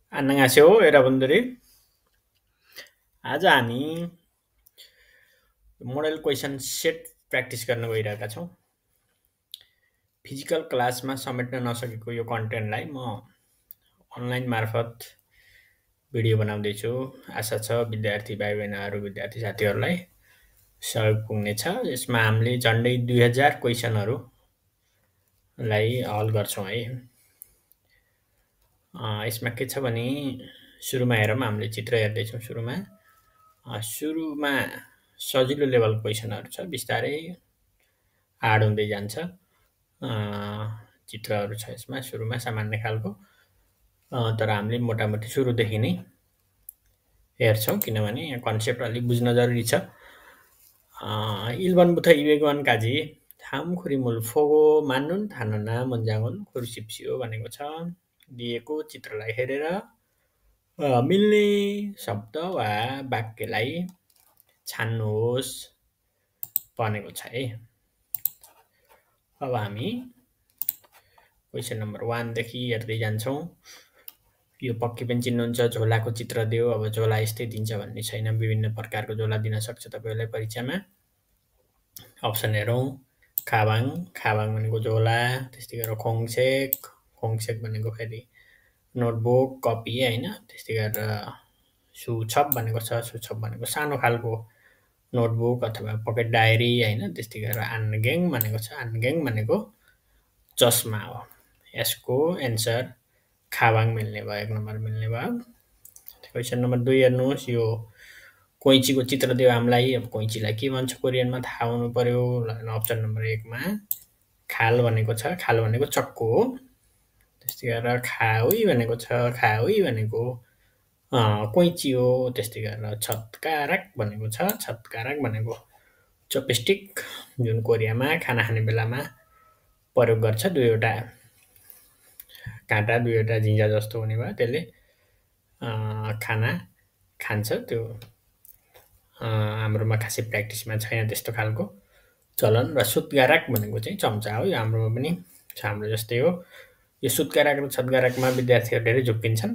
안녕하세요, 여러분들이. आज हामी model question set practice गर्न गइरहेका छौँ। फिजिकल क्लासमा समेट्न नसकेको यो कन्टेन्टलाई म अनलाइन मार्फत भिडियो बनाउँदैछु। आशा छ विद्यार्थी भाइ बहिनीहरू विद्यार्थी साथीहरूलाई सहयोग पुग्नेछ। यसमा हामीले झन्डै 2000 क्वेसनहरूलाई हल गर्छौँ है। यसमा के छ भने सुरुमा हेरौँ, हामीले चित्र हेर्दैछौँ। सुरुमा सजिलो लेभल क्वेसनहरू छ, बिस्तारै हार्ड हुँदै जान्छ। चित्रहरू छ यसमा, सुरुमा सामान्य खालको, तर हामीले मोटामोटी सुरुदेखि नै हेर्छौँ किनभने यहाँ कन्सेप्ट अलिक बुझ्न जरुरी छ। 일번 부터 200원까지 다음 खुरिमुल फोगो मान्नुन थानु나 문장은 고르십시오 भनेको छ। दिएको चित्रलाई हेरेर मिल्ने शब्द वा वाक्यलाई छान्नुहोस् भनेको छ है। अब हामी क्वेसन नम्बर 1 देखि हेर्दै जान्छौँ। यो पक्कै पनि चिन्नुहुन्छ, झोलाको चित्र दियो। अब झोला यस्तै दिन्छ भन्ने छैन, विभिन्न प्रकारको झोला दिन सक्छ तपाईहरुलाई परीक्षामा। अप्सन हेरौँ। खाबाङ, खाबाङ भनेको झोला, त्यस्तै गरेर खोङसेक, खोङसेक भनेको फेरि नोटबुक, कपी हैन। त्यस्तै गरेर सुछप भनेको छ, सुछप भनेको सानो खालको नोटबुक अथवा पकेट डायरी हैन। त्यस्तै गरेर आनगेङ भनेको छ, आनगेङ भनेको चस्मा हो। यसको एन्सर खाबाङ मिल्ने भयो, 1 नम्बर मिल्ने भयो। क्वेसन नम्बर 2 हेर्नुहोस्। यो कोइचीको चित्र दियो हामीलाई। अब कोइचीलाई के भन्छ कोरियनमा थाहा हुनु पर्यो। अप्सन नम्बर 1 मा खाल भनेको छ, खाल भनेको चक्कु हो। त्यस्तै गरेर खाउई भनेको छ, खाउई भनेको कोइची हो। त्यस्तै गरेर छत्काराक भनेको छ, छत्काराक भनेको चपस्टिक, जुन कोरियामा खाना खाने बेलामा प्रयोग गर्छ। दुईवटा काँटा, दुईवटा झिंजा जस्तो हुने भयो, त्यसले खाना खान्छ। त्यो हाम्रोमा खासै प्र्याक्टिसमा छैन त्यस्तो खालको चलन। र सुत्गाराक भनेको चाहिँ चम्चा हो। यो हाम्रोमा पनि हाम्रो जस्तै हो। यो सुत्गाराक र छत्गाराकमा विद्यार्थीहरू धेरै झुक्किन्छन्।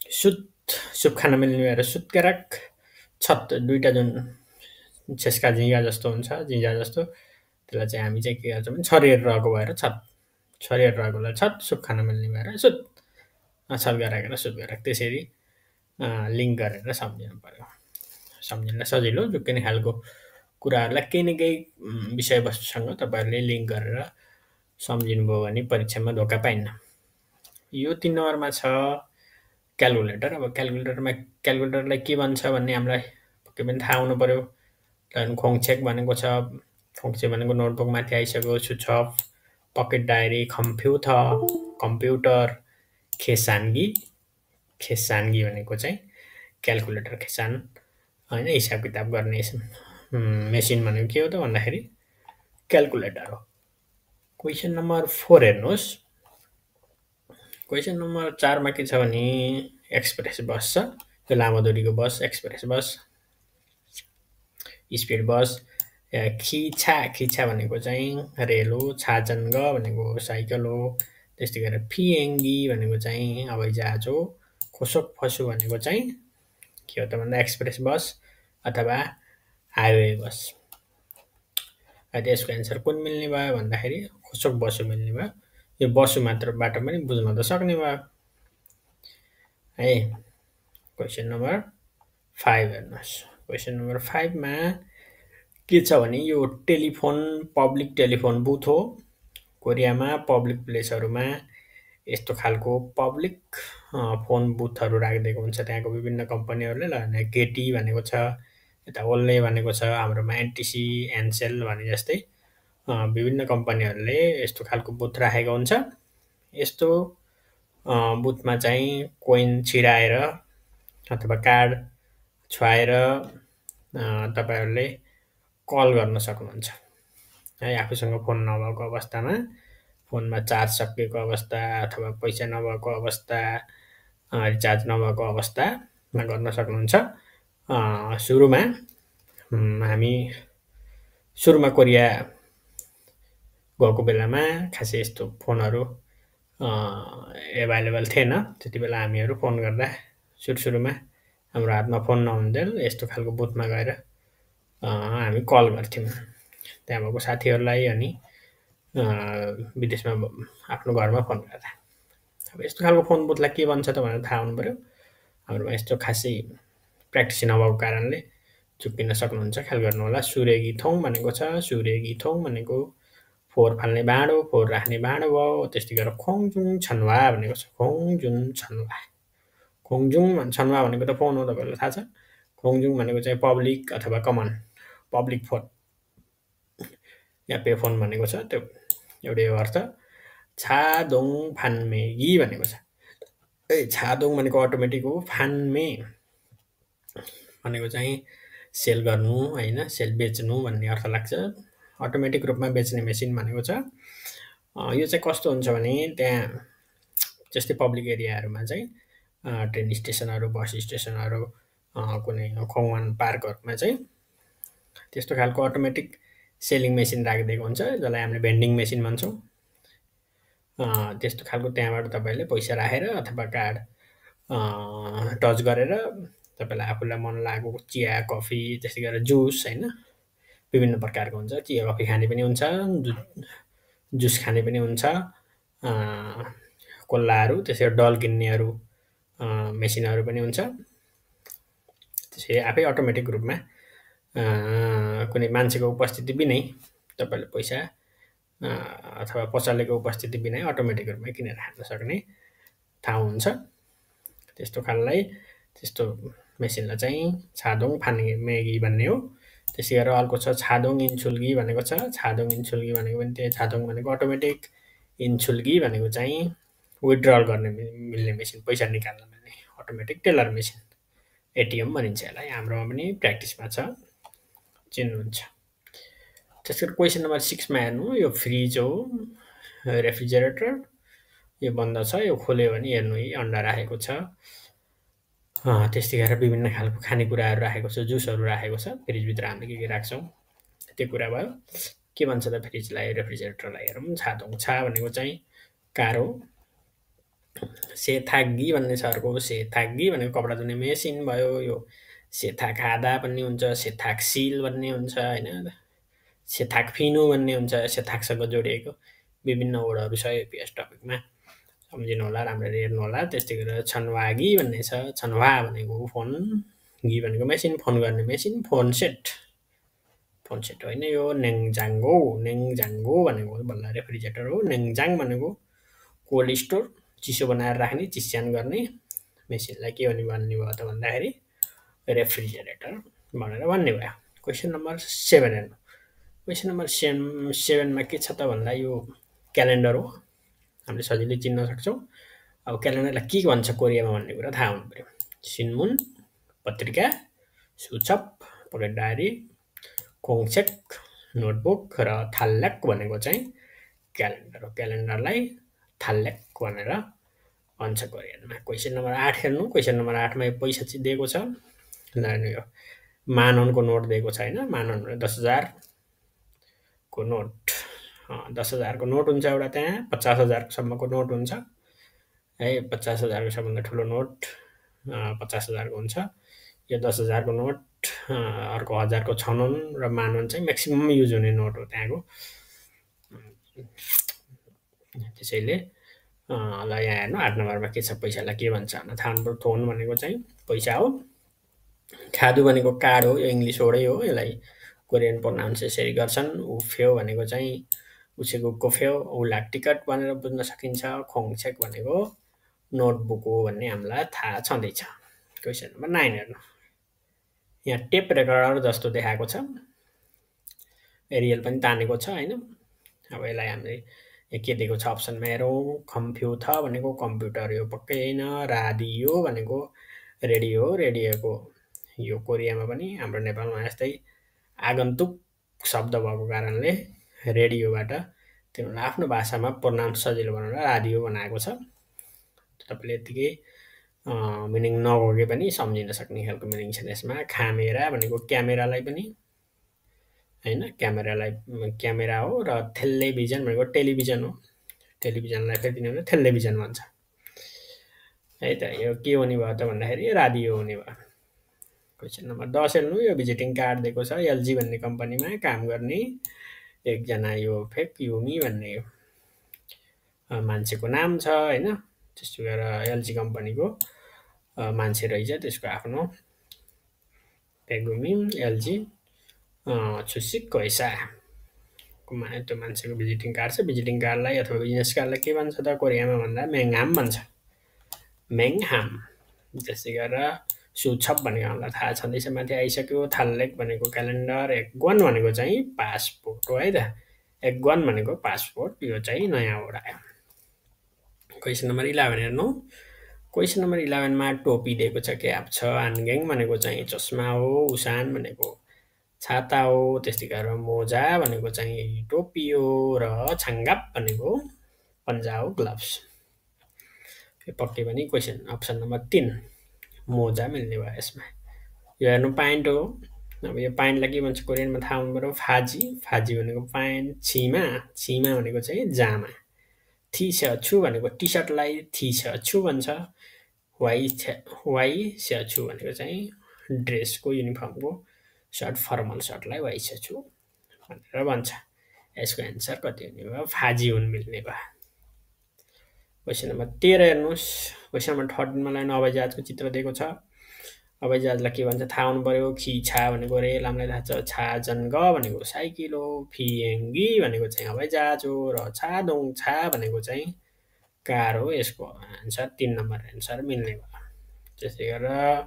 सुप खान मिल्ने भएर सुत्गाराक, छत दुईटा जुन छेस्का झिंगा जस्तो हुन्छ, झिंजा जस्तो, त्यसलाई चाहिँ हामी चाहिँ के गर्छौँ भने छरिएर रहेको भएर छत, छरिएर रहेकोलाई छत, सुप खान मिल्ने भएर सुत, छत्गाराक र सुत्गाराक त्यसरी लिङ्क गरेर सम्झिनु पर्यो। सम्झिनलाई सजिलो, जुनै खालको कुराहरूलाई केही न केही विषयवस्तुसँग तपाईहरुले लिङ्क गरेर सम्झिनुभयो भने परीक्षामा धोका पाइन्न। यो 3 नम्बरमा छ क्याल्कुलेटर। अब क्याल्कुलेटरलाई के भन्छ भन्ने हामीलाई पक्कै पनि थाहा हुनु पर्यो। खोङछेक भनेको छ, खोङछेक भनेको नोटबुक माथि आइसक्यो। सुछप, पकेट डायरी, कम्प्युटर, खेसाङ्गी, खेसाङ्गी भनेको चाहिँ क्याल्कुलेटर, खेसान हैन, हिसाब किताब गर्ने मेसिन भनेको के हो त भन्दाखेरि क्याल्कुलेटर हो। क्वेसन नम्बर 4 हेर्नुहोस्। क्वेसन नम्बर 4 मा के छ भने एक्सप्रेस बस छ। यो लामो दूरीको बस, एक्सप्रेस बस, स्पिड बस। खिछा, खिछा भनेको चाहिँ रेल हो। छाचनग भनेको साइकल हो। त्यस्तै गरेर फिएङ्गी भनेको चाहिँ हवाईजहाज हो। खोसोक फसु भनेको चाहिँ के हो त भन्दा एक्सप्रेस बस अथवा हाइवे बस। यसको एन्सर कुन मिल्ने भयो भन्दाखेरि खोसोक बसु मिल्ने भयो। यो बसु मात्रबाट पनि बुझ्न त सक्ने भयो है। क्वेसन नम्बर 5 हेर्नुहोस्। क्वेसन नम्बर 5 मा के छ भने यो टेलिफोन, पब्लिक टेलिफोन बुथ हो। कोरियामा पब्लिक प्लेसहरुमा यस्तो खालको पब्लिक फोन बुथहरु राखिदिएको हुन्छ त्यहाँको विभिन्न कम्पनीहरुले। ल केटी भनेको छ, यता ओल्ले भनेको छ, हाम्रोमा एनटीसी, एनसेल भने जस्तै विभिन्न कम्पनीहरुले यस्तो खालको बुथ राखेको हुन्छ। यस्तो बुथमा चाहिँ कोइन छिराएर अथवा कार्ड छुवाएर तपाईहरुले कल गर्न सक्नुहुन्छ है। आफूसँग फोन नभएको अवस्थामा, फोनमा चार्ज सकिएको अवस्था अथवा पैसा नभएको अवस्था, रिचार्ज नभएको अवस्थामा गर्न सक्नुहुन्छ। हामी सुरुमा कोरिया गएको बेलामा खासै यस्तो फोनहरु एभाइलेबल थिएन त्यति बेला हामीहरू फोन गर्दा सुरुमा हाम्रो हातमा फोन नहुन्जेल यस्तो खालको बुथमा गएर हामी कल गर्थ्यौँ त्यहाँ भएको साथीहरूलाई अनि विदेशमा आफ्नो घरमा फोन गर्दा अब यस्तो खालको फोन बुथलाई के भन्छ त भनेर थाहा हुनु पऱ्यो हाम्रोमा यस्तो खासै प्र्याक्टिस नभएको कारणले चुक्किन सक्नुहुन्छ ख्याल गर्नु होला सुरेगिथोङ भनेको छ सुरेगिथोङ भनेको फोहोर फाल्ने भाँडो फोहोर राख्ने भाँडो भयो त्यस्तै गरेर खोङजुङ छन्वा भनेको छ खोङजुङ छन्वा खोङजुङ छन्वा भनेको त फोन हो तपाईँहरूलाई थाहा छ खोङजुङ भनेको चाहिँ पब्लिक अथवा कमन पब्लिक फोन या पे फोन भनेको छ त्यो एउटै हो अर्थ छादोङ फान्मेगी भनेको छ छादोङ भनेको अटोमेटिक हो फान्मे भनेको चाहिँ सेल गर्नु होइन सेल बेच्नु भन्ने अर्थ लाग्छ अटोमेटिक रूपमा बेच्ने मेसिन भनेको छ यो चाहिँ कस्तो हुन्छ भने त्यहाँ जस्तै पब्लिक एरियाहरूमा चाहिँ ट्रेन स्टेसनहरू बस स्टेसनहरू कुनै खवान पार्कहरूमा चाहिँ त्यस्तो खालको अटोमेटिक सेलिङ मेसिन राखिदिएको हुन्छ जसलाई हामीले भेन्डिङ मेसिन भन्छौँ त्यस्तो खालको त्यहाँबाट तपाईँले पैसा राखेर अथवा कार्ड टच गरेर तपाईँलाई आफूलाई मन लागेको चिया कफी त्यस्तै गरेर जुस होइन विभिन्न प्रकारको हुन्छ चिया कफी खाने पनि हुन्छ जुस खाने पनि हुन्छ कोल्लाहरू त्यसै डल किन्नेहरू मेसिनहरू पनि हुन्छ त्यसै आफै अटोमेटिक रूपमा कुनै मान्छेको उपस्थिति बिनै तपाईँले पैसा अथवा पसलेको उपस्थिति बिनै अटोमेटिक रूपमा किनेर खान सक्ने ठाउँ हुन्छ त्यस्तो खाललाई त्यस्तो मेसिनलाई चाहिँ छादोङ फान्मेगी भन्ने हो त्यसै गरेर अर्को छ छादोङ इन्छुल्गी भनेको छ छादोङ इन्छुल्गी भनेको पनि त्यही छादोङ भनेको अटोमेटिक इन्छुल्गी भनेको चाहिँ विथड्रल गर्ने मिल्ने मेसिन पैसा निकाल्न मिल्ने अटोमेटिक टेलर मेसिन एटिएम भनिन्छ यसलाई हाम्रोमा पनि प्र्याक्टिसमा छ चिन्नुहुन्छ त्यसको क्वेसन नम्बर 6 मा हेर्नु यो फ्रिज हो रेफ्रिजरेटर यो बन्द छ यो खोल्यो भने हेर्नु है अन्डा राखेको छ त्यस्तै गरेर विभिन्न खालको खानेकुराहरू राखेको छ जुसहरू राखेको छ फ्रिजभित्र हामीले के राख्छौँ त्यो कुरा भयो के भन्छ त फ्रिजलाई रेफ्रिजरेटरलाई हेरौँ छादोङ छा भनेको चाहिँ कारो सेथागी भन्ने छ अर्को सेथागी भनेको कपडा धुने मेसिन भयो यो सेथाक हादा भन्ने हुन्छ सेथाक सिल भन्ने हुन्छ होइन सेथाक फिनु भन्ने हुन्छ सेथाकसँग जोडिएको विभिन्न वर्डहरू छ एपिएस टपिकमा सम्झिनु होला राम्ररी हेर्नु होला त्यस्तै गरेर छन्वागी भन्ने छ छन्वा भनेको फोन गी भनेको मेसिन फोन गर्ने मेसिन फोन सेट होइन यो नेङजाङ्गो भनेको बल्ल रेफ्रिजरेटर हो नेङजाङ भनेको कोल्ड स्टोर चिसो बनाएर राख्ने चिस्यान गर्ने मेसिनलाई के भन्ने भयो त भन्दाखेरि रेफ्रिजरेटर भनेर भन्ने भयो क्वेसन नम्बर 7 हेर्नु क्वेसन नम्बर 7 मा के छ त भन्दा यो क्यालेन्डर हो हामीले सजिलै चिन्न सक्छौँ अब क्यालेन्डरलाई के भन्छ कोरियामा भन्ने कुरा थाहा हुनु पर्यो सिनमुन पत्रिका सुचप पकेट डायरी खोङसेक नोटबुक र थाल्याक भनेको चाहिँ क्यालेन्डर हो क्यालेन्डरलाई थाल्याक भनेर भन्छ कोरियनमा क्वेसन नम्बर 8 हेर्नु क्वेसन नम्बर 8 मा पैसा चाहिँ दिएको छ यो माननको नोट दिएको छ होइन मानन 10,000 को नोट 10,000 को नोट हुन्छ एउटा त्यहाँ 50,000 सम्मको नोट हुन्छ है 50,000 को सबभन्दा ठुलो नोट 50,000 को हुन्छ यो 10,000 को नोट अर्को 1000 को छनौन र मानन चाहिँ म्याक्सिमम युज हुने नोट हो त्यहाँको त्यसैले ल यहाँ हेर्नु 8 नम्बरमा के छ पैसालाई के भन्छ भने थाहा हुनु थोन भनेको चाहिँ पैसा हो खादु भनेको कार्ड हो यो इङ्ग्लिस वर्डै हो यसलाई कोरियन प्रोनाउन्स यसरी गर्छन् उफ्यो भनेको चाहिँ उछेको कोफ्यो उलाक टिकट भनेर बुझ्न सकिन्छ खोङछेक भनेको नोटबुक हो भन्ने हामीलाई थाहा छँदैछ क्वेसन नम्बर 9 हेर्नु यहाँ टेप रेकर्डर जस्तो देखाएको छ एरियल पनि तानेको छ होइन अब यसलाई हामीले के दिएको छ अप्सनमा हेरौँ कम्प्युटर भनेको कम्प्युटर यो पक्कै होइन राडियो भनेको रेडियोको यो कोरियामा पनि हाम्रो नेपालमा यस्तै आगन्तुक शब्द भएको कारणले रेडियोबाट तिनीहरूले आफ्नो भाषामा प्रोनाउन्स सजिलो बनाएर राडियो बनाएको छ तपाईँले यतिकै मिनिङ नगए पनि सम्झिन सक्ने खालको मिनिङ छ यसमा खामेरा भनेको क्यामेरालाई पनि होइन क्यामेरा हो र टेलिभिजन भनेको टेलिभिजन हो टेलिभिजनलाई फेरि तिनीहरूले टेलिभिजन भन्छ है त। यो के हुने भयो त भन्दाखेरि राडियो हुने भयो। क्वेसन नम्बर 10 हेर्नु, यो भिजिटिङ कार्ड दिएको छ एलजी भन्ने कम्पनीमा काम गर्ने एकजना यो फेक युमी भन्ने मान्छेको नाम छ होइन। त्यस्तो गरेर एलजी कम्पनीको मान्छे रहेछ, त्यसको आफ्नो पेगुमी एलजी छुसिकको हिस्सा त्यो मान्छेको भिजिटिङ कार्ड छ। भिजिटिङ कार्डलाई अथवा बिजनेस कार्डलाई के भन्छ त कोरियामा भन्दा मेङहाम भन्छ, मेङहाम। त्यसै गरेर सुछप भनेको हामीलाई थाहा छँदैछ, माथि आइसक्यो। थाललेक भनेको क्यालेन्डर, एकग्वान भनेको चाहिँ पासपोर्ट हो है त। एकग्वान भनेको पासपोर्ट, यो चाहिँ नयाँ वर्ड आयो। क्वेसन नम्बर 11 हेर्नु। क्वेसन नम्बर 11 मा टोपी दिएको छ, क्याप छ। आनगेङ भनेको चाहिँ चस्मा हो। उसान भनेको छाता हो। त्यस्तै गरेर मोजा भनेको चाहिँ टोपी हो र छाङ्गाप भनेको पन्जा हो, ग्लभ्स। पक्कै पनि क्वेसन अप्सन नम्बर 3 मोजा मिल्ने भयो यसमा। यो हेर्नु प्यान्ट हो। अब यो प्यान्टलाई के भन्छ कोरियनमा थाहा हुनु पर्यो, फाजी। फाजी भनेको प्यान्ट। छिमा, छिमा भनेको चाहिँ जामा। थी स्याछु भनेको टी सर्टलाई थी स्याछु भन्छ। वाइ स्याछु भनेको चाहिँ ड्रेसको युनिफर्मको सर्ट, फर्मल सर्टलाई वाइ स्याछु भनेर भन्छ। यसको एन्सर कति हुने भयो, फाजी हुन मिल्ने भयो। क्वेसन नम्बर 13 हेर्नुहोस्। क्वेसन नम्बर 13 मा लाइन हवाईजहाजको चित्र दिएको छ। हवाईजहाजलाई के भन्छ थाहा हुनु पर्यो। खिछा भनेको रेल, हामीलाई थाहा छ। छाजनग भनेको साइकल हो। फिएङ्गी भनेको चाहिँ हवाईजहाज हो र छादोङछा भनेको चाहिँ कार हो। यसको एन्सर 3 नम्बर एन्सर मिल्ने भयो। त्यसै गरेर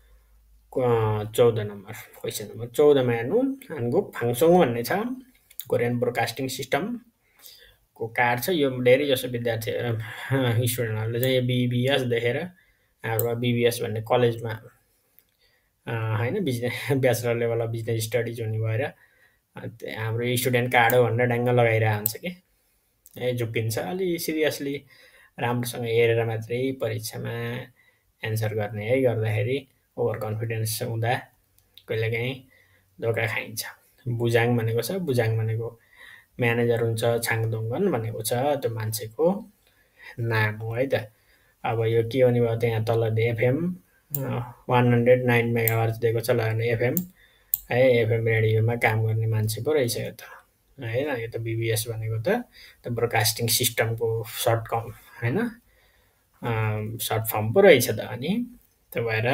14 नम्बर क्वेसन नम्बर 14 मा हेर्नु। हानगुक फाङसोङ भन्ने छ, कोरियन ब्रोडकास्टिङ सिस्टमको कार्ड छ। यो धेरै जसो विद्यार्थी स्टुडेन्टहरूले चाहिँ यो बिबिएस देखेर हाम्रो बिबिएस भन्ने कलेजमा होइन business bachelor level of business studies हुने भएर हाम्रो स्टुडेन्ट कार्ड हो भनेर ड्याङ्ग लगाइरहेको हुन्छ कि झुक्किन्छ। अलि सिरियसली राम्रोसँग हेरेर मात्रै परीक्षामा एन्सर गर्ने है, गर्दाखेरि ओभर कन्फिडेन्स हुँदा कहिलेकाहीँ धोका खाइन्छ। बुजाङ भनेको छ, बुजाङ भनेको म्यानेजर हुन्छ। छाङदोङ्गन भनेको छ त्यो मान्छेको नाम हो है त। अब यो के हुने भयो त्यहाँ तल एफएम 109 मेगाहर्ज दिएको छ, ल एफएम है। एफएम रेडियोमा काम गर्ने मान्छे पो रहेछ यो त होइन। यो त बिबिएस भनेको त ब्रोडकास्टिङ सिस्टमको सर्ट होइन सर्ट फर्म पो रहेछ त। अनि त्यो भएर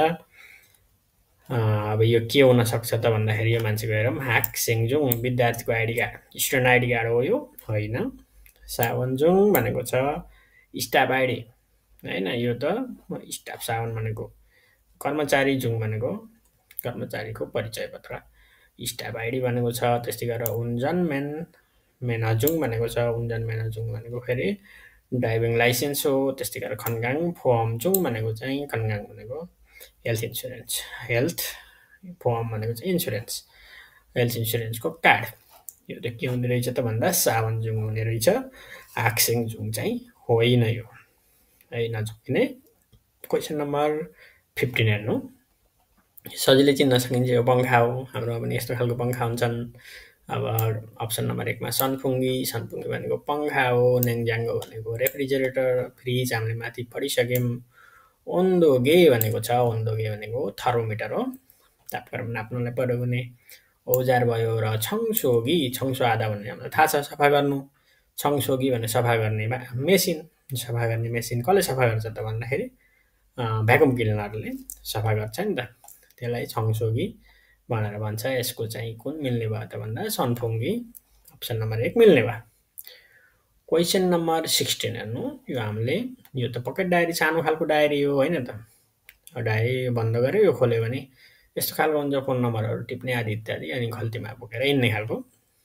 अब यो के हुनसक्छ त भन्दाखेरि यो मान्छेको हेरौँ, हाक सेङजुङ विद्यार्थीको ID card, student ID card हो यो होइन। सावनजुङ भनेको छ स्टाफ आइडी होइन। यो त स्टाफ सावन भनेको कर्मचारी, जुङ भनेको कर्मचारीको परिचय पत्र, स्टाफ आइडी भनेको छ। त्यस्तै गरेर उन्जन मेनाजुङ भनेको छ। उन्जन मेनाजुङ भनेको फेरि ड्राइभिङ लाइसेन्स हो। त्यस्तै गरेर खनगाङ फोमजुङ भनेको चाहिँ खनगाङ भनेको हेल्थ इन्सुरेन्स, हेल्थ फर्म भनेको चाहिँ इन्सुरेन्स, हेल्थ इन्सुरेन्सको कार्ड। यो त के हुने रहेछ त भन्दा सावनजुङ हुने रहेछ, हाक्सेङजुङ चाहिँ होइन यो है, नझुक्किने। क्वेसन नम्बर 15 हेर्नु। सजिलै चिन्न सकिन्छ यो पङ्खा हो। हाम्रोमा पनि यस्तो खालको पङ्खा हुन्छन्। अब अप्सन नम्बर 1 मा सनफुङ्गी, सनफुङ्गी भनेको पङ्खा हो। नेङज्याङ्गो भनेको रेफ्रिजरेटर, फ्रिज हामीले माथि पढिसक्यौँ। ओन्दोगे भनेको छ, ओन्दोगे भनेको थर्मोमिटर हो, तापक्रम नाप्नलाई प्रयोग हुने औजार भयो। र छङसोगी, छङसो आधा भन्ने हामीलाई थाहा छ सफा गर्नु। छङसोगी भने सफा गर्ने मेसिन, सफा गर्ने मेसिन कसले सफा गर्छ त भन्दाखेरि भ्याकुम क्लिनरले सफा गर्छ नि त, त्यसलाई छङसोगी भनेर भन्छ। यसको चाहिँ कुन मिल्ने भयो त भन्दा सनफुङ्गी अप्सन नम्बर 1 मिल्ने भयो। क्वेसन नम्बर 16 हेर्नु। यो हामीले यो त पकेट डायरी सानो खालको डायरी हो होइन त। डायरी बन्द गऱ्यो, यो खोल्यो भने यस्तो खालको हुन्छ, फोन नम्बरहरू टिप्ने आदि इत्यादि, अनि खल्तीमा बोकेर हिँड्ने खालको।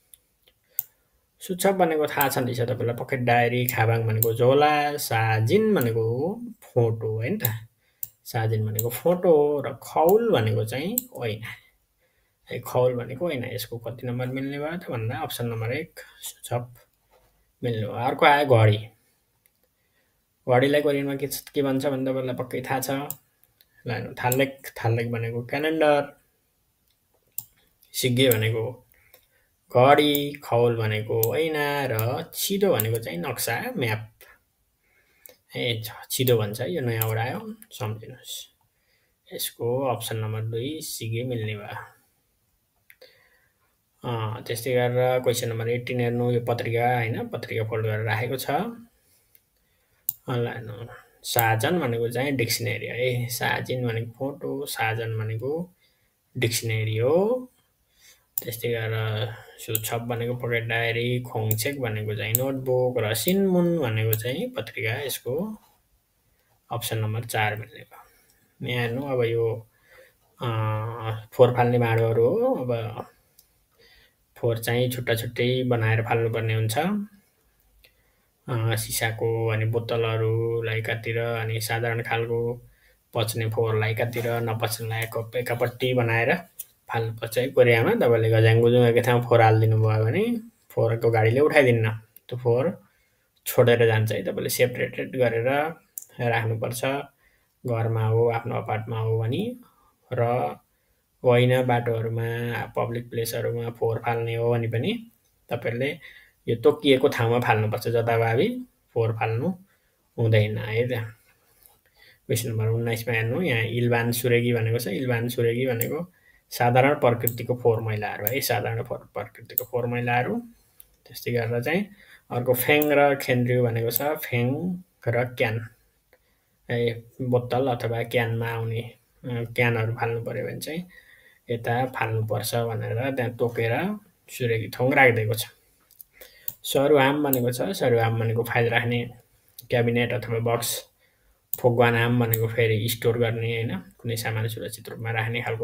सुछप भनेको थाहा छँदैछ तपाईँलाई, पकेट डायरी। खाबाङ भनेको झोला, साजिन भनेको फोटो होइन त, साजिन भनेको फोटो हो। र खौल भनेको चाहिँ ऐना है, खौल भनेको ऐना। यसको कति नम्बर मिल्ने भयो त भन्दा अप्सन नम्बर 1 सुछप मिल्ने भयो। अर्को आयो घडी। घडीलाई कोरियनमा के भन्छ भन्दा तपाईँलाई पक्कै थाहा छ, ल थाललेक, थाललेक भनेको क्यालेन्डर, सिगे भनेको घडी, खौल भनेको ऐना र छिटो भनेको चाहिँ नक्सा, म्याप। छिटो भन्छ है, यो नयाँ वडा आयो, सम्झिनुहोस्। यसको अप्सन नम्बर 2 सिगे मिल्ने भयो। त्यस्तै गरेर क्वेसन नम्बर 18 हेर्नु, यो पत्रिका होइन, पत्रिका फोल्ड गरेर राखेको छ। साजन भनेको चाहिँ डिक्सनरी है, साजिन भनेको फोटो, साजन भनेको डिक्सनरी हो। त्यस्तै गरेर सुछप भनेको पकेट डायरी, खोङछेक भनेको चाहिँ नोटबुक र सिनमुन भनेको चाहिँ पत्रिका। यसको अप्सन नम्बर 4 मिल्ने भयो। यहाँ हेर्नु, अब यो फोहोर फाल्ने भाँडोहरू हो। अब फोहोर चाहिँ छुट्टा छुट्टै बनाएर फाल्नुपर्ने हुन्छ। सिसाको अनि बोतलहरूलाई एकातिर, अनि साधारण खालको पच्ने फोहोरलाई एकातिर, नपच्नेलाई एकापट्टि बनाएर फाल्नुपर्छ है। कोरियामा तपाईँले गज्याङगुजुङ एकै ठाउँमा फोहोर हालिदिनु भयो भने फोहोरको गाडीले उठाइदिन्न, त्यो फोहोर छोडेर जान्छ है। तपाईँले सेपरेटेड गरेर राख्नुपर्छ, घरमा हो, आफ्नो अपार्टमा हो भने। र होइन बाटोहरूमा, पब्लिक प्लेसहरूमा फोहोर फाल्ने हो भने पनि तपाईँहरूले यो तोकिएको ठाउँमा फाल्नुपर्छ, जताभावी फोहोर फाल्नु हुँदैन है त। क्वेसन नम्बर 19मा हेर्नु, यहाँ इल्बान सुरेगी भनेको छ। इल्बान सुरेगी भनेको साधारण प्रकृतिको फोहोर मैलाहरू है, साधारण प्रकृतिको फोहोर मैलाहरू। त्यस्तै गरेर चाहिँ अर्को फेङ र खेन्ड्रिउ भनेको छ। फेङ र क्यान है, बोतल अथवा क्यानमा आउने क्यानहरू फाल्नु पऱ्यो भने चाहिँ यता फाल्नुपर्छ भनेर त्यहाँ तोकेर सुरेगी थोङ राखिदिएको छ। सरुहाम भनेको छ। सरुहाम भनेको फाइल राख्ने क्याबिनेट अथवा बक्स। फोग्वानाम भनेको फेरि स्टोर गर्ने होइन, कुनै सामान सुरक्षित रूपमा राख्ने खालको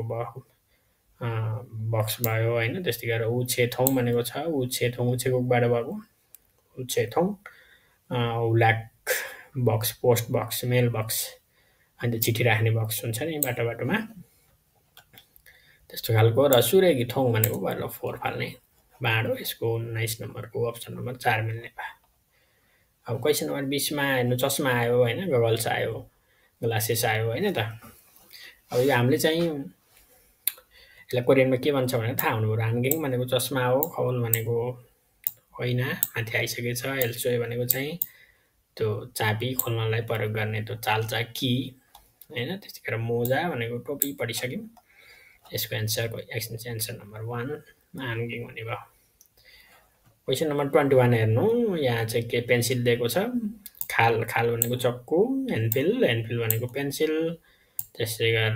बक्स भयो होइन। त्यस्तै गरेर उछेथोङ भनेको छ। उछेथोङ उछेकोबाट भएको उछेथोङ, हुलाक box, post box, mail box, अन्त चिठी राख्ने बक्स हुन्छ नि बाटो बाटोमा, त्यस्तो खालको। र सुरेगी थोङ भनेको भयो फोहोर फाल्ने भाँडो। यसको 19 नम्बरको अप्सन नम्बर 4 मिल्ने भयो। अब क्वेसन नम्बर 20मा हेर्नु, चस्मा आयो होइन, गगल्स आयो, ग्लासेस आयो होइन त। अब यो हामीले चाहिँ यसलाई कोरियनमा के भन्छ भनेर थाहा हुनु पऱ्यो। हानगेङ भनेको चस्मा हो, खौल भनेको ऐना माथि आइसकेछ। एल्सोय भनेको चाहिँ त्यो चाबी खोल्नलाई प्रयोग गर्ने त्यो चाल्चा कि होइन। त्यस्तै गरेर मोजा भनेको टोपी पढिसक्यौँ। यसको एन्सर नम्बर 1 हानगेङ भन्ने भयो। क्वेसन नम्बर 21 हेर्नु, यहाँ चाहिँ के पेन्सिल दिएको छ। खाल, खाल भनेको चक्कु, एन्फिल, एन्फिल भनेको पेन्सिल। त्यसै गरेर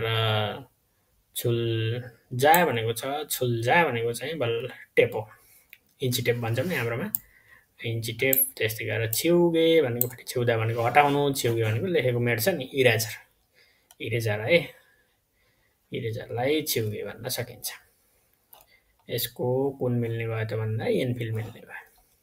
छुल्जा भनेको छ। छुल्जा भनेको चाहिँ बल टेप हो, इन्ची टेप भन्छौँ नि हाम्रोमा, इन्ची टेप। त्यस्तै गरेर छिउगे भनेको फेरि छिउदा भनेको हटाउनु, छिउगे भनेको लेखेको मेट्छ नि, इरेजर, इरेजर है, इरेजरलाई छिउगे भन्न सकिन्छ। यसको कुन मिल्ने भयो त भन्दा एन्फिल मिल्ने भयो।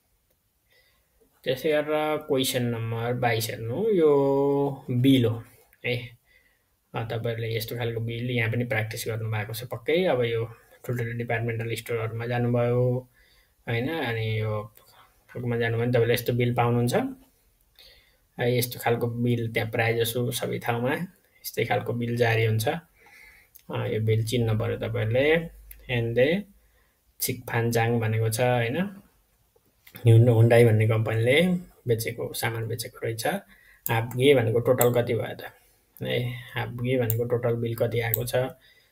त्यसै गरेर क्वेसन नम्बर 22 हेर्नु, यो बिल हो है। तपाईँहरूले यस्तो खालको बिल यहाँ पनि प्र्याक्टिस गर्नुभएको छ पक्कै। अब यो ठुल्ठुलो डिपार्टमेन्टल स्टोरहरूमा जानुभयो होइन, अनि यो खालकोमा जानुभयो भने तपाईँले यस्तो बिल पाउनुहुन्छ है। यस्तो खालको बिल त्यहाँ प्रायःजसो सबै ठाउँमा यस्तै खालको बिल जारी हुन्छ। यो बिल चिन्नु पऱ्यो तपाईँहरूले। हेन्दे छिकफान्जाङ भनेको छ होइन, हुन्डाई भन्ने कम्पनीले बेचेको सामान बेचेको रहेछ। हापगे भनेको टोटल कति भयो त है, हापगे भनेको टोटल बिल कति आएको छ,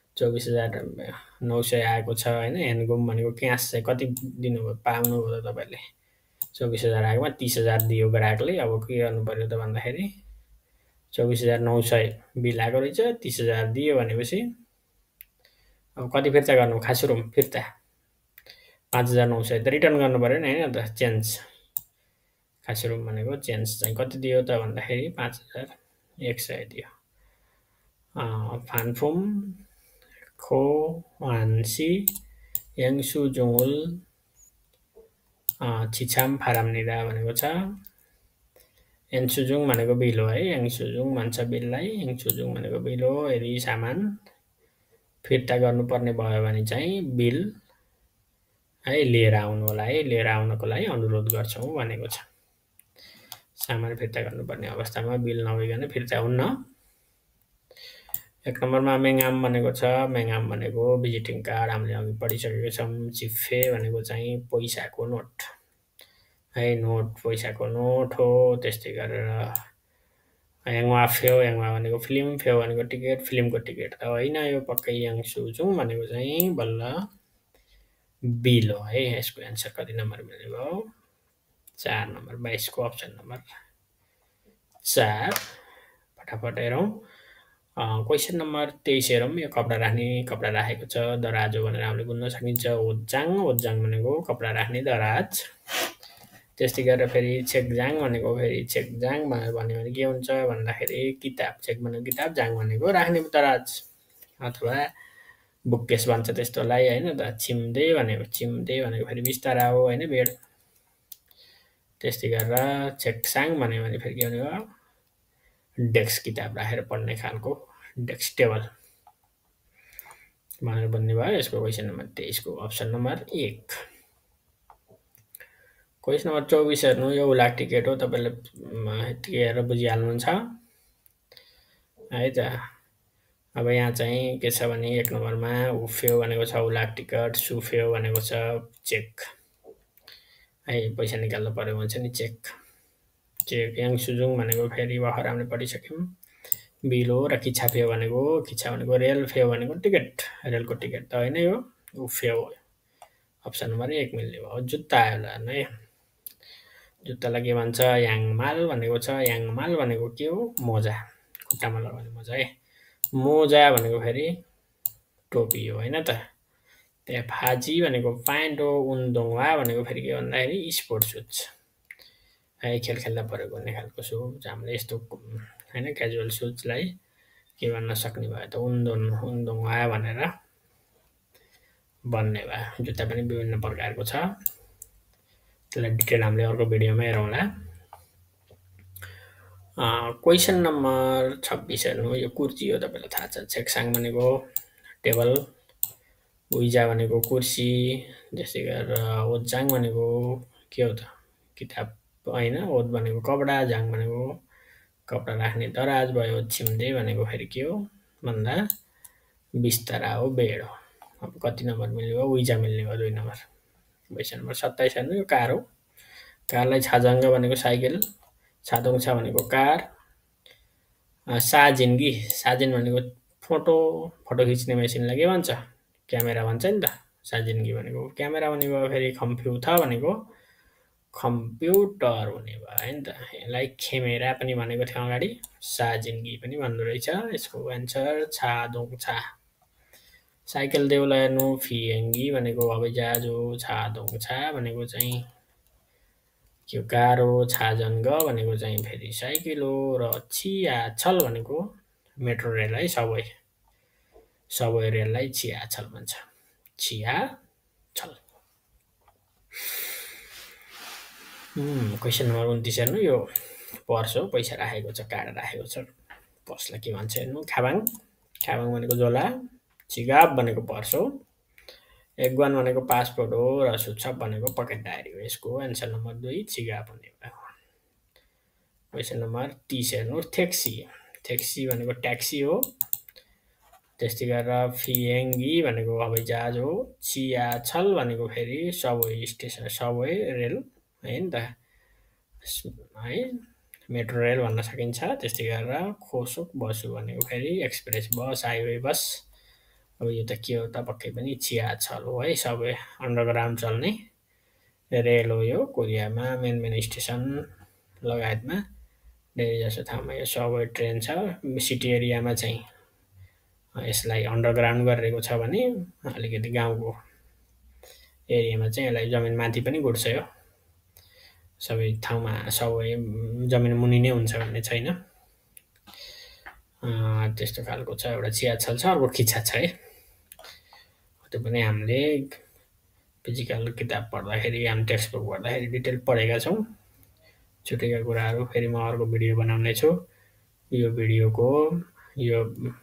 24,900 आएको छ होइन। ह्यान्डगुम भनेको क्यास चाहिँ कति दिनुभयो, पाउनुभयो त तपाईँले, 24,000 आएकोमा 30,000 दियो ग्राहकले। अब के गर्नु पऱ्यो त भन्दाखेरि 24,900 बिल आएको रहेछ, 30,000 दियो भनेपछि अब कति फिर्ता गर्नु, खासुरुम फिर्ता 5,900 त रिटर्न गर्नु पऱ्यो नि होइन त, चेन्ज। खासुरुम भनेको चेन्ज चाहिँ कति दियो त भन्दाखेरि 5,100 दियो। फानफुम, खो, वान्सी, याङसु जुङुल, छिछाम फारामनिदा भनेको छ। याङसुजुङ भनेको बिल हो है, याङसुजुङ भन्छ बिललाई, याङसुजुङ भनेको बिल हो। यदि सामान फिर्ता गर्नुपर्ने भयो भने चाहिँ बिल है लिएर आउनु होला है, लिएर आउनको लागि अनुरोध गर्छौँ भनेको छ। सामान फिर्ता गर्नुपर्ने अवस्थामा बिल नभइकन फिर्ता हुन्न। 1 नम्बरमा मेङाम भनेको छ। मेङाम भनेको भिजिटिङ कार्ड हामीले अघि पढिसकेको छौँ। चिफ्फे भनेको चाहिँ पैसाको नोट है, नोट पैसाको नोट हो। त्यस्तै गरेर याङवा फेउ, याङवा भनेको फिल्म, फेउ भनेको टिकट, फिल्मको टिकट त होइन यो पक्कै याङसुजुङ भनेको चाहिँ बल्ल बिल हो है। यसको एन्सर कति नम्बर मिल्ने भयो? 4 नम्बर, 22 को अप्सन नम्बर 4। फटाफट हेरौँ। क्वेसन नम्बर 23 हेरौँ। यो कपडा राख्ने, कपडा राखेको छ। दराज हो भनेर हामीले बुझ्न सकिन्छ। ओज्जाङ, ओज्जाङ भनेको कपडा राख्ने दराज। त्यस्तै गरेर फेरि चेकजाङ भनेको फेरि चेकजाङ भन्यो भने के हुन्छ भन्दाखेरि किताब, चेक भनेको किताब, जाङ भनेको राख्ने दराज अथवा बुक्केस भन्छ त्यस्तोलाई होइन त। चिम्दे भनेको फेरि बिस्तारा हो होइन, बेड। त्यस्तै गरेर चेकसाङ भन्यो भने फेरि के भन्यो? डेस्क, किताब राखेर पढ्ने खालको डेस्क टेबल भनेर भन्ने भयो। यसको क्वेसन नम्बर 23 को अप्सन नम्बर 1। क्वेसन नम्बर 24 हेर्नु। यो हुलाक टिकट हो। तपाईँले यतिकै हेरेर बुझिहाल्नुहुन्छ है त। अब यहाँ चाहिँ के छ भने 1 नम्बरमा उफ्यो भनेको छ हुलाक टिकट, सुफ्यो भनेको छ चेक है, पैसा निकाल्नु पर्यो भन्छ नि चेक। चेक याङसुजुङ भनेको फेरि भर्खर हामीले पढिसक्यौँ बिल हो। र किच्छा फेउ भनेको, किच्छा भनेको रेल, फेउ भनेको टिकट, रेलको टिकट त होइन यो उफ्यो हो। अप्सन नम्बर 1 मिल्ने भयो। जुत्ता आयो होला हेर्नु है। जुत्तालाई के भन्छ? याङमाल भनेको छ। याङमाल भनेको के हो? मोजा, खुट्टामा लगाउने मोजा है। मोजा भनेको फेरि टोपी हो होइन त। त्यहाँ फाजी भनेको प्यान्ट हो। उन्दोङवा भनेको फेरि के भन्दाखेरि स्पोर्ट सुज है, खेल खेल्दा प्रयोग गर्ने खालको सुज। हामीले यस्तो होइन क्याजुअल सुजलाई के भन्न सक्ने भयो त? उन्दोङवा भनेर भन्ने भयो। जुत्ता पनि विभिन्न प्रकारको छ। त्यसलाई डिटेल हामीले अर्को भिडियोमा हेरौँला। क्वेसन नम्बर 26 हेर्नु। यो कुर्सी हो, तपाईँलाई थाहा छ। चेकसाङ भनेको टेबल, उइजा भनेको कुर्सी, त्यस्तै गरेर ओज्जाङ भनेको के हो त? किताब होइन। ओद भनेको कपडा, जाङ भनेको कपडा राख्ने दराज भयो। छिम्दे भनेको फेरि के हो भन्दा बिस्तारा हो, बेड हो। अब कति नम्बर मिल्ने भयो? उइजा मिल्ने भयो 2 नम्बर। क्वेसन नम्बर 27 हेर्नु। यो कार हो। कारलाई छाजङ्ग भनेको साइकल, छादोङछा भनेको कार, साजिन्गी, साजिन भनेको फोटो खिच्ने मेसिनलाई के भन्छ? क्यामेरा भन्छ नि त। साजिन्गी भनेको क्यामेरा हुने भयो। फेरि कम्प्युटर भनेको कम्प्युटर हुने भयो होइन त। यसलाई खेमेरा पनि भनेको थियो अगाडि, साजिन्गी पनि भन्दो रहेछ। यसको एन्सर छादोङछा। साइकल देउला हेर्नु। फिएङ्गी भनेको हवाईजहाज हो। छादोङछा भनेको चाहिँ के कार हो। छाजङ्ग भनेको चाहिँ फेरि साइकल हो। र छियाछल भनेको मेट्रो रेल है, सबवे रेललाई छियाछल भन्छ। छियाछल। क्वेसन नम्बर 29 हेर्नु। यो पर्स हो, पैसा राखेको छ, कार्ड राखेको छ। पर्सलाई के भन्छ हेर्नु। खाबाङ, खाबाङ भनेको झोला, चिगाप भनेको पर्स हो, एग्वान भनेको पासपोर्ट हो, र सुत्सप भनेको पकेट डायरी हो। यसको एन्सर नम्बर 2 चिगाप हुने भयो। क्वेसन नम्बर 30 हेर्नु। थेक्सी, थेक्सी भनेको ट्याक्सी हो। त्यस्तै गरेर फिएङ्गी भनेको हवाईजहाज हो। छियाछल भनेको फेरि सबवे स्टेसन, सबवे रेल है नि त है, मेट्रो रेल भन्न सकिन्छ। त्यस्तै गरेर खोसोक बसु भनेको फेरि एक्सप्रेस बस, हाइवे बस। अब यो त के हो त? पक्कै पनि छियाछल हो है, सबवे अन्डरग्राउन्ड चल्ने रेल हो यो। कोरियामा मेन स्टेसन लगायतमा धेरै जसो ठाउँमा यो सबवे ट्रेन छ। सिटी एरियामा चाहिँ यसलाई अन्डरग्राउन्ड गरिएको छ भने अलिकति गाउँको एरियामा चाहिँ यसलाई जमिन माथि पनि गुड्छ। यो सबै ठाउँमा सबवे जमिन मुनि नै हुन्छ भन्ने छैन। त्यस्तो खालको छ। एउटा छियाछल छ, अर्को खिच्चा छ है। त्यो पनि हामीले फिजिकल किताब पढ्दाखेरि, हामी टेक्स्ट बुक पढ्दाखेरि डिटेल पढेका छौँ। छुटेका कुराहरू फेरि म अर्को भिडियो बनाउने छु। यो भिडियोको यो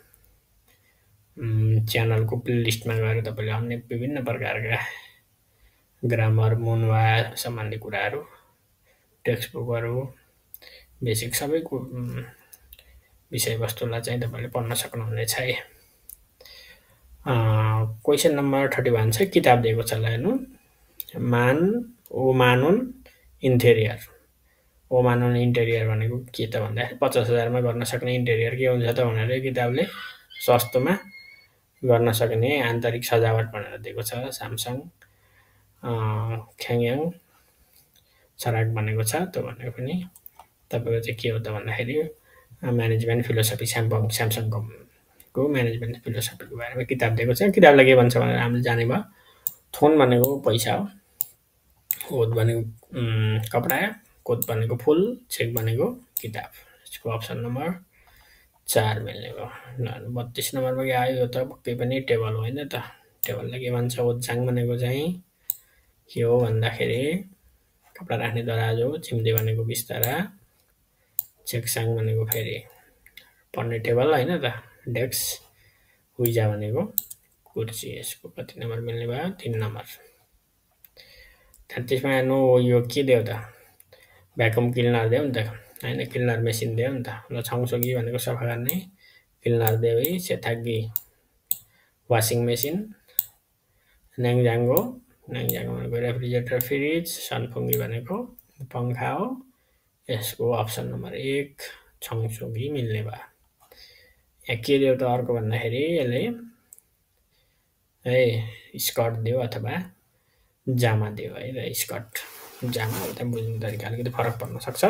च्यानलको प्लेलिस्टमा गएर तपाईँले अन्य विभिन्न प्रकारका ग्रामर, मुनवा सम्बन्धी कुराहरू, टेक्स्ट बुकहरू, बेसिक सबै विषयवस्तुलाई चाहिँ तपाईँले पढ्न सक्नुहुनेछ है। क्वेसन नम्बर 31 छ, किताब दिएको छ ल हेर्नु। ओमानुन इन्टेरियर। ओमानुन इन्टेरियर भनेको के त भन्दाखेरि 50,000 मा गर्न सक्ने इन्टेरियर के हुन्छ त भनेर यो किताबले सस्तोमा गर्न सक्ने आन्तरिक सजावट भनेर दिएको छ। स्यामसङ ख्याङयाङ सराक भनेको छ। त्यो भनेको पनि तपाईँको चाहिँ के हो त भन्दाखेरि म्यानेजमेन्ट फिलोसफी स्यामसङको म्यानेजमेन्ट फिलोसफीको बारेमा किताब दिएको छ। किताबलाई के भन्छ भनेर हामीले जाने भयो। थोन भनेको पैसा हो, ओत भनेको कपडा, कोत भनेको फुल, चेक भनेको किताब। यसको अप्सन नम्बर 4 मिल्ने भयो। ल 32 नम्बरमा के आयो, यो त पक्कै पनि टेबल हो होइन त। टेबललाई के भन्छ, ओछ्याङ भनेको चाहिँ के हो भन्दाखेरि कपडा राख्ने दराज हो, चिम्दी भनेको बिस्तारा, चेक्साङ भनेको फेरि पढ्ने टेबल होइन त, डेस्क, हुइजा भनेको कुर्सी। यसको कति नम्बर मिल्ने भयो, 3 नम्बर। 33मा हेर्नु, यो के दियो त, भ्याकुम क्लिनर दियो नि त होइन, क्लिनर मेसिन दियो नि त। ल छङसोगी भनेको सफा गर्ने, क्लिनर दियो है, सेथागी वासिङ मेसिन, न्याङजाङ्गो भनेको रेफ्रिजरेटर फ्रिज, सनफुङ्गी भनेको पङ्खा हो। यसको अप्सन नम्बर 1 छङसोगी मिल्ने भयो। यहाँ के दियो त अर्को भन्दाखेरि यसले है स्कर्ट दियो अथवा जामा दियो है। र स्कर्ट जामा त्यहाँ बुझ्ने तरिका अलिकति फरक पर्न सक्छ।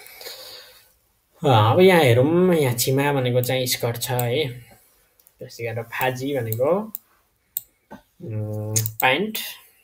अब यहाँ हेरौँ, यहाँ छिमा भनेको चाहिँ स्कर्ट छ है। त्यस्तै गरेर फाजी भनेको प्यान्ट,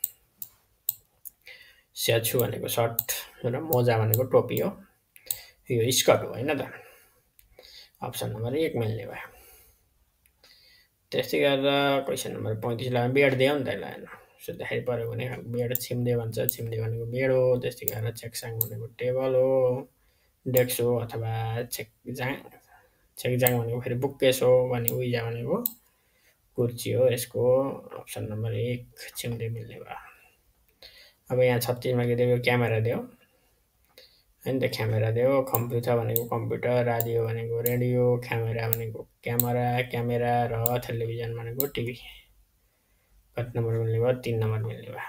स्याछु भनेको सर्ट र मोजा भनेको टोपी हो। यो स्कर्ट हो होइन त। अप्सन नम्बर 1 मिल्ने भयो। त्यस्तै गरेर क्वेसन नम्बर 35 लाई बेड दियो नि त, यसलाई हेर्नु सोद्धाखेरि पऱ्यो भने बेड छिम्दे भन्छ, छिम्दे भनेको बेड हो। त्यस्तै गरेर चेक्साङ भनेको टेबल हो, डेस्क हो अथवा चेकजाङ भनेको फेरि बुककेस हो भने उइजा भनेको कुर्सी हो। यसको अप्सन नम्बर 1 छिम्दे मिल्ने भयो। अब यहाँ 36मा के दियो, क्यामेरा दियो होइन त, क्यामेरा दियो। कम्प्युटर भनेको कम्प्युटर, राडियो भनेको रेडियो, क्यामेरा भनेको क्यामेरा र टेलिभिजन भनेको टिभी। कति नम्बर मिल्ने भयो, 3 नम्बर मिल्ने भयो।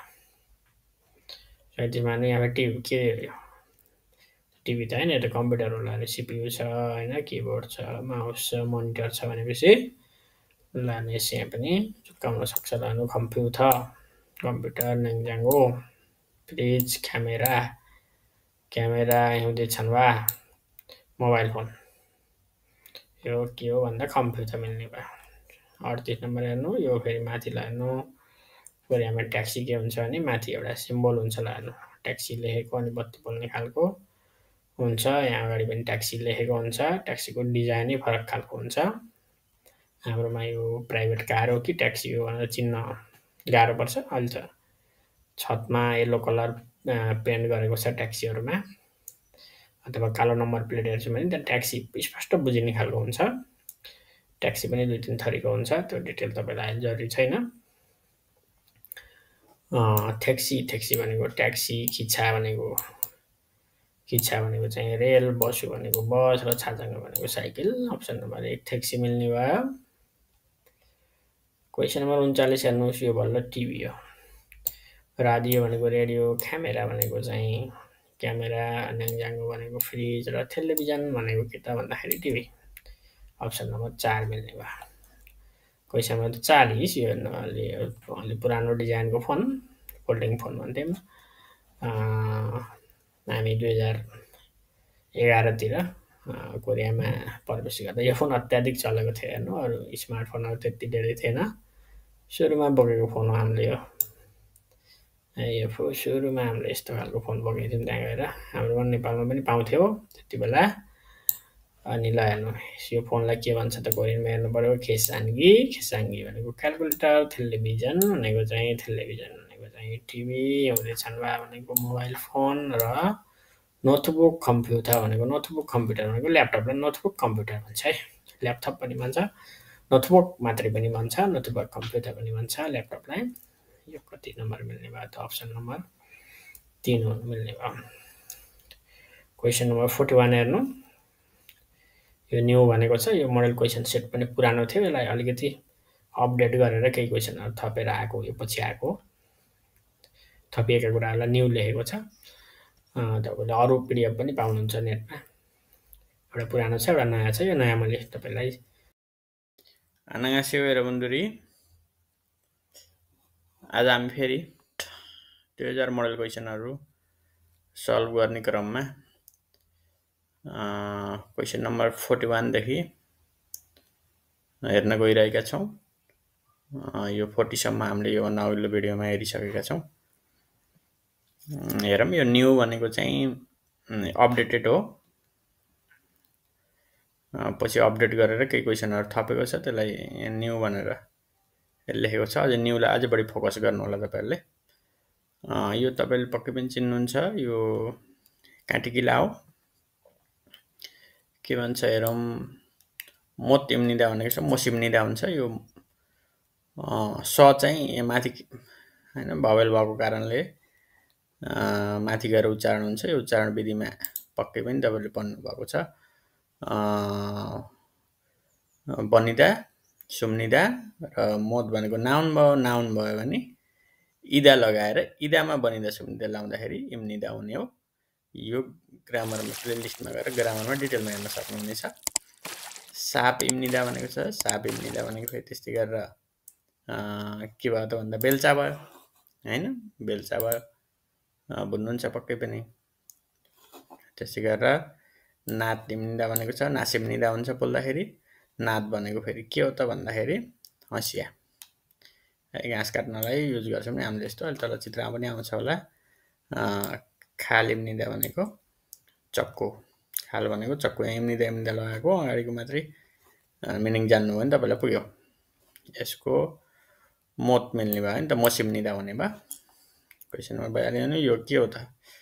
37मा यहाँ टिभी के हो, टिभी त होइन, यो त कम्प्युटर होला, सिपियु छ होइन, किबोर्ड छ, माउस छ, मोनिटर छ भनेपछि लाने यहाँ पनि चुक्काउन सक्छ। लानु कम्प्युटर न्याङजाङ्गो, फ्रिज, क्यामेरा हिउँदे छन्वा, मोबाइल फोन। यो के हो भन्दा कम्प्युटर मिल्ने भयो। 38 नम्बर हेर्नु, यो फेरि माथिलाई हेर्नु। कोरियामा ट्याक्सी के हुन्छ भने माथि एउटा सिम्बल हुन्छ ल हेर्नु, ट्याक्सी लेखेको अनि बत्ती बल्ने खालको हुन्छ। यहाँ अगाडि पनि ट्याक्सी लेखेको हुन्छ। ट्याक्सीको डिजाइनै फरक खालको हुन्छ। हाम्रोमा यो प्राइभेट कार हो कि ट्याक्सी हो भनेर चिन्न गाह्रो पर्छ। अहिले त छतमा येल्लो कलर पेन्ट गरेको छ ट्याक्सीहरूमा, अथवा कालो नम्बर प्लेट हेर्छु भने त्यहाँ ट्याक्सी स्पष्ट बुझिने खालको हुन्छ। ट्याक्सी पनि 2-3 थरीको हुन्छ, त्यो डिटेल तपाईँलाई अहिले जरुरी छैन। ट्याक्सी भनेको ट्याक्सी, खिच्चा भनेको चाहिँ रेल, बसु भनेको बस र छाजाङ्ग भनेको साइकल। अप्सन नम्बर 1 ट्याक्सी मिल्ने भयो। क्वेसन नम्बर 39 हेर्नुहोस्, यो बल्ल टिभी हो। राडियो भनेको रेडियो, क्यामेरा भनेको चाहिँ क्यामेरा, न्याङजाङ्गो भनेको फ्रिज र टेलिभिजन भनेको के त भन्दाखेरि टिभी। अप्सन नम्बर 4 मिल्ने भयो। क्वेसन नम्बर 40 यो अलि पुरानो डिजाइनको फोन, फोल्डिङ फोन भन्थ्यौँ हामी 2011 तिर कोरियामा प्रवेश गर्दा यो फोन अत्याधिक चलेको थियो हेर्नु। अरू स्मार्टफोनहरू त्यति धेरै थिएन। सुरुमा बोकेको फोन हो हामीले यो सुरुमा हामीले यस्तो खालको फोन बोकेको थियौँ त्यहाँ गएर। हाम्रो नेपालमा पनि पाउँथ्यो त्यति बेला। अनि ल हेर्नु, यो फोनलाई के भन्छ त कोरियनमा हेर्नु पऱ्यो। खेसाङ्गी भनेको क्यालकुलेटर, टेलिभिजन भनेको चाहिँ टिभी, हिउँदे छन्वा भनेको मोबाइल फोन र नोटबुक कम्प्युटर भनेको ल्यापटपलाई नोटबुक कम्प्युटर भन्छ है। ल्यापटप पनि भन्छ, नोटबुक मात्रै पनि भन्छ, नोटबुक कम्प्युटर पनि भन्छ ल्यापटपलाई। यो कति नम्बर मिल्ने भयो त, अप्सन नम्बर 3 मिल्ने भयो। क्वेसन नम्बर 41 हेर्नु, यो न्यू भनेको छ, यो मोडल क्वेसन सेट पनि पुरानो थियो, यसलाई अलिकति अपडेट गरेर केही क्वेसनहरू थपेर आएको, यो पछि आएको थपिएका कुराहरूलाई न्यू लेखेको छ। तपाईँले अरू पिडिएफ पनि पाउनुहुन्छ नेटमा। एउटा पुरानो छ, एउटा नयाँ छ। यो नयाँ मैले तपाईँलाई 안녕하세요 여러분들이 आज हामी फेरि 2000 मोडल क्वेसनहरू सल्भ गर्ने क्रममा क्वेसन नम्बर 41 देखि हेर्न गइरहेका छौं। यो 40 सम्म हामीले यो भन्दा अघिल्लो भिडियोमा हेरिसकेका छौं। हेरौँ, यो न्यू भनेको चाहिँ अपडेटेड हो। पछि अपडेट गरेर केही क्वेसनहरू थपेको छ, त्यसलाई न्यू भनेर लेखेको छ। अझ न्यूलाई अझै बढी फोकस गर्नु होला तपाईहरुले। यो तपाईले पक्कै पनि चिन्नुहुन्छ, यो काटिकिला हो। के भन्छ हेरौँ, मोत इम्निदा भनेको छ, मोसिम्निदा हुन्छ। यो स चाहिँ माथि हैन भावेल भएको कारणले माथि गएर उच्चारण हुन्छ। यो उच्चारण विधिमा पक्कै पनि तपाईले पढ्नु भएको छ। बनिदा, सुम्निदा र मोत भनेको नाउन भयो भने इदा लगाएर इदामा बनिदा सुम्निदा लाउँदाखेरि इम्निदा हुने हो। यो ग्रामरमा प्लेलिस्टमा गएर ग्रामरमा डिटेलमा हेर्न सक्नुहुनेछ। साप इम्निदा भनेको छ, साप इम्निदा भनेको फेरि त्यस्तै गरेर के भयो त भन्दा बेल्चा भयो हैन, बेल्चा भयो, बुझ्नुहुन्छ पक्कै पनि। त्यसै गरेर नात इम्निदा भनेको छ, नासिम्निदा हुन्छ बोल्दाखेरि। नात भनेको फेरि के हो त भन्दाखेरि हँसिया, घाँस काट्नलाई युज गर्छौँ नि हामीले। यस्तो अहिले तल चित्रमा पनि आउँछ होला। खाल इम्निदा भनेको चक्कु, खाल भनेको चक्कु, इम्निदा लगाएको अगाडिको मात्रै मिनिङ जान्नुभयो भने तपाईलाई पुग्यो। यसको मोत मिल्ने भयो नि त, मोसिम्निदा हुने भयो। क्वेसन नम्बर 42 यो के हो त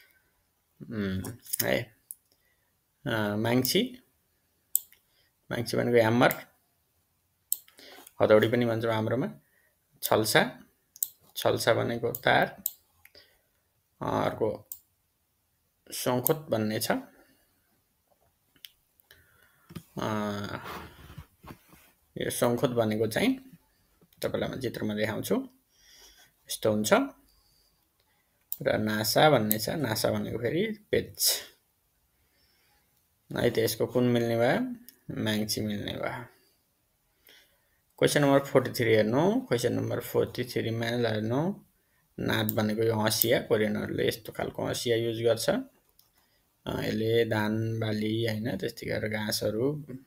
है, माङ्सी, माङ्सी भनेको ह्यामर, हतौडी पनि भन्छौँ हाम्रोमा। छल्सा, छल्सा भनेको तार। अर्को सङ्खोत भन्ने छ। यो सङ्खोत भनेको चाहिँ तपाईलाई म चित्रमा देखाउँछु, यस्तो हुन्छ। र नासा भन्ने छ, नासा भनेको फेरि पेच है। त्यसको कुन मिल्ने भयो, माङ्सी मिल्ने भयो। क्वेसन नम्बर 43 हेर्नु। क्वेसन नम्बर 43 मा हेर्नु, नाद भनेको यो हँसिया, कोरियनहरुले यस्तो खालको हँसिया युज गर्छ। यसले धान बाली हैन त्यस्तै गरेर घाँसहरु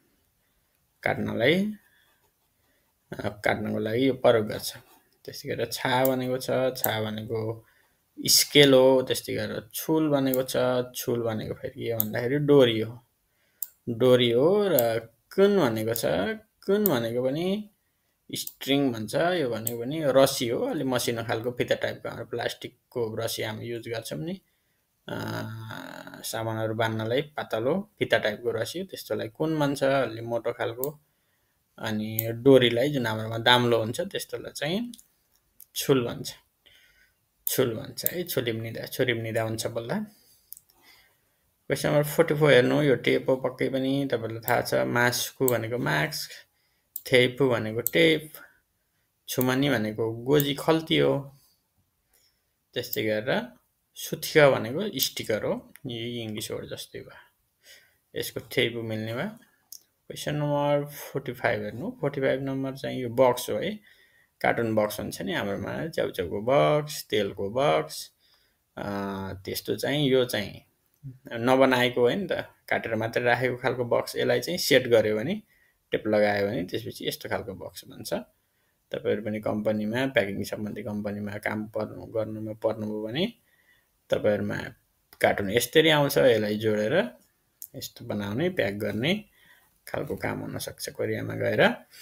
काट्नको लागि यो प्रयोग गर्छ। त्यस्तै गरेर छा भनेको छ, छा भनेको स्केल हो। त्यस्तै गरेर छुल भनेको छ, छुल भनेको फेरि के भन्दाखेरि डोरी हो, डोरी हो। र कुन भनेको छ, कुन भनेको पनि स्ट्रिङ भन्छ। यो भनेको पनि रसी हो, अलि मसिनो खालको फिता टाइपको, हाम्रो प्लास्टिकको रसी हामी युज गर्छौं नि सामानहरु बान्नलाई, पातलो फिता टाइपको रसी, त्यस्तोलाई कुन भन्छ, अलि मोटो खालको। अनि डोरीलाई जुन हाम्रोमा दाम्लो हुन्छ त्यस्तोलाई चाहिँ छुल भन्छ, छुल भन्छ है। छुरिम्निदा हुन्छ बोल्दा। क्वेसन नम्बर 44 हेर्नु, यो टेप हो पक्कै पनि तपाईलाई थाहा छ। मास्कु भनेको मास्क, थेपु भनेको टेप, छुमनी भनेको गोजी खल्ती हो। त्यस्तै गरेर सुथिया भनेको स्टिकर हो। यही इंग्लिश वर्ड जस्तै भयो। यसको थेपु मिल्ने भयो। क्वेसन नम्बर 45 हेर्नु। 45 नम्बर चाहिँ यो बक्स हो है, कार्टुन बक्स हुन्छ नि हाम्रोमा, च्याउको बक्स, तेलको बक्स। त्यस्तो चाहिँ यो चाहिँ नबनाएको हो नि त, काटेर मात्र राखेको खालको बक्स। यसलाई चाहिँ सेट गर्यो भने, टेप लगायो भने त्यसपछि यस्तो खालको बक्स बन्छ। तपाईहरु पनि कम्पनीमा, प्याकिङ सम्बन्धी कम्पनीमा काम गर्नुमा पर्नुभयो भने तपाईहरुमा कार्टुन यसरी आउँछ। यसलाई जोडेर यस्तो बनाउने, प्याक गर्ने खालको काम हुन सक्छ कोरियामा गएर।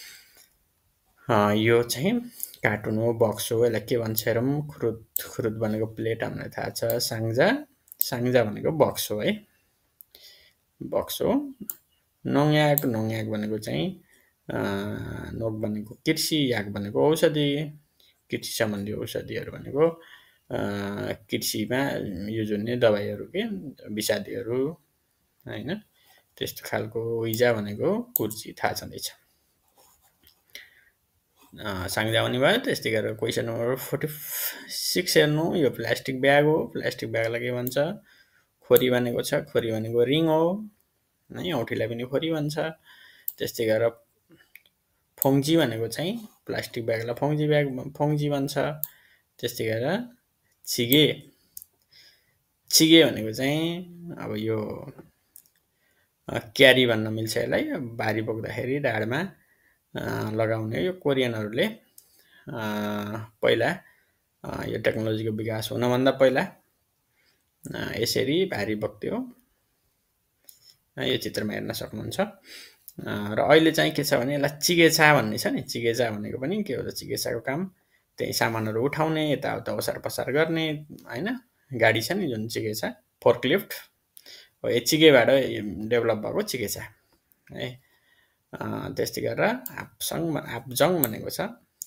यो चाहिँ कार्टुन हो, बक्स हो। यसलाई के भन्छ हेरौँ, खुरुत, खुरुत भनेको प्लेट हामीलाई थाहा छ। साङ्जा, साङ्जा भनेको बक्स हो है, बक्स हो। नोङयाक, नोङयाक भनेको चाहिँ नोक भनेको कृषि, याक भनेको औषधि, कृषि सम्बन्धी औषधिहरु भनेको कृषिमा युज हुने दबाईहरु के, विषादीहरु हैन। त्यस्तो खालको हुइजा भनेको कुर्सी थाहा छँदैछ। सँगै आउने भयो। त्यस्तै गरेर क्वेसन नम्बर 46 हेर्नु। यो प्लास्टिक ब्याग हो। प्लास्टिक ब्यागलाई के भन्छ? खोरी भनेको छ। खोरी भनेको रिङ हो है, औँठीलाई पनि खोरी भन्छ। त्यस्तै गरेर फौजी भनेको चाहिँ प्लास्टिक ब्यागलाई फौजी भन्छ। त्यस्तै गरेर छिगे भनेको चाहिँ अब यो क्यारी भन्न मिल्छ यसलाई। भारी बोक्दाखेरि ढाडमा लगाउने। यो कोरियनहरूले पहिला यो टेक्नोलोजीको विकास हुनभन्दा पहिला यसरी भारी बोक्थ्यो। यो चित्रमा हेर्न सक्नुहुन्छ। र अहिले चाहिँ के छ भने यसलाई चिगेचा भन्ने छ नि। चिगेचा भनेको पनि के हो त? चिगेचाको काम त्यही सामानहरू उठाउने, यताउता ओसार पसार गर्ने हैन। गाडी छ नि जुन चिगेचा, फोर्कलिफ्ट हो, यो चिगेबाट डेभलप भएको चिगेचा है। त्यस्तै गरेर आप्जङ भनेको छ।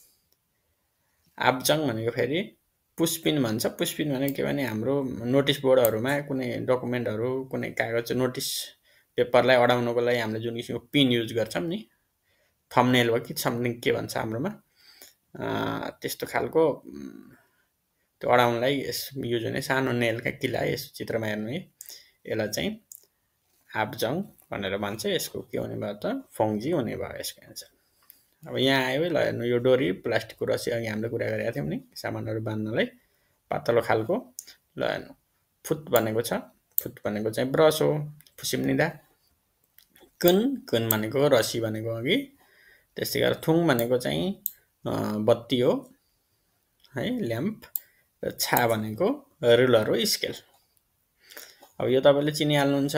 आप्जङ भनेको फेरि पुसपिन भन्छ। पुसपिन भनेको के भने हाम्रो नोटिस बोर्डहरूमा कुनै डकुमेन्टहरू, कुनै कागज नोटिस पेपरलाई अडाउनको लागि हामीले जुन किसिमको पिन युज गर्छौँ नि, थम्बनेल हो कि समथिङ के भन्छ हाम्रोमा, त्यस्तो खालको त्यो अडाउनलाई युज हुने सानो नेलका किला। यस चित्रमा हेर्नु है, यसलाई चाहिँ आप्जङ भनेर भन्छ। यसको के हुने भयो त? फौजी हुने भयो यसको एन्सर। अब यहाँ आयो ल हेर्नु, यो डोरी प्लास्टिकको रसी अघि हामीले कुरा गरेका थियौँ नि, सामानहरू बाँध्नलाई पातलो खालको। ल हेर्नु, फुट भनेको छ। फुट भनेको चाहिँ ब्रस हो, फुसिम्निदा। कुन भनेको रसी भनेको अघि। त्यस्तै गरेर थुङ भनेको चाहिँ बत्ती हो है, ल्याम्प। र छा भनेको रुलर हो, स्केल। अब यो तपाईँले चिनिहाल्नुहुन्छ।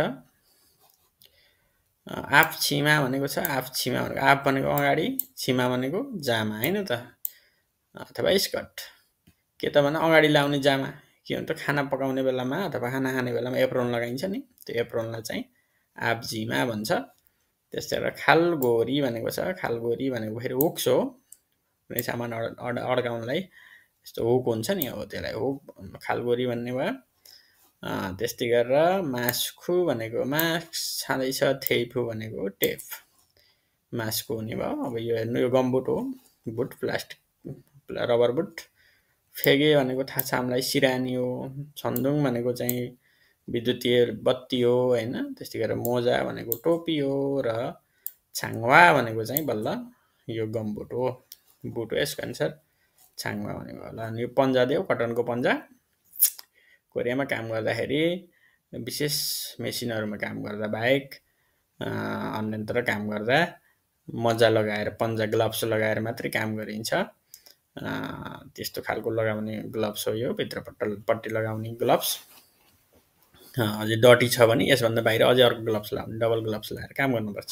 आप छिमा भनेको छ। आप छिमा भनेको, आप भनेको अगाडि, छिमा भनेको जामा हैन त, अथवा स्कर्ट। के त भने अगाडि लाउने जामा के हुन्छ? खाना पकाउने बेलामा अथवा खाना खाने बेलामा एप्रोन लगाइन्छ नि, त्यो एप्रोनलाई चाहिँ आप झिमा भन्छ। त्यस्तै गरेर खालगोरी भनेको छ। खालगोरी भनेको फेरि हुक्स हो, कुनै सामान अड्काउनलाई यस्तो हुक हुन्छ नि, हो त्यसलाई हुक खालगोरी भन्ने भयो। त्यस्तै गरेर मास्कु भनेको मास्क छँदैछ। थेइफु भनेको टेप, मास्कु हुने भयो। अब यो हेर्नु, यो गमबुट हो, बुट प्लास्टिक रबर बुट। फेगे भनेको थाहा छ हामीलाई, सिरानी हो। छन्दुङ भनेको चाहिँ विद्युतीय बत्ती हो हैन। त्यस्तै गरेर मोजा भनेको टोपी हो। र छाङवा भनेको चाहिँ बल्ल यो गमबुट हो, बुट हो यसको एन्सर। छाङवा भनेको होला। अनि यो पन्जा देऊ, कटनको पन्जा। कोरियामा काम गर्दाखेरि विशेष मेसिनहरूमा काम गर्दा बाहेक अन्यत्र काम गर्दा मजा लगाएर पन्जा ग्लभ्स लगाएर मात्रै काम गरिन्छ। त्यस्तो खालको लगाउने ग्लभ्स हो यो, भित्रपट्टि लगाउने ग्लभ्स। अझै डटी छ भने यसभन्दा बाहिर अझै अर्को ग्लभ्स लगाउने, डबल ग्लभ्स लगाएर काम गर्नुपर्छ।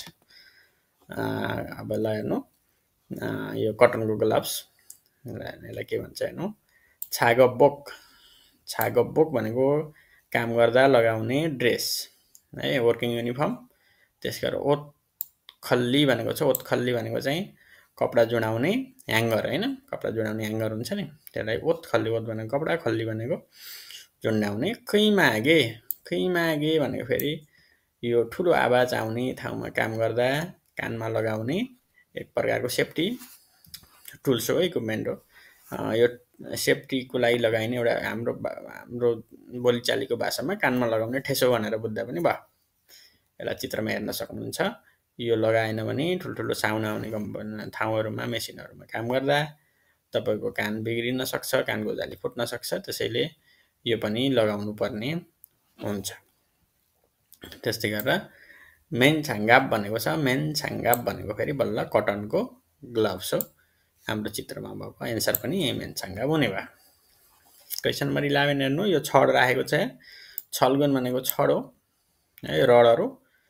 अब ल हेर्नु, यो कटनको ग्लभ्स, यसलाई के भन्छ हेर्नु? छागबोक। छागबोक भनेको काम गर्दा लगाउने ड्रेस है, वर्किङ युनिफर्म। त्यस गरेर ओतखल्ली भनेको छ। ओतखल्ली भनेको चाहिँ कपडा जुडाउने ह्याङ्गर हैन, कपडा जुडाउने ह्याङ्गर हुन्छ नि, त्यसलाई ओतखल्ली। ओत भनेको कपडा, खल्ली भनेको जुडाउने। खैमागे। खैमागे भनेको फेरि यो ठुलो आवाज आउने ठाउँमा काम गर्दा कानमा लगाउने एक प्रकारको सेफ्टी टुल्स हो, इक्विपमेन्ट हो। यो सेफ्टीको लागि लगाइने एउटा हाम्रो बोलीचालीको भाषामा कानमा लगाउने ठेसो भनेर बुझ्दा पनि भयो। यसलाई चित्रमा हेर्न सक्नुहुन्छ। यो लगाएन भने ठुल्ठुलो साउन्ड आउने ठाउँहरूमा, मेसिनहरूमा काम गर्दा तपाईँको कान बिग्रिन सक्छ, कानको जाली फुट्न सक्छ। त्यसैले यो पनि लगाउनु पर्ने हुन्छ। त्यस्तै गरेर मेन छाङ्गाप भनेको छ। मेन छाङ्गाप भनेको फेरि बल्ल कटनको ग्लभ्स हो। हाम्रो चित्रमा भएको एन्सर पनि यही मेन छाङ्गाप हुने भयो। क्वेसन नम्बर 11 हेर्नु, यो छड राखेको छ। छलगुन भनेको छड हो है, रडहरू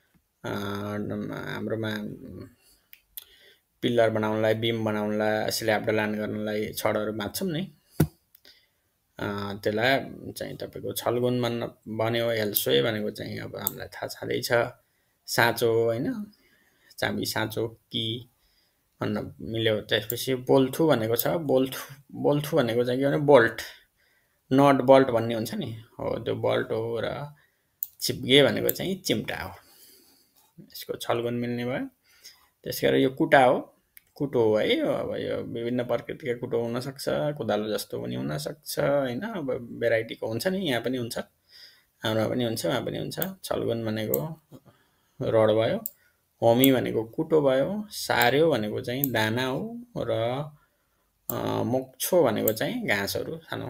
हाम्रोमा पिल्लर बनाउनलाई, बिम बनाउनलाई, स्ल्याब ढलान गर्नलाई छडहरू बाँच्छौँ नि, त्यसलाई चाहिँ तपाईँको छलगुन भन्यो। हेल्सोय भनेको चाहिँ अब हामीलाई थाहा छँदैछ, साँचो होइन, चाबी साँचो कि भन्न मिल्यो। त्यसपछि बोल्थु भनेको छ। बोल्थु भनेको चाहिँ के भने बोल्ट, नट बल्ट भन्ने हुन्छ नि, हो त्यो बल्ट हो। र चिप्गे भनेको चाहिँ चिम्टा हो। यसको छलगुण मिल्ने भयो। त्यसैगरी यो कुटा हो, कुटो हो है। अब यो विभिन्न प्रकृतिका कुटो हुनसक्छ, कोदालो जस्तो पनि हुनसक्छ होइन। अब भेराइटीको हुन्छ नि, यहाँ पनि हुन्छ, हाम्रोमा पनि हुन्छ, उहाँ पनि हुन्छ। छलगुण भनेको रड भयो, होमी भनेको कुटो भयो, सार्यो भनेको चाहिँ दाना हो, र मोक्छो भनेको चाहिँ घाँसहरू सानो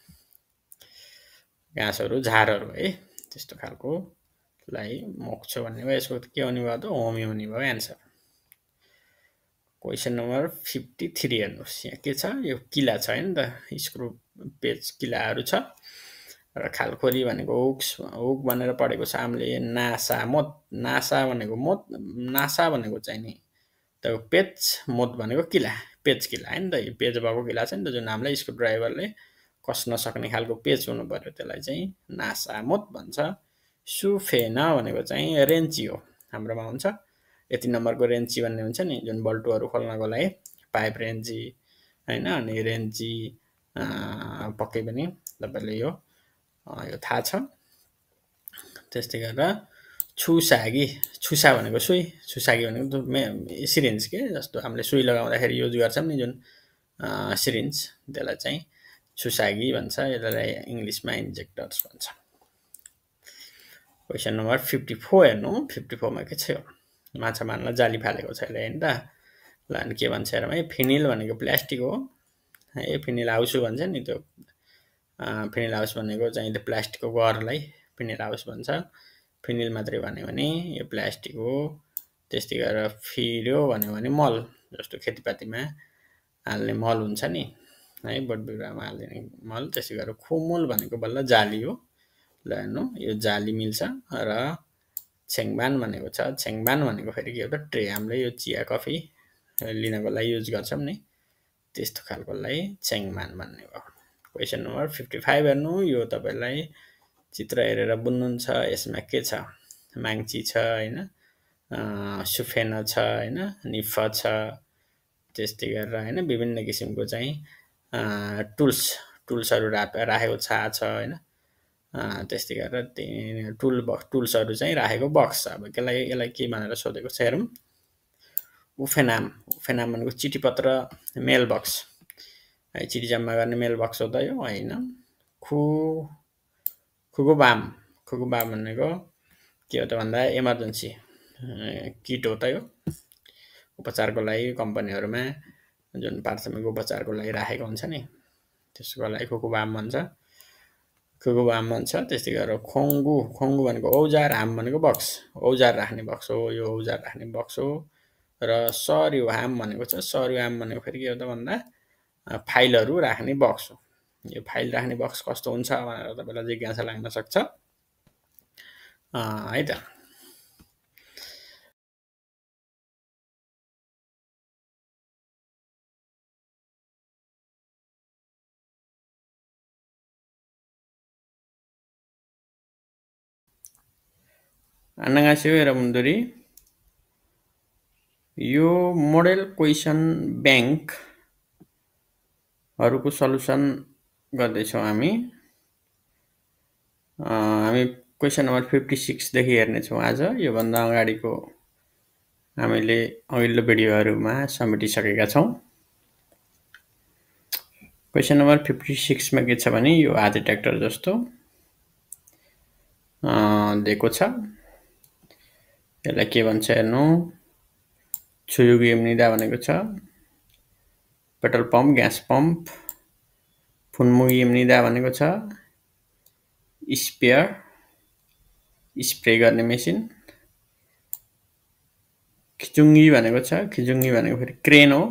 घाँसहरू झारहरू है, त्यस्तो खालकोलाई मोक्छो भन्ने भयो। यसको के हुने भयो त, होमी हुने भयो एन्सर। क्वेसन नम्बर 53 हेर्नुहोस्, यहाँ के छ, यो किला छ होइन त, स्क्रु पेज किलाहरू छ, र खालखोरी भनेको हुक्स, हुक भनेर पढेको छ हामीले नासा मोत। नासा भनेको मोत, नासा भनेको चाहिँ नि त्यो पेज, मोत भनेको किला, पेज किला होइन त। यो पेज भएको किला छ नि त, जुन हामीलाई स्क्रु ड्राइभरले कस्न सक्ने खालको पेज हुनु पर्यो, त्यसलाई चाहिँ नासा मोत भन्छ। सुफेन भनेको चाहिँ रेन्ची हो, हाम्रोमा हुन्छ यति नम्बरको रेन्ची भन्ने हुन्छ नि, जुन बल्टुहरू खोल्नको लागि पाइप रेन्ची होइन। अनि रेन्ची पक्कै पनि तपाईँले यो थाहा छ। त्यस्तै गरेर छुसागी, छुसा भनेको सुई, छुसागी भनेको सिरिन्ज के, जस्तो हामीले सुई लगाउँदाखेरि युज गर्छौँ नि जुन सिरिन्ज, त्यसलाई चाहिँ छुसागी भन्छ, यसलाई इङ्ग्लिसमा इन्जेक्टर्स भन्छ। क्वेसन नम्बर 54 हेर्नु, 54 मा के छ, माछा मार्न जाली फालेको छ यसले होइन त। ल अनि के भन्छ हेरौँ है, फिनिल भनेको प्लास्टिक हो है, फिनिल हाउस भन्छ नि त्यो। फिनिल हाउस भनेको चाहिँ त्यो प्लास्टिकको घरलाई फिनिल हाउस भन्छ। फिनिल मात्रै भन्यो भने यो प्लास्टिक हो। त्यस्तै गरेर फिर्यो भन्यो भने मल, जस्तो खेतीपातीमा हाल्ने मल हुन्छ नि है, बोट बिरुवामा हालिदिने मल। त्यसै गरेर खुमुल भनेको बल्ल जाली हो। ल हेर्नु, यो जाली मिल्छ। र छेङबान भनेको छ, छेङबान भनेको फेरि के हो त, ट्रे, हामीले यो चिया कफी लिनको लागि युज गर्छौँ नि, त्यस्तो खालकोलाई छेङबान भन्ने भयो। क्वेसन नम्बर 55 हेर्नु, यो तपाईँलाई चित्र हेरेर बुझ्नुहुन्छ। यसमा के छ, माङ्ची छ होइन, सुफेन छ होइन, निफ छ, त्यस्तै गरेर होइन विभिन्न किसिमको चाहिँ टुल्सहरू राखेको छ होइन। त्यस्तै गरेर टुल्सहरू चाहिँ राखेको बक्स छ। अब यसलाई के भनेर सोधेको छ हेरौँ, उफेनाम, उफेनाम भनेको चिठीपत्र मेल बक्स है, चिठी जम्मा गर्ने मेल बक्स हो त यो होइन। खुकुबाम, खुकुबाम भनेको के हो त भन्दा इमर्जेन्सी किट हो त यो, उपचारको लागि कम्पनीहरूमा जुन प्राथमिक उपचारको लागि राखेको हुन्छ नि, त्यसको लागि खुकुबाम भन्छ, खुकुबाम भन्छ। त्यस्तै गरेर खोङ्गु, खोङ्गु भनेको औजार, हाम भनेको बक्स, औजार राख्ने बक्स हो, यो औजार राख्ने बक्स हो। र सर्यो हाम भनेको छ, सर्यो हाम भनेको फेरि के हो त भन्दा फाइलहरू राख्ने बक्स हो। यो फाइल राख्ने बक्स कस्तो हुन्छ भनेर तपाईँलाई जिज्ञासा लाग्न सक्छ है त। 안녕하세요 여러분들이, यो मोडेल क्वेसन ब्याङ्कहरूको सल्युसन गर्दैछौँ हामी। क्वेसन नम्बर 56 देखि हेर्नेछौँ आज। योभन्दा अगाडिको हामीले अघिल्लो भिडियोहरूमा समेटिसकेका छौँ। क्वेसन नम्बर 56 मा के छ भने, यो आधे ट्र्याक्टर जस्तो दिएको छ। यसलाई के भन्छ हेर्नु, छुयुगी एम्निदा भनेको छ, पेट्रोल पम्प, ग्यास पम्प। फुन्मुगी एम्निदा भनेको छ, स्पेयर, स्प्रे गर्ने मेसिन। खिचुङ्गी भनेको छ, खिचुङ्गी भनेको फेरि क्रेन हो।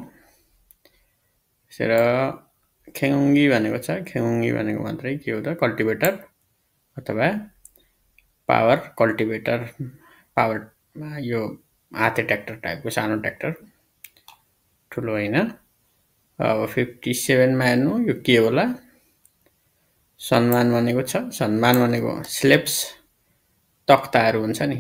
र खेङुङ्गी भनेको छ, खेङुङ्गी भनेको मात्रै के हो त, कल्टिभेटर अथवा पावर कल्टिभेटर। पावरमा यो हाते ट्र्याक्टर टाइपको सानो ट्र्याक्टर, ठुलो होइन। अब 57 मा हेर्नु, यो के होला, सम्मान भनेको छ, सम्मान भनेको स्लेब्स, तख्ताहरू हुन्छ नि,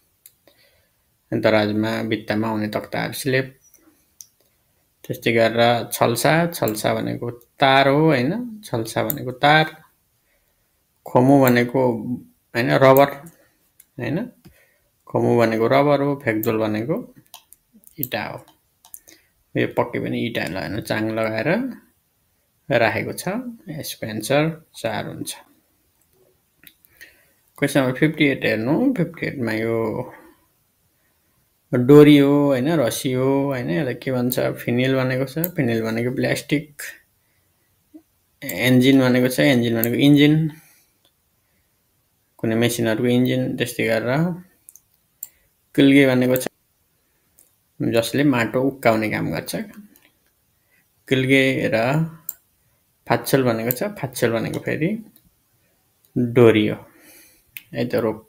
दराजमा भित्तामा हुने तख्ताहरू, स्लेब। त्यस्तै गरेर छल्सा, छल्सा भनेको तार हो होइन, छल्सा भनेको तार। खोमु भनेको होइन रबर होइन, खमु भनेको रबर हो, फेक्जोल भनेको इटा हो। यो पक्कै पनि इटा लगाएर चाङ लगाएर राखेको छ। यसको एन्सर 4 हुन्छ। क्वेसन नम्बर 58 हेर्नु। 58 मा यो डोरी हो हैन, रस्सी हो हैन, यसलाई के भन्छ? फिनिल भनेको छ। फिनिल भनेको प्लास्टिक। इन्जिन भनेको छ। इन्जिन भनेको इन्जिन, कुनै मेसिनहरुको इन्जिन। त्यस्तै गरेर किल्गे भनेको छ जसले माटो उक्काउने काम गर्छ। किल्गे र फाच्छल भनेको छ। फाच्छल भनेको फेरि डोरी हो। है त रोप।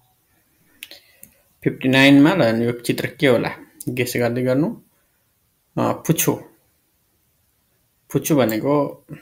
59 मा ल यो चित्र के होला? गेस गर्दै गर्नु। पुछु। पुछु भनेको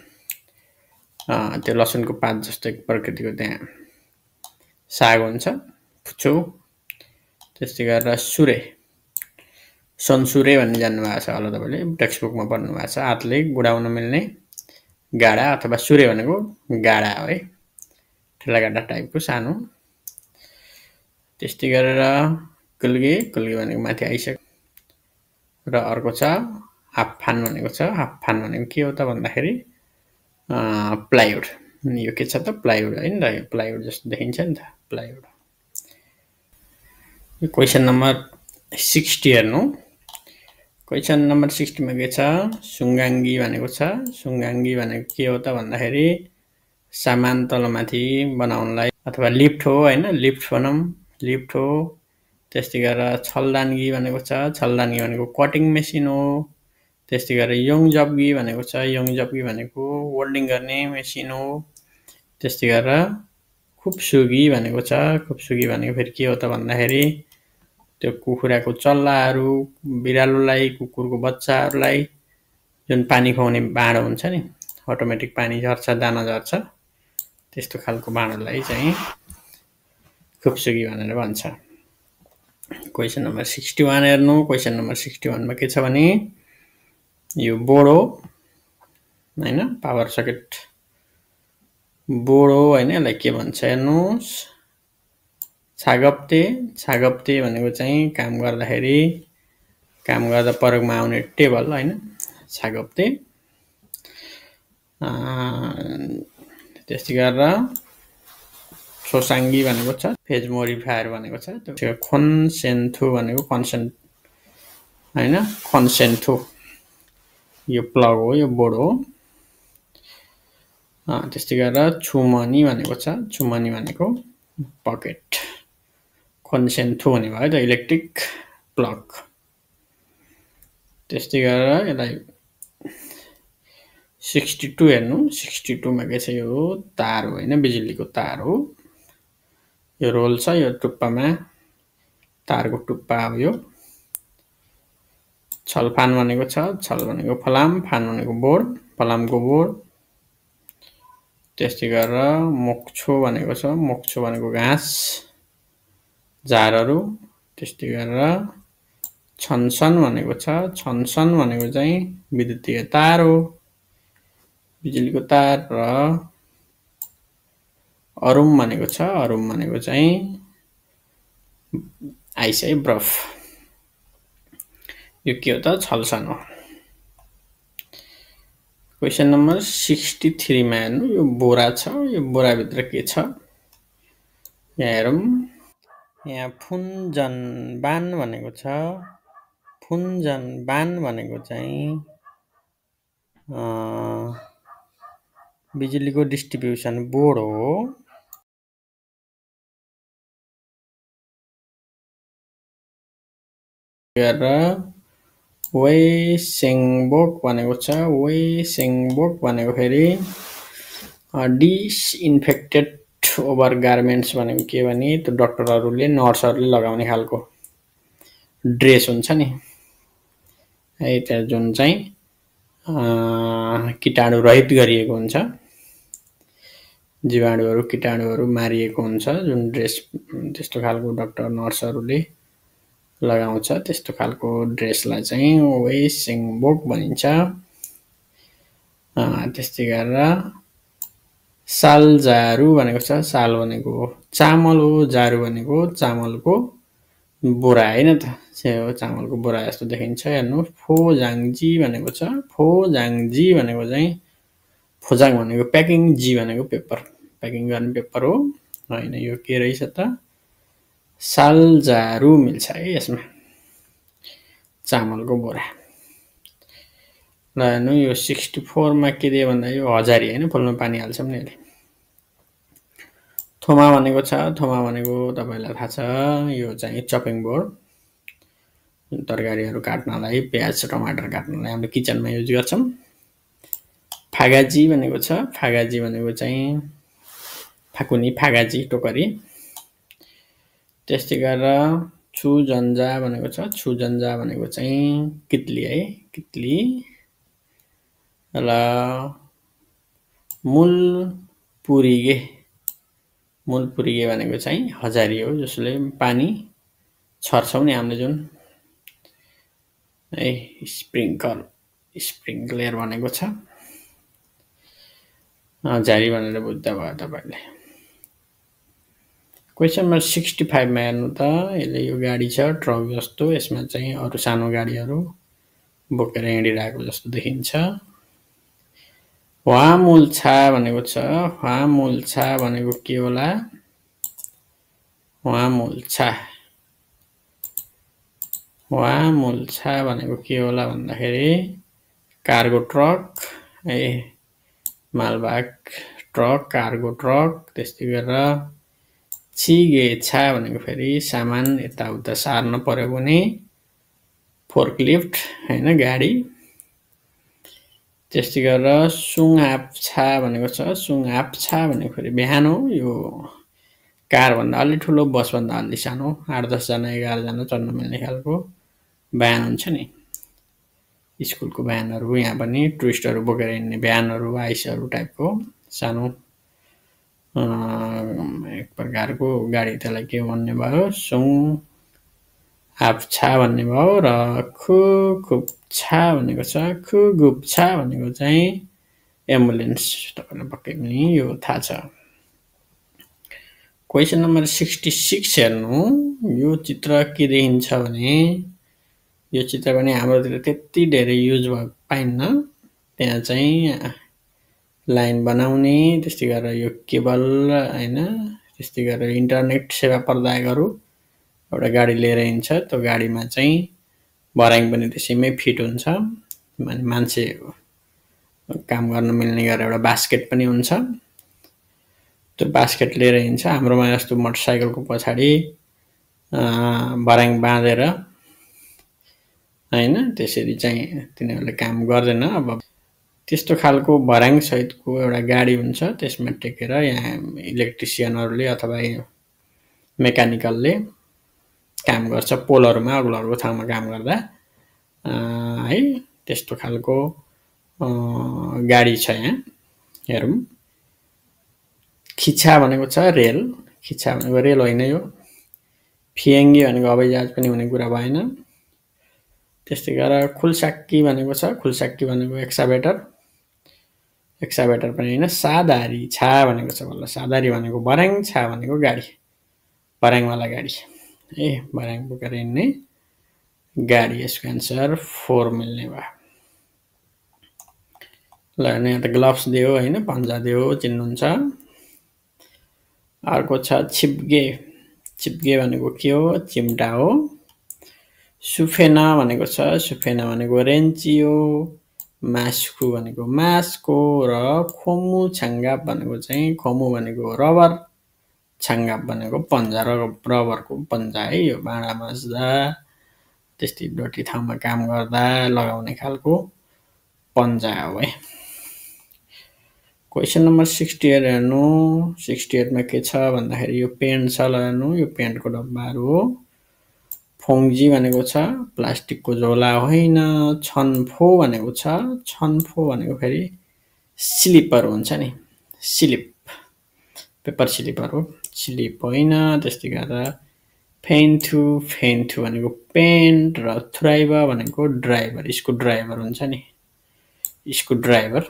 त्यो लसुनको पात जस्तो एक प्रकृतिको त्यहाँ साग हुन्छ, पुछु। त्यस्तै गरेर सुरे। सनसुरे भन्ने जान्नुभएको छ होला तपाईले, टेक्स्ट बुकमा पढ्नु भएको छ। हातले गुडाउन मिल्ने गाडा अथवा सुरे भनेको गाडा हो है, ठेलागाडा टाइपको सानो। त्यस्तै गरेर किल्गे। किल्गे भनेको माथि आइसक्यो। र अर्को छ हाफफान भनेको छ। हाफफान भनेको के हो त भन्दाखेरि प्लाइवुड। यो के छ त? प्लाइवुड हैन त, यो प्लाइवुड जस्तो देखिन्छ नि त, प्लाइवुड। यो क्वेसन नम्बर 60 हेर्नु। क्वेसन नम्बर 60 मा के छ? सुङ्गाङ्गी भनेको छ। सुङ्गाङ्गी भनेको के हो त भन्दाखेरि सामान तलमाथि बनाउनलाई, अथवा लिफ्ट हो हैन, लिफ्ट भनौं, लिफ्ट हो। त्यस्तै गरेर छलदान्गी भनेको छ। छलदान्गी भनेको कटिङ मेसिन हो। त्यस्तै गरेर योङजब्गी भनेको छ। योङजब्गी भनेको वेल्डिङ गर्ने मेसिन हो। त्यस्तै गरेर खुपसुगी भनेको छ। खुपसुगी भनेको फेरि के हो त भन्दाखेरि त्यो कुखुराको चल्लाहरू, बिरालोलाई, कुकुरको बच्चाहरूलाई जुन पानी खुवाउने बाँडो हुन्छ नि, अटोमेटिक पानी झर्छ, दाना झर्छ, त्यस्तो खालको बाँडोलाई चाहिँ खुपसुगी भनेर भन्छ। क्वेसन नम्बर 61 हेर्नु। क्वेसन नम्बर 61 मा के छ भने यो बोर्ड हो हैन, पावर सकेट बोर्ड हो हैन। यसलाई के भन्छ हेर्नुस्? छागप्ते। छागप्ते भनेको चाहिँ काम गर्दाखेरि, काम गर्दा प्रयोगमा आउने टेबल हैन, छागप्ते। त्यस्तै गरेर छोसाङ्गी भनेको छ। फेज मोडिफायर भनेको छ। त्यो खोनसेन्थु भनेको कन्सेन्ट हैन, खोनसेन्थु यो प्लग हो, यो बोर्ड हो। त्यस्तै गरेर छुमनी भनेको छ। छुमनी भनेको पकेट। खोनसेन्थु भन्ने भयो त इलेक्ट्रिक प्लग। त्यस्तै गरेर यसलाई 62 हेर्नु। 62 मा के छ? यो तार हो हैन, बिजुलीको तार हो। यो रोल छ, यो टुप्पामा तारको टुप्पा हो यो। छलफान भनेको छ। छल भनेको फलाम, फान भनेको बोर्ड, फलामको बोर्ड। त्यस्तै गरेर मोक्छो भनेको छ। मोक्छो भनेको घाँस, झारहरू। त्यस्तै गरेर छनसन भनेको छ। छनसन भनेको चाहिँ विद्युतीय तार हो, बिजुलीको तार। र अरुम भनेको छ। अरुम भनेको चाहिँ आइस है, बरफ। यो के हो त? छलसन हो। क्वेसन नम्बर 63 मा हेर्नु। यो बोरा छ। यो बोराभित्र के छ? यहाँ हेरौँ। यहाँ फुन्जन बान भनेको छ। फुन्जन बान भनेको चाहिँ बिजुलीको डिस्ट्रिब्युसन बोर्ड हो। वेसेङबोक भनेको छ। वेसेङबोक भनेको फेरि डिसइन्फेक्टेड ओभर गार्मेन्ट्स भनेको के भने त्यो डाक्टरहरूले, नर्सहरूले लगाउने खालको ड्रेस हुन्छ नि है, त्यहाँ जुन चाहिँ कीटाणु रहित गरिएको हुन्छ, जीवाणुहरू कीटाणुहरू मारिएको हुन्छ, जुन ड्रेस त्यस्तो खालको डाक्टर नर्सहरूले लगाउँछ, त्यस्तो खालको ड्रेसलाई चाहिँ वेसेङबोक भनिन्छ। त्यस्तै गरेर सालजारु भनेको छ। साल भनेको चामल हो, जारु भनेको चामलको बोरा हैन त चामलको बोरा जस्तो देखिन्छ हेर्नु फोजाङजी भनेको छ फोजाङजी भनेको चाहिँ फोजाङ भनेको प्याकिङ जी भनेको पेपर प्याकिङ गर्ने पेपर हो हैन यो के रहेछ त सालजारु मिल्छ है यसमा चामलको बोरा ल हेर्नु यो 64 मा के दियो भन्दा यो हजारी हैन फुलमा पानी हाल्छौं नि अहिले थोमा भनेको छ थोमा भनेको तपाईलाई थाहा छ यो चाहिँ चपिङ बोर्ड तरकारीहरु काट्नलाई प्याज टमाटर काट्नलाई हामीले किचनमा युज गर्छौं फागाजी भनेको छ फागाजी भनेको चाहिँ फाकुनी फागाजी टोकरी त्यस्तै गरेर छुजन्जा भनेको छ छुजन्जा भनेको चाहिँ कित्ली है कित्ली र मूलपुरिगे मूलपुरिगे भनेको चाहिँ हजारी हो जसले पानी छर्छौं नि हामीले जुन है स्प्रिङ्कलर भनेको छ हजारी भनेर बुझ्दा भयो तपाईले क्वेशन नम्बर 65 मा हेर्नु त यसले यो गाडी छ ट्रक जस्तो यसमा चाहिँ अरु सानो गाडीहरु बोकेर हिँडिरहेको जस्तो देखिन्छ वामुल्छा भनेको छ वामुल्छा भनेको के होला वामुल्छा वामुल्छा भनेको के होला भन्दाखेरि कार्गो ट्रक है मालवाहक ट्रक कार्गो ट्रक त्यस्तै गरेर छिगेछा भनेको फेरि सामान यताउता सार्न पर्यो भने फोर्कलिफ्ट हैन गाडी त्यस्तै गरेर सुङआप्छा भनेको छ सुङआप्छा भनेको फेरि बिहान हो यो कार भन्दा अलि ठुलो बस भन्दा अलि सानो 8-10 जना 11 जना चढ्न मिल्ने खालको भ्यान हुन्छ नि स्कुलको भ्यानहरु यहाँ पनि टुरिस्टहरु बोकेर हिँड्ने भ्यानहरु आइसहरु टाइपको सानो एक प्रकारको गाडी त्यसलाई के भन्ने भयो सुङ आप्छा भन्ने भयो र खुगुप्छा भनेको छ खुगुप्छा भनेको चाहिँ एम्बुलेन्स तपाईलाई पक्कै पनि यो थाहा छ क्वेशन नम्बर 66 हेर्नु यो चित्र के देखिन्छ भने यो चित्र पनि हाम्रोतिर त्यति धेरै युज पाइन्न त्यहाँ चाहिँ लाइन बनाउने त्यस्तै गरेर यो केबल हैन त्यस्तै गरेर इन्टरनेट सेवा प्रदायकहरु एउटा गाडी लिएर हिँड्छ त्यो गाडीमा चाहिँ भर्याङ पनि त्यसैमै फिट हुन्छ माने मान्छे काम गर्न मिल्ने गरेर एउटा बास्केट पनि हुन्छ त्यो बास्केट लिएर हिँड्छ हाम्रोमा जस्तो मोटरसाइकलको पछाडी भर्याङ बाँधेर हैन त्यसरी चाहिँ तिनीहरुले काम गर्दैन अब त्यस्तो खालको भर्याङ सहितको एउटा गाडी हुन्छ त्यसमा टेकेर यहाँ इलेक्ट्रिशियनहरुले अथवा मेकानिकलले काम गर्छ पोलहरुमा अग्लोहरुको ठाउँमा काम गर्दा है त्यस्तो खालको गाडी छ यहाँ हेरौं खिचा भनेको छ रेल खिचा भनेको रेल होइन यो फियङ्गी भनेको हवाईजहाज पनि हुने कुरा भएन त्यस्तै गरेर खुलसाक्की भनेको छ खुलसाक्की भनेको एक्सकाभेटर एक्सकाभेटर पनि हैन सादारी छा भनेको छ बल्ल सादारी भनेको भर्याङ छा भनेको गाडी भर्याङवाला गाडी ए भर्याङ बोकेर हिँड्ने गाडी यसको आन्सर 4 मिल्ने भयो ल यहाँ त ग्लोभ्स दियो हैन पन्जा दियो चिन्नुहुन्छ अर्को छ छिप्गे छिप्गे भनेको के हो चिम्टा हो सुफेना भनेको छ सुफेना भनेको रेन्ची हो मास्कु भनेको मास्को र खोमु छाङ्गाप भनेको चाहिँ खोमु भनेको रबर छाङ्गाप भनेको पन्जा रबरको पन्जा है यो भाँडा माझ्दा त्यस्तै डटी ठाउँमा काम गर्दा लगाउने खालको पन्जा हो है क्वेशन नम्बर 68 हेर्नु 68 मा के छ भन्दाखेरि यो पेन्ट छ ल हेर्नु यो पेन्टको डब्बाहरु हो फोङ्जी भनेको छ प्लास्टिकको झोला होइन छनफो भनेको छ छनफो भनेको फेरि स्लिपर हुन्छ नि स्लिप पेपर स्लिपर हो स्लिप होइन त्यस्तै गरेर फेन्थु फेन्थु भनेको पेन्ट र थ्राइभर भनेको ड्राइभर स्क्रू ड्राइभर हुन्छ नि स्क्रू ड्राइभर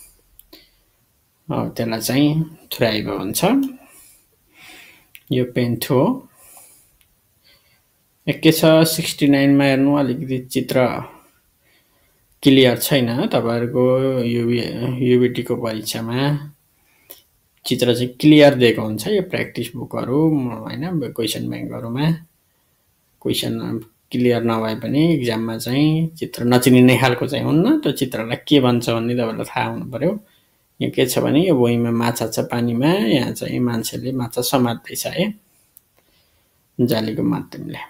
त्यसलाई चाहिँ थ्राइभर हुन्छ यो पेन्थु हो के छ 69 मा हेर्नु अलिकति चित्र क्लियर छैन तपाईहरुको युबिटी को परीक्षामा चित्र चाहिँ क्लियर दिएको हुन्छ यो प्र्याक्टिस बुकहरु हैन क्वेशन बैंकहरुमा क्वेशन क्लियर नभए पनि एक्जाममा चाहिँ चित्र नचिनिने खालको चाहिँ हुन्न त्यो चित्रलाई के भन्छ भन्ने तपाईलाई थाहा हुनु पर्यो यहाँ के छ भने यो भुइँमा माछा छ पानीमा यहाँ चाहिँ मान्छेले माछा समात्दै छ है जालीको माध्यमले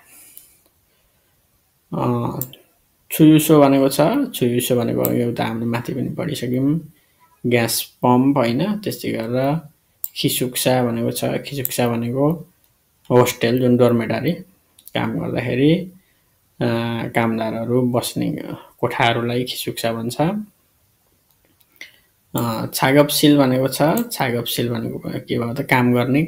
छुयुसो भनेको छ छुयुसो भनेको एउटा हामीले माथि पनि पढिसक्यौं ग्यास पम्प हैन त्यस्तै गरेर खिसुक्सा भनेको छ खिसुक्सा भनेको होस्टेल जुन डोर्मेटरी काम गर्दाखेरि कामदारहरु बस्ने कोठाहरुलाई खिसुक्सा भन्छ छागपसिल भनेको छ छागपसिल भनेको के भयो त काम गर्ने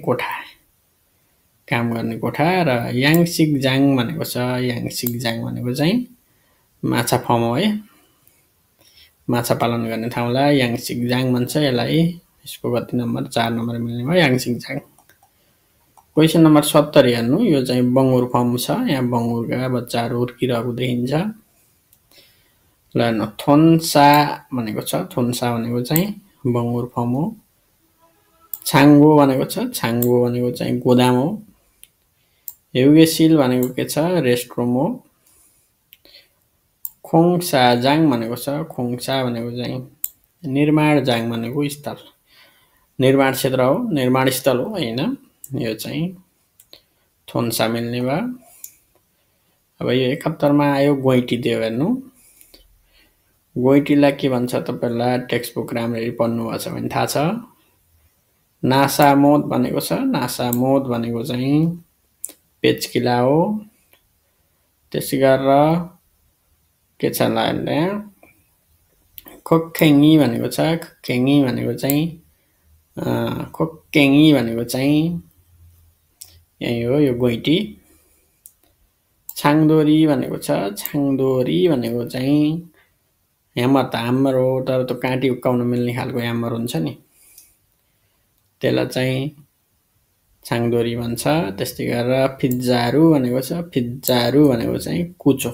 कोठा र याङसिकजाङ भनेको छ याङसिकजाङ भनेको चाहिँ माछा फर्म हो है माछा पालन गर्ने ठाउँलाई याङसिकजाङ भन्छ यसलाई यसको गति नम्बर 4 नम्बर मिल्ने भयो याङसिकजाङ क्वेशन नम्बर 70 हेर्नु यो चाहिँ बंगुर फर्म छ यहाँ बंगुरका बच्चाहरु हुर्किरहेको देखिन्छ ल हेर्नु थोन्सा भनेको छ थोन्सा भनेको चाहिँ बंगुर फर्म हो छाङ्गो भनेको छ छाङ्गो भनेको चाहिँ गोदाम हो हेउगेसिल भनेको के छ रेस्टरुम हो खोङसाजाङ भनेको छ खोङसा भनेको चाहिँ निर्माणजाङ भनेको स्थल निर्माण क्षेत्र हो निर्माण स्थल हो हैन यो चाहिँ थोन्सा मिल्ने भयो अब यो 71 मा आयो गोइटी दियो हेर्नु गोइटीलाई के भन्छ तपाईलाई टेक्स्ट बुक राम्ररी पढ्नु भएको छ भने थाहा छ नासामोद भनेको छ नासामोद भनेको चाहिँ पेचकिला हो त्यसै गरेर के छ लाले खोक्खेङी भनेको छ खोक्खेङी भनेको चाहिँ यही हो यो गोइटी छाङदोरी भनेको छ छाङदोरी भनेको चाहिँ ह्यामर त हाम्मर हो तर त्यो काँटी उक्काउन मिल्ने खालको ह्यामर हुन्छ नि त्यसलाई चाहिँ छाङदोरी भन्छ त्यस्तै गरेर फिज्जारु भनेको छ फिज्जारु भनेको चाहिँ कुचो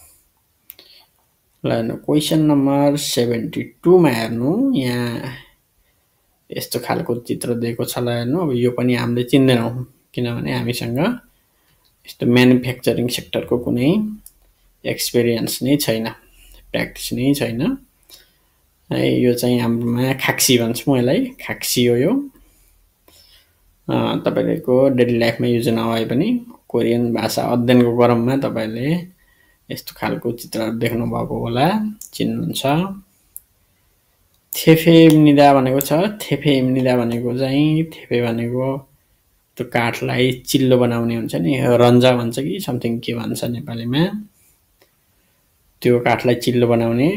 ल हेर्नु क्वेशन नम्बर 72 मा हेर्नु यहाँ यस्तो खालको चित्र दिएको छ ल हेर्नु अब यो पनि हामीले चिन्दैनौं किनभने हामीसँग यस्तो म्यानुफ्याक्चरिङ सेक्टरको कुनै एक्सपीरियन्स नै छैन प्र्याक्टिस नै छैन है यो चाहिँ हाम्रोमा खाक्सी भन्छ म यसलाई खाक्सी हो यो तपाईको डेली लाइफमा युज नभए पनि कोरियन भाषा अध्ययनको क्रममा तपाईले यस्तो खालको चित्रहरु देख्नु भएको होला चिन्नुहुन्छ थेफेम्निदा भनेको छ थेफेम्निदा भनेको चाहिँ थेफे भनेको त्यो काठलाई चिल्लो बनाउने हुन्छ नि रन्जा भन्छ कि समथिङ के भन्छ नेपालीमा त्यो काठलाई चिल्लो बनाउने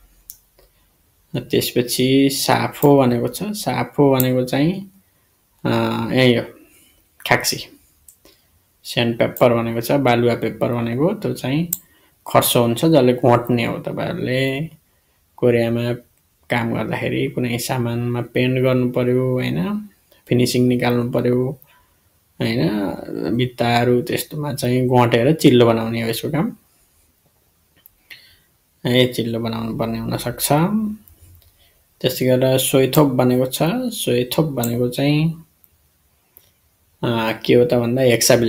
त्यसपछि साफो भनेको छ साफो भनेको चाहिँ यही हो खाक्सी स्यान्ड पेपर भनेको छ बालुवा पेपर भनेको त्यो चाहिँ खर्सो हुन्छ जसले घोट्ने हो तपाईहरुले कोरियामा काम गर्दाखेरि कुनै सामानमा पेन्ट गर्नु पर्यो हैन फिनिशिङ निकाल्नु पर्यो हैन भित्ताहरु त्यस्तोमा चाहिँ घोटेर चिल्लो बनाउने हो यसको काम चिल्लो बनाउनु पर्ने हुन सक्छ त्यसै गरेर सोइथोप भनेको छ सोइथोप भनेको चाहिँ के हो त भन्दा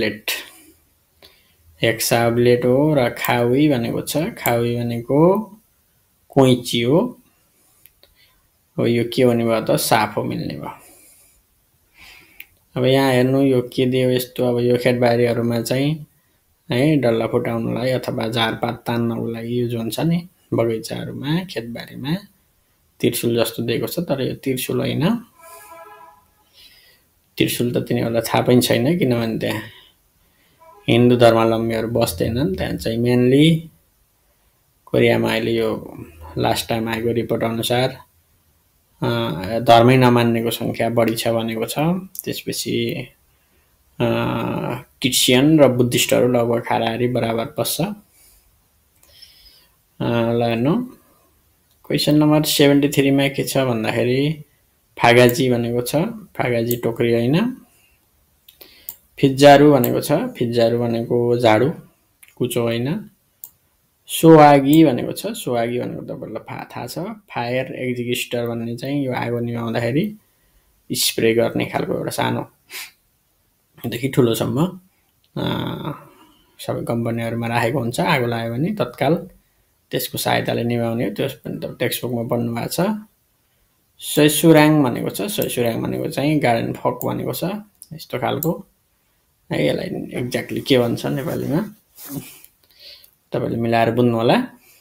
हेक्साब्लेड हो र खावी भनेको छ खावी भनेको कोइची हो अब यो के हुने भयो त साफो मिल्ने भयो अब यहाँ हेर्नु यो के दियो यस्तो अब यो खेतबारीहरुमा चाहिँ है डल्ला फुटाउनलाई अथवा झारपात तान्नको लागि युज हुन्छ नि बगैंचाहरुमा खेतबारीमा त्रिशूल जस्तो दिएको छ तर यो त्रिशूल हैन त्रिशूल त तिनीहरुलाई थाहा पनि छैन किनभने त्यहाँ हिन्दू धर्मावलम्बीहरु बस्दैनन् त्यहाँ चाहिँ मेनली कोरियामा अहिले यो लास्ट टाइम आएको रिपोर्ट अनुसार धर्मै नमान्नेको संख्या बढी छ भनेको छ त्यसपछि क्रिश्चियन र बुद्धिस्टहरु लगभग हाराहारी बराबर बस्छ ल हेर्नु क्वेशन नम्बर 73 मा के छ भन्दाखेरि फागाजी भनेको छ फागाजी टोकरी हैन फिज्जारु भनेको छ फिज्जारु भनेको झाडु कुचो होइन। सोहागी भनेको छ, सोहागी भनेको तपाईँलाई थाहा छ, फायर एक्जिक्युटर भन्ने चाहिँ यो आगो निभाउँदाखेरि स्प्रे गर्ने खालको एउटा सानोदेखि ठुलोसम्म सबै कम्पनीहरूमा राखेको हुन्छ। आगो लाग्यो भने तत्काल त्यसको सहायताले निभाउने हो, त्यो पनि टेक्स्टबुकमा पढ्नु भएको छ। सैसुराङ भनेको छ, सैसुराङ भनेको चाहिँ गार्डन फक भनेको छ, यस्तो खालको है। यसलाई एक्ज्याक्टली के भन्छ नेपालीमा तपाईँले मिलाएर बुझ्नु होला।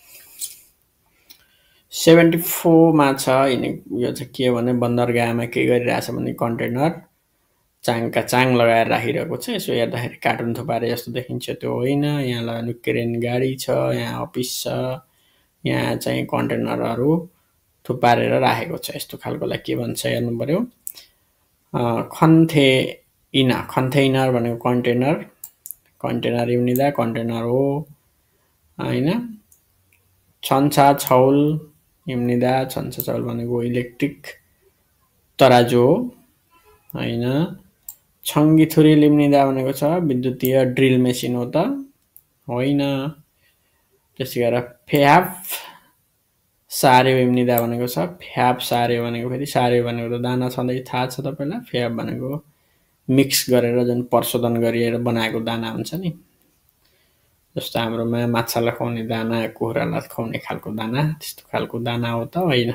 74 मा छ, यो चाहिँ के भने बन्दरगाहमा के गरिरहेछ भने कन्टेनर चाङका चाङ लगाएर राखिरहेको छ। यसो हेर्दाखेरि कार्टुन थुपारे जस्तो देखिन्छ, त्यो होइन। यहाँ लगाउने क्रेन गाडी छ, यहाँ अफिस छ, यहाँ चाहिँ कन्टेनरहरू थुपारेर राखेको छ। यस्तो खालकोलाई के भन्छ हेर्नु पर्यो। कन्टेइनर भनेको कन्टेनर, कन्टेनर युनिदा कन्टेनर हो होइन। छन्चा छौल युनिदा, छन्चा छौल भनेको इलेक्ट्रिक तराजु हो होइन। छङ्गीथुरी लिम्निदा भनेको छ विद्युतीय ड्रिल मेसिन हो त होइन। त्यसै गरेर फ्याप सार्यो लिम्निदा भनेको छ, फ्याप सार्यो भनेको फेरि सार्यो भनेको त दाना छँदै थाहा छ तपाईँलाई। फ्याप भनेको मिक्स गरेर जुन प्रशोधन गरिएर बनाएको दाना हुन्छ नि, जस्तो हाम्रोमा माछालाई खुवाउने दाना, कुखुरालाई खुवाउने खालको दाना, त्यस्तो खालको दाना हो त होइन।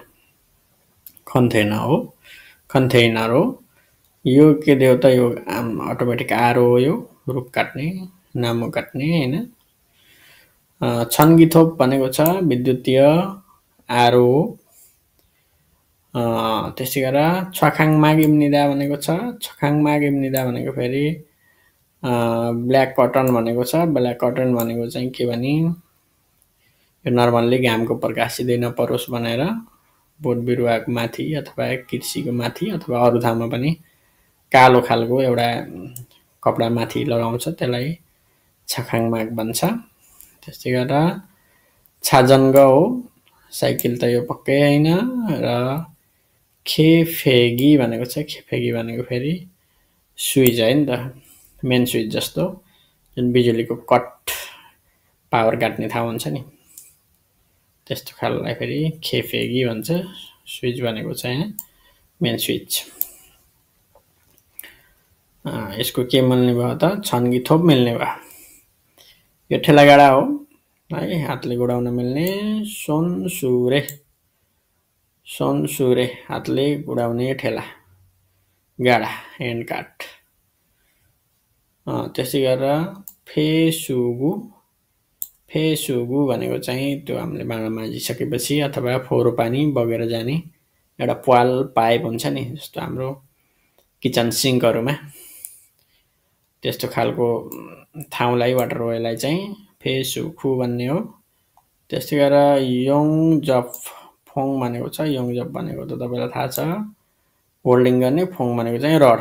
कन्टेनर हो। यो के दियो त, यो अटोमेटिक आरो हो, यो रुख काट्ने, नामो काट्ने होइन। छन्गीथोप भनेको छ विद्युतीय आरो हो। त्यसै गरेर छखाङमाग इम्निदा भनेको छ, छखाङमाग इम्निदा भनेको फेरि ब्ल्याक कटन भनेको छ। ब्ल्याक कटन भनेको चाहिँ के भने यो नर्मल्ली घामको प्रकाश सिधै नपरोस् भनेर बोट बिरुवाको माथि अथवा कृषिको माथि अथवा अरू ठाउँमा पनि कालो खालको एउटा कपडा माथि लगाउँछ, त्यसलाई छखाङमाग भन्छ। त्यस्तै गरेर छाजङ्ग हो, साइकल त यो पक्कै होइन। र खेफेगी भनेको छ, खेफेगी भनेको फेरि स्विच है नि त, मेन स्विच जस्तो जुन बिजुलीको कट पावर काट्ने ठाउँ हुन्छ नि, त्यस्तो खाललाई फेरि खेफेगी भन्छ। स्विच भनेको चाहिँ मेन स्विच। यसको के मिल्ने भयो त, छन्गीथोप मिल्ने भयो। यो ठेलागाडा हो है, हातले गुडाउन मिल्ने। सोनसुरे हातले गुडाउने ठेला गाडा, ह्यान्ड कार्ट। त्यसै गरेर फेसुगु भनेको चाहिँ त्यो हामीले भाँडा माझिसकेपछि अथवा फोहोर पानी बगेर जाने एउटा प्वाल पाइप हुन्छ नि, जस्तो हाम्रो किचन सिङ्कहरूमा, त्यस्तो खालको ठाउँलाई वाटरवेलाई चाहिँ फेसुखु भन्ने हो। त्यस्तै गरेर योङजफोङ भनेको छ, योङजफ भनेको त तपाईँलाई थाहा छ, होल्डिङ गर्ने, फोङ भनेको चाहिँ रड।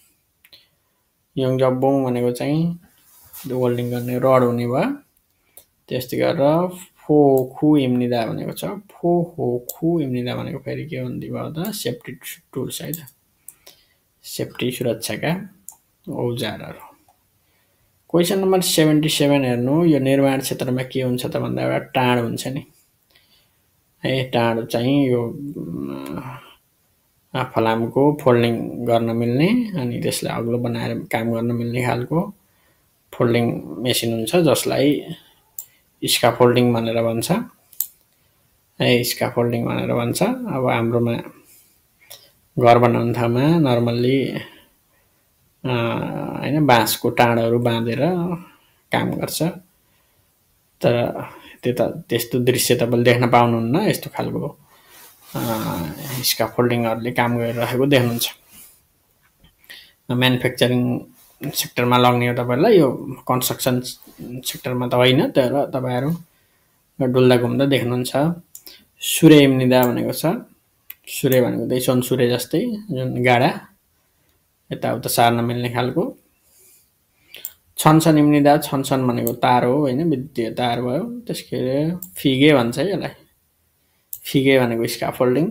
योङजफोङ भनेको चाहिँ होल्डिङ गर्ने रड हुने भयो। त्यस्तै गरेर फोखु इम्निदा भनेको छ, फोखु इम्निदा भनेको फेरि के भन्ने भयो त, सेफ्टी टुल्स है त, सेफ्टी सुरक्षाका औजारहरू। क्वेसन नम्बर 77 हेर्नु। यो निर्माण क्षेत्रमा के हुन्छ त भन्दा एउटा टाँड हुन्छ नि है। टाँड चाहिँ यो फलामको फोल्डिङ गर्न मिल्ने अनि त्यसलाई अग्लो बनाएर काम गर्न मिल्ने खालको फोल्डिङ मेसिन हुन्छ, जसलाई स्काफोल्डिङ भनेर भन्छ है, स्काफोल्डिङ भनेर भन्छ। अब हाम्रोमा घर बनाउने ठाउँमा नर्मल्ली होइन बाँसको टाँडहरू बाँधेर काम गर्छ, तर त्यस्तो दृश्य तपाईँले देख्न पाउनुहुन्न। यस्तो खालको स्काफोल्डिङहरूले काम गरिरहेको देख्नुहुन्छ। म्यानुफ्याक्चरिङ सेक्टरमा लग्ने हो तपाईँलाई, यो कन्स्ट्रक्सन सेक्टरमा त होइन, तर तपाईँहरू डुल्दा घुम्दा देख्नुहुन्छ। सुरे इम्निदा भनेको छ, सुरे भनेको त्यही सोनसुरे जस्तै जुन गाडा यताउता सार्न मिल्ने खालको। छनछन इम्निदा, छनछन भनेको तार हो होइन, विद्युतीय तार भयो। त्यसको फिगे भन्छ है यसलाई, फिगे भनेको स्काफोल्डिङ।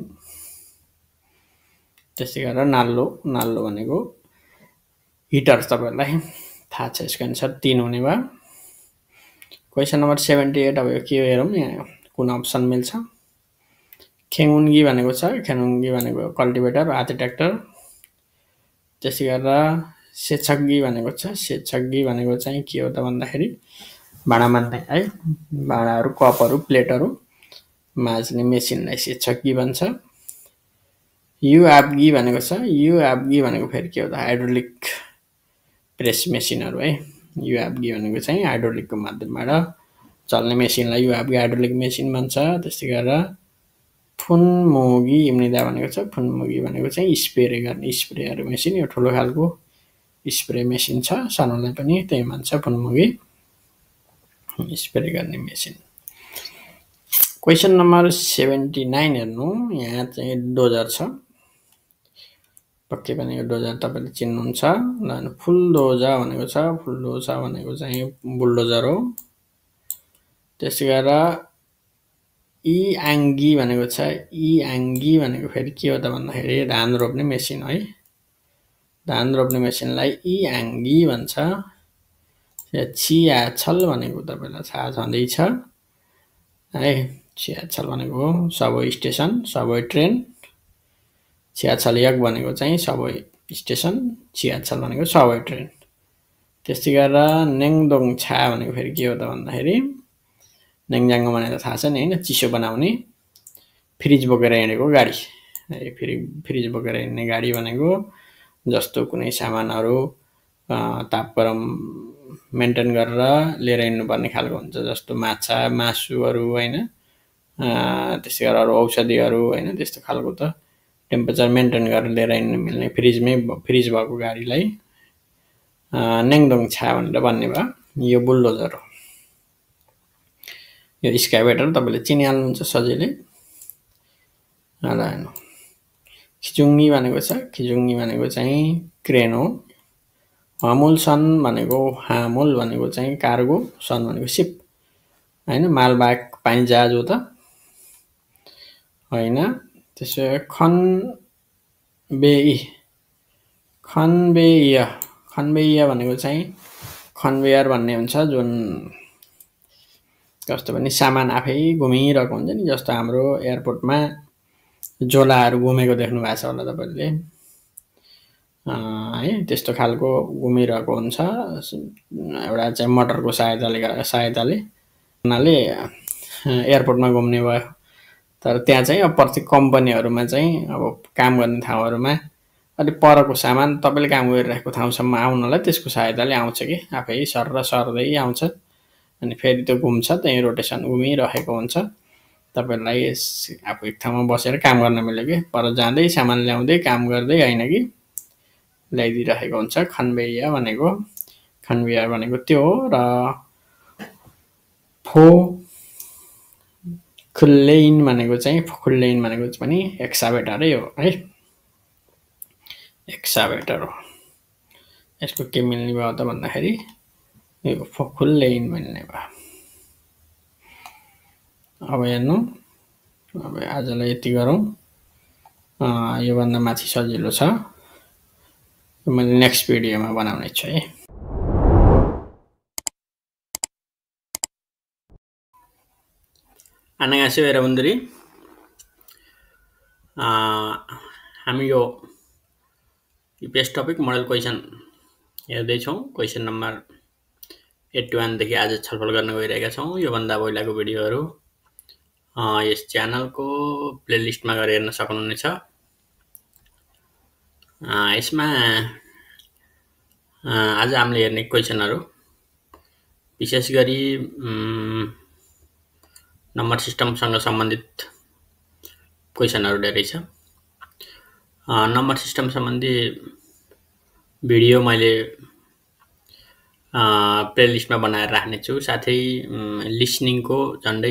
त्यसै गरेर नाल्लो भनेको हिटर, तपाईँहरूलाई थाहा छ, यसको एन्सर 3 हुने भयो। क्वेसन नम्बर 78 अब यो के हेरौँ यहाँ कुन अप्सन मिल्छ खेङुन्गी भनेको छ खेङुन्गी भनेको कल्टिभेटर हाते ट्र्याक्टर त्यसै गरेर सेछग्गी भनेको छ सेछग्गी भनेको चाहिँ के हो त भन्दाखेरि भाँडा मान्ने है भाँडाहरू कपहरू प्लेटहरू माझ्ने मेसिनलाई सेछग्गी भन्छ युआब्गी भनेको छ युआब्गी भनेको फेरि के हो त हाइड्रोलिक प्रेस मेसिनहरू है युआब्गी भनेको चाहिँ हाइड्रोलिकको माध्यमबाट चल्ने मेसिनलाई युआब्गी हाइड्रोलिक मेसिन भन्छ त्यस्तै गरेर फुनमुगी इम्निदा भनेको छ फुनमुगी भनेको चाहिँ स्प्रे गर्ने स्प्रेयर मेसिन यो ठुलो खालको स्प्रे मेसिन छ सानोलाई पनि त्यही भन्छ फुनमुगी स्प्रे गर्ने मेसिन क्वेसन नम्बर 79 हेर्नु यहाँ चाहिँ डोजर छ पक्कै पनि यो डोजर तपाईले चिन्नुहुन्छ ल फुलडोजा भनेको छ फुलडोजा भनेको चाहिँ बुलडोजर हो त्यसै गरेर इआङ्गी भनेको छ इआङ्गी भनेको फेरि के हो त भन्दाखेरि धान रोप्ने मेसिन है धान रोप्ने मेसिनलाई इआङ्गी भन्छ छियाछल भनेको तपाईलाई थाहा छँदैछ है छियाछल भनेको सबवे स्टेसन सबवे ट्रेन छियाछल यग भनेको चाहिँ सबवे स्टेसन छियाछल भनेको सबवे ट्रेन त्यस्तै गरेर नेङदोङ छा भनेको फेरि के हो त भन्दाखेरि नेङजाङको भनेर थाहा छ नि हैन चिसो बनाउने फ्रिज बोकेर हिँडेको गाडी है फ्रिज बोकेर हिँड्ने गाडी भनेको जस्तो कुनै सामानहरू तापक्रम मेन्टेन गरेर लिएर हिँड्नुपर्ने खालको हुन्छ जस्तो माछा मासुहरू हैन त्यसै गरेर अरू औषधिहरू हैन त्यस्तो खालको त टेम्परेचर मेन्टेन गरेर लिएर हिँड्न मिल्ने फ्रिज भएको गाडीलाई नेङदोङ छा भनेर भन्ने भयो यो बुलडोजर हो यो स्क्याभेटर तपाईले चिनिहाल्नुहुन्छ सजिलै ल हेर्नु खिचुङ्गी भनेको छ खिचुङ्गी भनेको चाहिँ क्रेन हो हामुल सन भनेको हामुल भनेको चाहिँ कार्गो सन भनेको सिप हैन मालवाहक पानी जहाज हो त हैन त्यसो खनबेय भनेको चाहिँ कन्भेयर भन्ने हुन्छ जुन कस्तो पनि सामान आफै घुमिरहेको हुन्छ नि जस्तो हाम्रो एयरपोर्टमा झोलाहरू घुमेको देख्नु भएको छ होला तपाईले है त्यस्तो खालको घुमिरहेको हुन्छ एउटा चाहिँ मोटरको सहायताले एयरपोर्टमा घुम्ने भयो तर त्यहाँ चाहिँ अब प्रत्येक कम्पनीहरुमा चाहिँ अब काम गर्ने ठाउँहरुमा अलि परको सामान तपाईले काम गरिरहेको ठाउँसम्म आउनलाई त्यसको सहायताले आउँछ कि आफै सर्दै आउँछ अनि फेरि त्यो घुम्छ त्यही रोटेसन घुमिरहेको हुन्छ तपाईलाई आफू एक ठाउँमा बसेर काम गर्न मिल्यो कि पर जाँदै सामान ल्याउँदै काम गर्दै हैन कि ल्याइदिरहेको हुन्छ खनबेयर भनेको त्यो हो र खुल्लेइन भनेको पनि एक्साभेटरै हो है एक्साभेटर हो यसको के मिल्ने भयो त भन्दाखेरि यो खुल्लेइन मिल्ने भयो अब हेर्नु अब आजलाई यति गरौँ यो भन्दा माथि सजिलो छ मैले नेक्स्ट भिडियोमा बनाउने छु है 안녕하세요 여러분들이 हामी यो EPS टपिक मोडल क्वेशन हेर्दै छौं क्वेशन नम्बर 81 देखि आज छलफल गर्न गइरहेका छौं यो भन्दा पहिलाको भिडियोहरु यस च्यानलको प्लेलिस्टमा गएर हेर्न सक्नुहुनेछ यसमा आज हामीले हेर्ने क्वेशनहरु विशेष गरी नम्बर सिस्टमसँग सम्बन्धित क्वेशनहरु धेरै छ नम्बर सिस्टम सम्बन्धी भिडियो मैले प्लेलिस्टमा बनाएर राख्ने छु साथै लिसनिङको झन्डै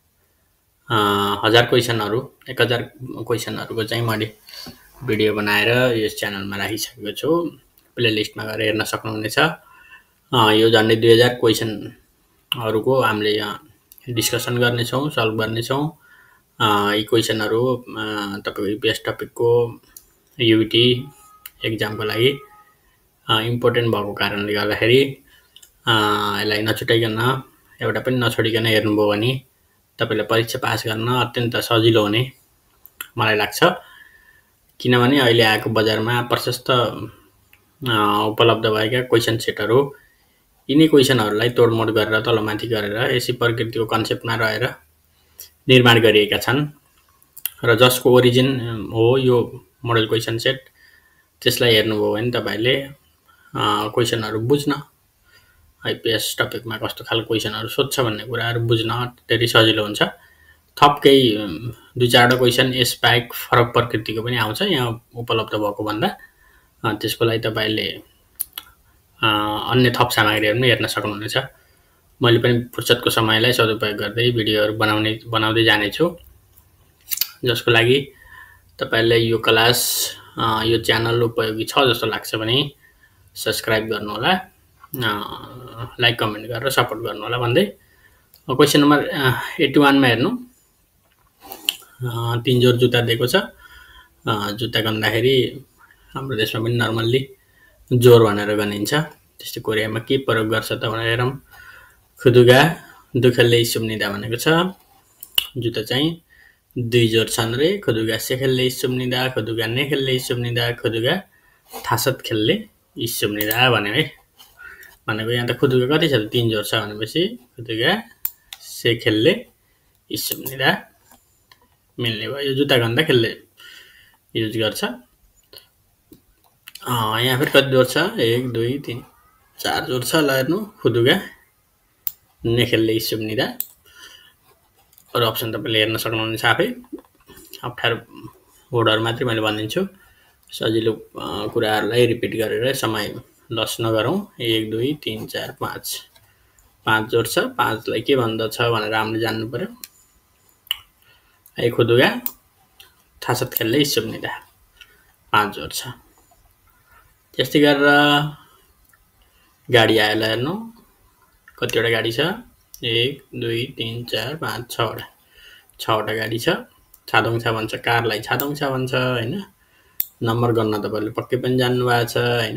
1000 क्वेशनहरु 1000 क्वेशनहरुको चाहिँ मैले भिडियो बनाएर यस च्यानलमा राखिसकेको छु प्लेलिस्टमा गएर हेर्न सक्नुहुनेछ यो झन्डै 2000 क्वेशनहरुको हामीले डिस्कसन गर्ने छौं सल्भ गर्ने छौं यी क्वेशनहरु तपाईको EPS टपिकको युटी एक्जामको लागि इम्पोर्टेन्ट भएको कारणले गर्दाखेरि यसलाई नछुटाइकन एउटा पनि नछोडिकन हेर्नुभयो भने तपाईले परीक्षा पास गर्न अत्यन्त सजिलो हुने मलाई लाग्छ। किनभने अहिले आएको बजारमा प्रशस्त उपलब्ध भएका क्वेशन सेटहरू यिनै क्वेशनहरूलाई तोडमोड गरेर तलमाथि गरेर यसै प्रकृतिको कन्सेप्टमा रहेर निर्माण गरिएका छन् र जसको ओरिजिन हो यो मोडल क्वेशन सेट, त्यसलाई हेर्नुभयो भने तपाईले क्वेशनहरू बुझ्न, EPS टपिकमा कस्तो खालको क्वेशनहरू सोध्छ भन्ने कुराहरू बुझ्न धेरै सजिलो हुन्छ। थप केही 2-4 क्वेशन यस बाहेक फरक प्रकृतिको पनि आउँछ यहाँ उपलब्ध भएको भन्दा, त्यसको लागि तपाईले अन्य थप सामग्रीहरू पनि हेर्न सक्नुहुनेछ। मैले पनि फुर्सदको समयलाई सदुपयोग गर्दै भिडियोहरू बनाउँदै जाने छु, जसको लागि तपाईलाई यो क्लास यो च्यानल उपयोगी छ जस्तो लाग्छ भने सब्स्क्राइब गर्नु होला, लाइक कमेन्ट गरेर सपोर्ट गर्नु होला भन्दै क्वेशन नम्बर 81 मा हेर्नु 3 जोर जुत्ता दिएको छ। जुत्ता गन्दाखेरि हाम्रो देशमा पनि नर्मल्ली जोर भनेर गनिन्छ। त्यस्तै कोरियामा के प्रयोग गर्छ त भनेर हेरौँ। खुदुगा दुखेल्ले सुम्निदा भनेको छ। जुत्ता चाहिँ 2 जोर छन् रे। खुदुगा सेखेल्ले सुम्निदा, खुदुगा नेखेल्ले सुम्निदा, खुदुगा थासत खेल्ले सुम्निदा भन्यो है। भनेको यहाँ त खुदुगा कति छ त 3 जोर छ भनेपछि खुदुगा सेखेल्ले सुम्निदा मिल्ने भयो। यो जुत्ता गन्दा खेल्ले युज गर्छ। यहाँ फेरि कति जोर छ 1 2 3 4 जोर छ। ल हेर्नु खुदुगा नेखेल्ले सुम्निदा। अरु अप्सन तपाईले हेर्न सक्नुहुनेछ आफै। अप्ठ्यारो वर्डहरु मात्रै मैले भनिदिन्छु। सजिलो कुराहरुलाई रिपिट गरेर समय लस नगरौँ। 1 2 3 4 5 5 जोर छ। 5 लाई के भन्दछ भनेर हामीले जान्नु पर्यो। खुदुगा थासत खेल्ले सुम्निदा 5 जोर छ। त्यस्तै गरेर गाडी आयो। ल हेर्नु कतिवटा गाडी छ 1 2 3 4 5 6 वटा 6 वटा गाडी छ। छादोङछा भन्छ, कारलाई छादोङछा भन्छ हैन। नम्बर गन्न तपाईले पक्कै पनि जान्नु भएको छ हैन।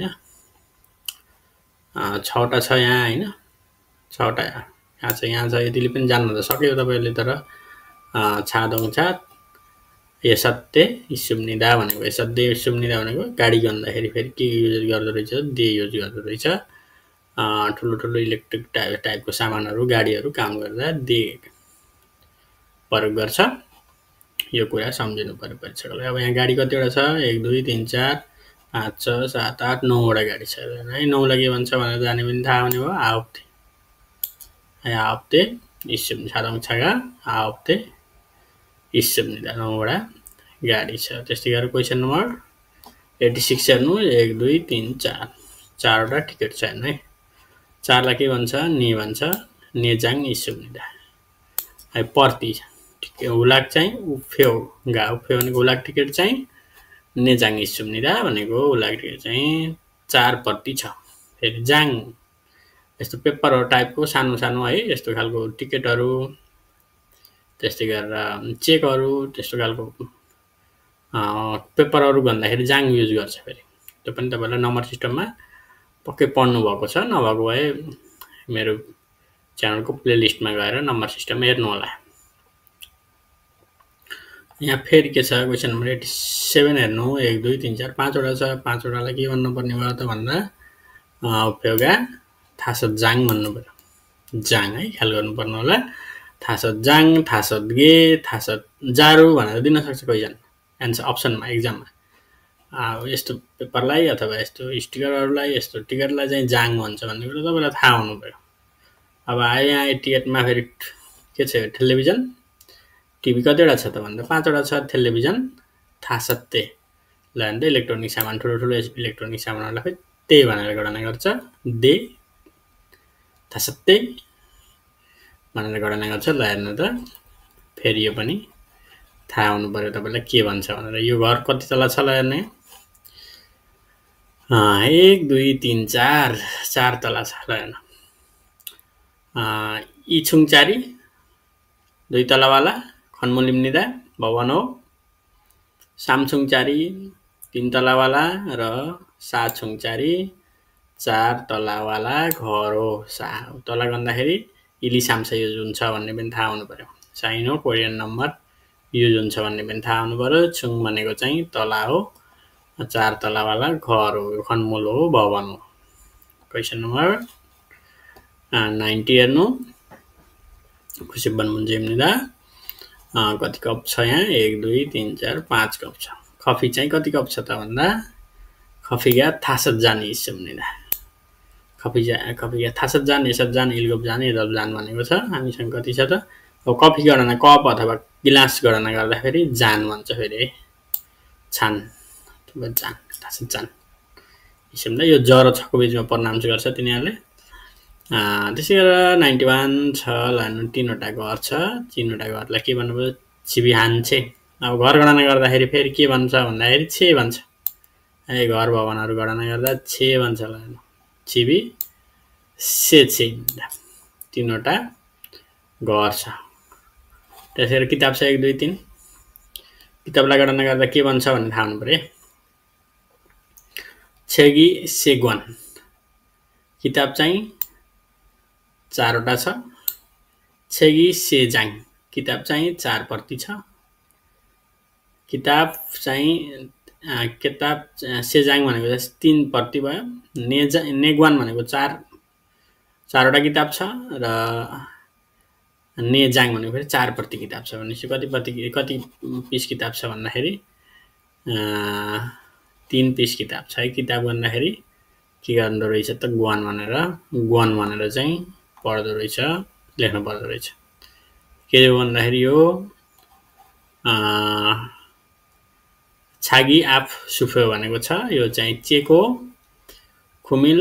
6 वटा छ यहाँ हैन। 6 वटा यहाँ छ यतिले पनि जान्न त सक्यो तपाईले। तर छादोङछा यसत्ते सुम्निदा भनेको, यसत्ते सुम्निदा भनेको गाडी गन्दाखेरि फेरि के युज गर्दो रहेछ, दे युज गर्दो रहेछ। ठुलो ठुलो इलेक्ट्रिक टाइपको सामानहरू गाडीहरू काम गर्दा दे प्रयोग गर्छ। यो कुरा सम्झिनु पर्यो परीक्षकले। अब यहाँ गाडी कतिवटा छ 1 2 3 4 5 6 7 8 9 वटा गाडी छ है। 9 लाई के भन्छ भनेर जाने पनि थाहा हुने भयो। आउप्ते आउप्ते इस्सुम छादोङछागा आउप्ते इस्सुमनिदा 9 वटा गाडी छ। त्यस्तै गरेर क्वेशन नम्बर 86 हेर्नु 1 2 3 4 4 वटा टिकट छ हेर्नु है। 4 लाई के भन्छ ने भन्छ, नेजाङ इस्सुमनिदा है। पर्ति हुलाक चाहिँ उफ्यो गा, उफ्यो भनेको हुलाक टिकट चाहिँ, नेजाङ इस्सुमनिदा भनेको हुलाक टिकट चाहिँ 4 पर्ति छ। फेरि जाङ यस्तो पेपर टाइपको सानो सानो है, यस्तो खालको टिकटहरू, त्यस्तै गरेर चेकहरू, त्यस्तो खालको पेपरहरू भन्दाखेरि जाङ युज गर्छ। फेरि त्यो पनि तपाईलाई नम्बर सिस्टममा पक्कै पढ्नु भएको छ। नभएको भए मेरो च्यानलको प्लेलिस्टमा गएर नम्बर सिस्टम हेर्नु होला। यहाँ फेरि के छ क्वेशन नम्बर 87 हेर्नु 1 2 3 4 5 वटा छ। 5 वटालाई के भन्नु पर्ने भयो त भन्दा उफ्योगा थासत जाङ भन्नु पर्यो। जाङ है, ख्याल गर्नु पर्नु होला। थासत जाङ, थासत गे, थासत जारु भनेर दिन सक्छ क्वेशन एन्सर अप्सनमा एक्जाममा। यस्तो पेपरलाई अथवा यस्तो स्टिकरहरूलाई, यस्तो टिकटलाई चाहिँ जाङ भन्छ भन्ने कुरा तपाईलाई थाहा हुनु पर्यो। अब यहाँ टिकटमा फेरि के छ टेलिभिजन, टिभी कतिवटा छ त भन्दा 5 वटा छ। टेलिभिजन थासत्ते ल अन्त इलेक्ट्रोनिक सामान, ठुलो ठुलो इलेक्ट्रोनिक सामानहरूलाई फेरि ते भनेर गणना गर्छ। दे थासत्ते भनेर गणना गर्छ। ल हेर्नु त फेरि यो पनि थाहा हुनु पर्यो तपाईलाई के भन्छ भनेर। यो घर कति तला छ ल हेर्ने 1 2 3 4 4 तला छ। ल हेर्नु इछुङचारी 2 तलावाला खन्मुलिम्निदा भवन हो। सामछुङचारी 3 तलावाला र साछुङचारी 4 तलावाला घर हो। तला गन्दाखेरि इली साम्सा युज हुन्छ भन्ने पनि थाहा हुनु पर्यो साइनो कोरियन नम्बर युज हुन्छ भन्ने पनि थाहा हुनु पर्यो छुङ भनेको चाहिँ तला हो 4 तलावाला घर हो खनमूल हो भवन हो क्वेशन नम्बर 90 हेर्नु खुसी भन्नुहुन्छ कति कप छ यहाँ 1 2 3 4 5 कप छ कफी चाहिँ कति कप छ त भन्दा कफी가 5잔이 있습니다 कफी가 5잔 6잔 7잔 8잔 भनेको छ हामीसँग कति छ त अब कफी गणना कप अथवा गिलास गणना गर्दाखेरि जान भन्छ फेरि छान अथवा जान 5잔 यसमा यो ज र छ को बीचमा प्रनाउन्स गर्छ तिनीहरुले त्यसै गरेर 91 छ लानु 3 वटा घर छ 3 वटा घरलाई के भन्नु छिबी हान्छे अब घर गणना गर्दाखेरि फेरि के भन्छ भन्दाखेरि छे भन्छ ए घर भवनहरु गणना गर्दा छे भन्छ लानु छिबी से 3 वटा घर छ त्यसैले किताब छ 1 2 3 किताबलाई गणना गर्दा के भन्छ भन्ने थाहा हुनु पर्यो छेगी सेग्वान किताब चाहिँ 4 वटा छ छेगी सेजाङ किताब चाहिँ 4 प्रति छ किताब चाहिँ किताब सेजाङ भनेको 3 प्रति भयो नेग्वान भनेको 4 वटा किताब छ र नेजाङ भनेको फेरि 4 प्रति किताब छ भनेपछि कति पिस किताब छ भन्दाखेरि 3 पिस किताब छ है किताब भन्दाखेरि के गर्नु रहेछ त ग्वान भनेर चाहिँ पढ्दो रहेछ लेख्नु पर्दो रहेछ के भन्दाखेरि यो छागी आप सुफ्यो भनेको छ यो चाहिँ चेको खुमिल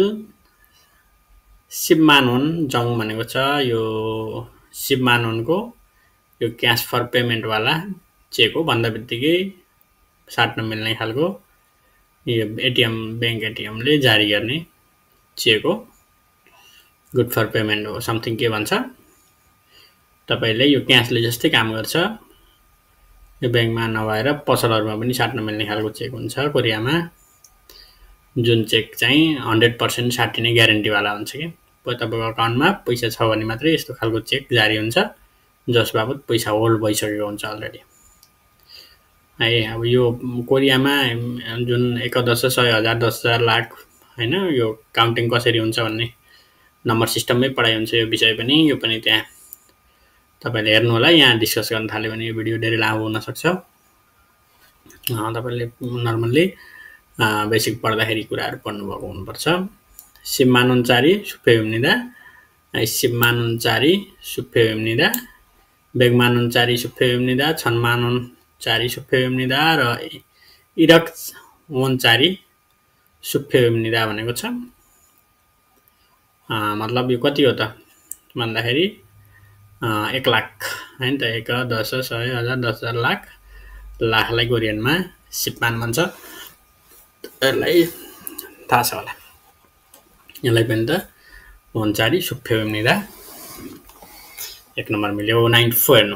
सिबमानोन जङ भनेको छ यो सिबमानोनको यो क्याश फर पेमेन्ट वाला चेक हो भन्दाबित्तिकै साट्न मिल्ने खालको यो एटीएम बैंक एटीएम ले जारी गर्ने चेक हो गुड फर पेमेन्ट हो समथिङ के भन्छ तपाईले यो क्याशले जस्तै काम गर्छ यो बैंकमा नभएर पसलहरुमा पनि साट्न मिल्ने खालको चेक हुन्छ कोरियामा जुन चेक चाहिँ 100% साटिने ग्यारेन्टी वाला हुन्छ के तपाईको अकाउन्टमा पैसा छ भने मात्रै यस्तो खालको चेक जारी हुन्छ जस बाबत पैसा होल्ड भइसकेको हुन्छ अलरेडी है अब यो कोरियामा जुन 10 100 1000 10000 लाख हैन यो काउन्टिङ कसरी हुन्छ भन्ने नम्बर सिस्टममै पढाइ हुन्छ यो विषय पनि यो पनि त्यहाँ तपाईले हेर्नु होला यहाँ डिस्कस गर्न थाल्यो भने यो भिडियो धेरै लामो हुन सक्छ तपाईले नर्मली बेसिक पढ्दाखेरि कुराहरु पढ्नु भएको हुनुपर्छ सिम्मानुन्चारी सुफेउम्निदा सिम्मानुन्चारी सुफेउम्निदा बेगमानुन्चारी सुफेउम्निदा छन्मानुन्चारी सुफेउम्निदा र इरक वनचारी सुफेउम्निदा भनेको छ मतलब यो कति हो त भन्दाखेरि 1 लाख हैन त 1 10 100 1000 10000 लाख लाखलाई कोरियनमा सिपमान भन्छ यसलाई थाहा छ होला यसलाई पनि त वनचारी सुफेउम्निदा 1 नम्बर मिल्यो 94 हेर्नु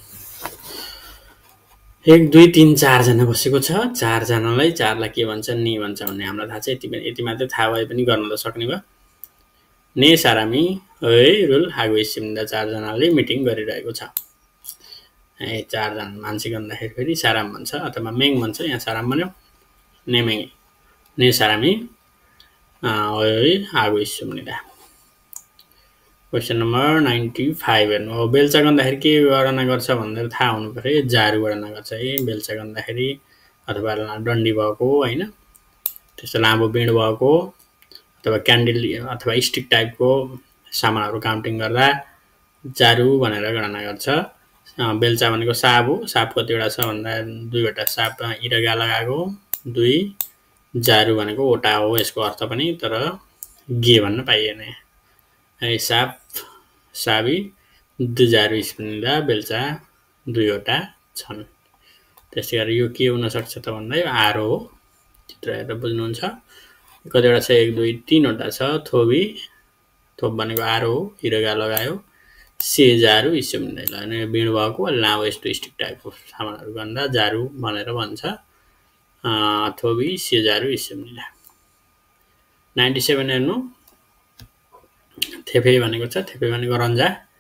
1 2 3 4 जना बसेको छ 4 जनालाई 4 लाई के भन्छ नि भन्छ भन्ने हामीलाई थाहा छ यति मात्र थाहा भए पनि गर्न त सक्ने भयो ने सारामी है रुल हागुइसिमदा 4 जनाले मिटिङ गरिरहेको छ ए 4 जना मान्छे गर्दाखेरि फेरि साराम भन्छ अथवा मेङ भन्छ यहाँ साराम भन्यो नेमेङ ने सारामी है हागुइसिमदा क्वेशन नम्बर 95 हेर्नु अब बेलचा गर्दाखेरि के गणना गर्छ भनेर थाहा हुनु पर्यो जारु गणना गर्छ है बेलचा गर्दाखेरि अथवा डन्डी भएको हैन त्यस्तो लामो बिँड भएको अथवा क्यान्डल अथवा स्टिक टाइपको सामानहरु काउन्टिङ गर्दा जारु भनेर गणना गर्छ बेलचा भनेको साप हो साप कतिवटा छ भन्दा 2 वटा साप इरगा लगाएको 2 जारु भनेको ओटा हो यसको अर्थ पनि तर गे भन्न पाइएन है साप साबी 2 जारु स्पिनदा बेलचा 2 वटा छन् त्यसैगरी यो के हुन सक्छ त भन्दा यो आरो हो चित्र हेरेर बुझ्नुहुन्छ कतिवटा छ 1 2 3 वटा छ थोबी थोप भनेको आरो हो इरगा लगायो से जारु इस्युम्दैला अनि बिँड भएको लामो यस्तो स्टिक टाइपको सामानहरु गर्दा जारु भनेर भन्छ थोबी से जारु इस्युम्दैला 97 हेर्नु थेपे भनेको छ थेपे भनेको रन्जा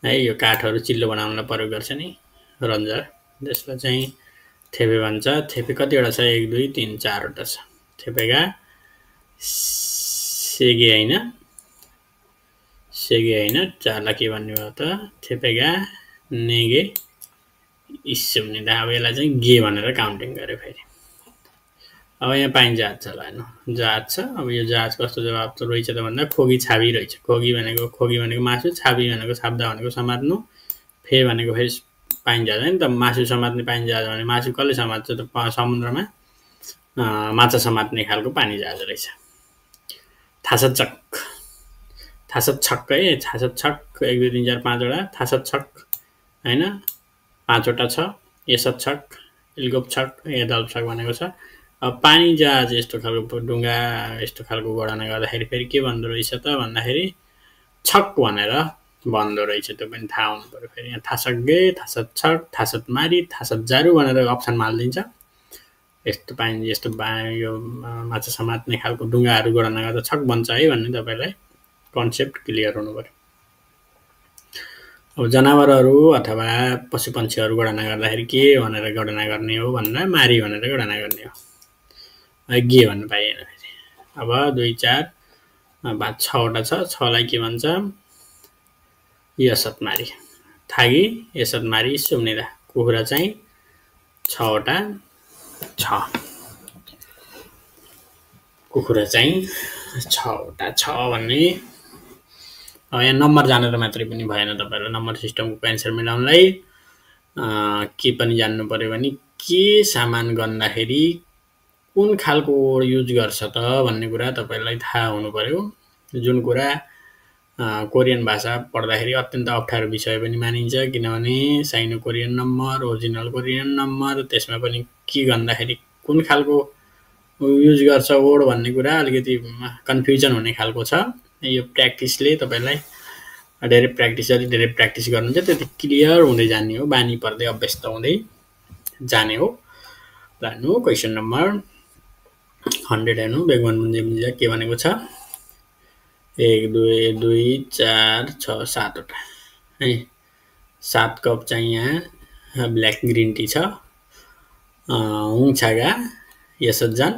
है। यो काठहरु चिल्लो बनाउनलाई प्रयोग गर्छ नि रन्जर, त्यसलाई चाहिँ थेपे भन्छ। थेपे कतिवटा छ? 1 2 3 4 वटा छ। थेपेका सेगे हैन, सेगे हैन, 4 लाई के भन्ने भयो त? थेपेका नेगे इस्सुम्निदा। अब यसलाई चाहिँ गे भनेर काउन्टिङ गरे फेरि। अब यहाँ पाइन्छ जहाज छ, ल हेर्नु जहाज छ। अब यो जहाज कस्तो जवाब त रहेछ त भन्दा खोगी छाबी रहेछ। खोगी भनेको मासु, छाबी भनेको छाप्दा भनेको समात्नु, फे भनेको फेरि पाइन्छ जहाज हैन त। मासु समात्ने पाइन्छ जहाज भने मासु कसले समात्छ त? समुद्रमा माछा समात्ने खालको पानी जहाज रहेछ। थासचक, थासचक है, थासचक 1 2 3 4 5 वटा थासचक हैन, 5 वटा छ। यसचक, इल्गोपछक, एदल्पछक भनेको छ। अब पानी जहाज यस्तो खालको डुङ्गा यस्तो खालको गणना गर्दाखेरि फेरि के भन्दो रहेछ त भन्दाखेरि छक भनेर भन्दो रहेछ। त्यो पनि थाहा हुनु पर्यो। फेरि यहाँ थासगे, थासचक, थासतमारी, थासतजारु भनेर अप्सनमा हाल्दिन्छ। यस्तो पाइन्छ, यस्तो यो माछा समात्ने खालको डुङ्गाहरु गणना गर्दा छक बन्छ है भन्ने तपाईलाई कन्सेप्ट क्लियर हुनु पर्यो। अब जनावरहरु अथवा पशुपन्छीहरु गणना गर्दाखेरि के भनेर गणना गर्ने हो भन्दा मारी भनेर गणना गर्ने हो। गे भन्न पाइएन फेरि। अब 2 4 5 6 वटा छ। 6 लाई के भन्छ? यसतमारी, थागी यसतमारी सुम्निदा। कुखुरा चाहिँ 6 वटा छ। कुखुरा चाहिँ 6 वटा छ भन्ने। अब यहाँ नम्बर जानेर मात्रै पनि भएन। तपाईहरुलाई नम्बर सिस्टमको एन्सर मिलाउनलाई के पनि जान्नु पर्यो भने के सामान गन्दाखेरि कुन खालको युज गर्छ त भन्ने कुरा तपाईलाई थाहा हुनु पर्यो। जुन कुरा कोरियन भाषा पढ्दाखेरि अत्यन्त अप्ठ्यारो विषय पनि मानिन्छ, किनभने Sino Korean number, original Korean number, त्यसमा पनि के गन्दाखेरि कुन खालको युज गर्छ वर्ड भन्ने कुरा अलिकति कन्फ्युजन हुने खालको छ। यो प्र्याक्टिसले तपाईलाई धेरै प्र्याक्टिस गर्नुहुन्छ त्यति क्लियर हुँदै जाने हो, बानी पर्दै अभ्यस्त हुँदै जाने हो। ल हेर्नु क्वेशन नम्बर 100 हेर्नु। बेगवन मुन्जे के भनेको छ? 1 2 2 4 6 7 वटा है। 7 कप चाहिँ यहाँ ब्ल्याक ग्रीन टी छ। हुङछागा यसजान,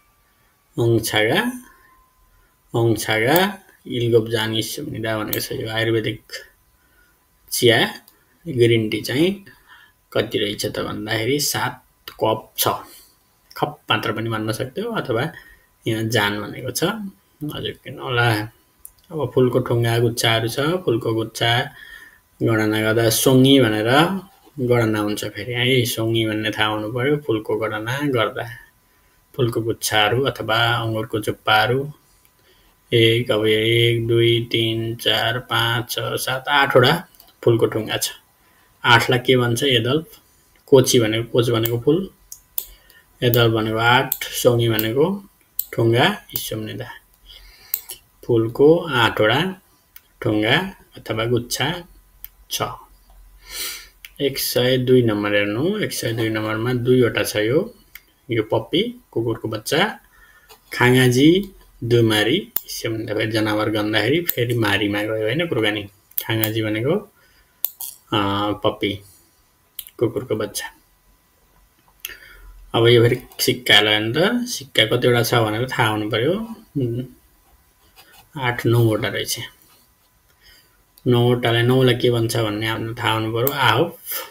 हुङछागा इल्गोपजान इस्सुम्निदा भनेको छ। यो आयुर्वेदिक चिया ग्रीन टी चाहिँ कति रहेछ त भन्दाखेरि 7 कप छ। कप मात्र पनि भन्न सक्थ्यो अथवा यहाँ जान भनेको छ। हजुर किन होला। अब फुलको ठुङ्गा गुच्छाहरु छ। फुलको गुच्छा गणना गर्दा सोङ्गी भनेर गणना हुन्छ फेरि है। सोङ्गी भन्ने थाहा हुनु पर्यो। फुलको गणना गर्दा फुलको गुच्छाहरु अथवा अंगुरको जुप्पाहरु 1 अब 1 2 3 4 5 6 7 8 वटा फुलको ठुङ्गा छ। 8 लाई के भन्छ? एदल्प। कोची भनेको कोच भनेको फुल, एदल्प भनेको 8, सोङ्गी भनेको ठुङ्गा इस्सुम्निदा। फुलको 8 वटा ठुङ्गा अथवा गुच्छा छ। 102 नम्बर हेर्नु। 102 नम्बरमा 2 वटा छ। यो पप्पी कुकुरको बच्चा, खाङाजी दुमारी इस्सुम्निदा। फेरि जनावर गन्दाखेरि फेरि मारीमा गयो हैन कुरबानी। खाङाजी भनेको पप्पी कुकुरको बच्चा। अब यो फेरि सिक्का हेर्नु त। सिक्का कतिवटा छ भनेर थाहा हुनु पर्यो। 8 9 वटा रहेछ। 9 वटालाई 9 लाई के भन्छ भन्ने आफ्नो थाहा हुनु पर्यो। आफ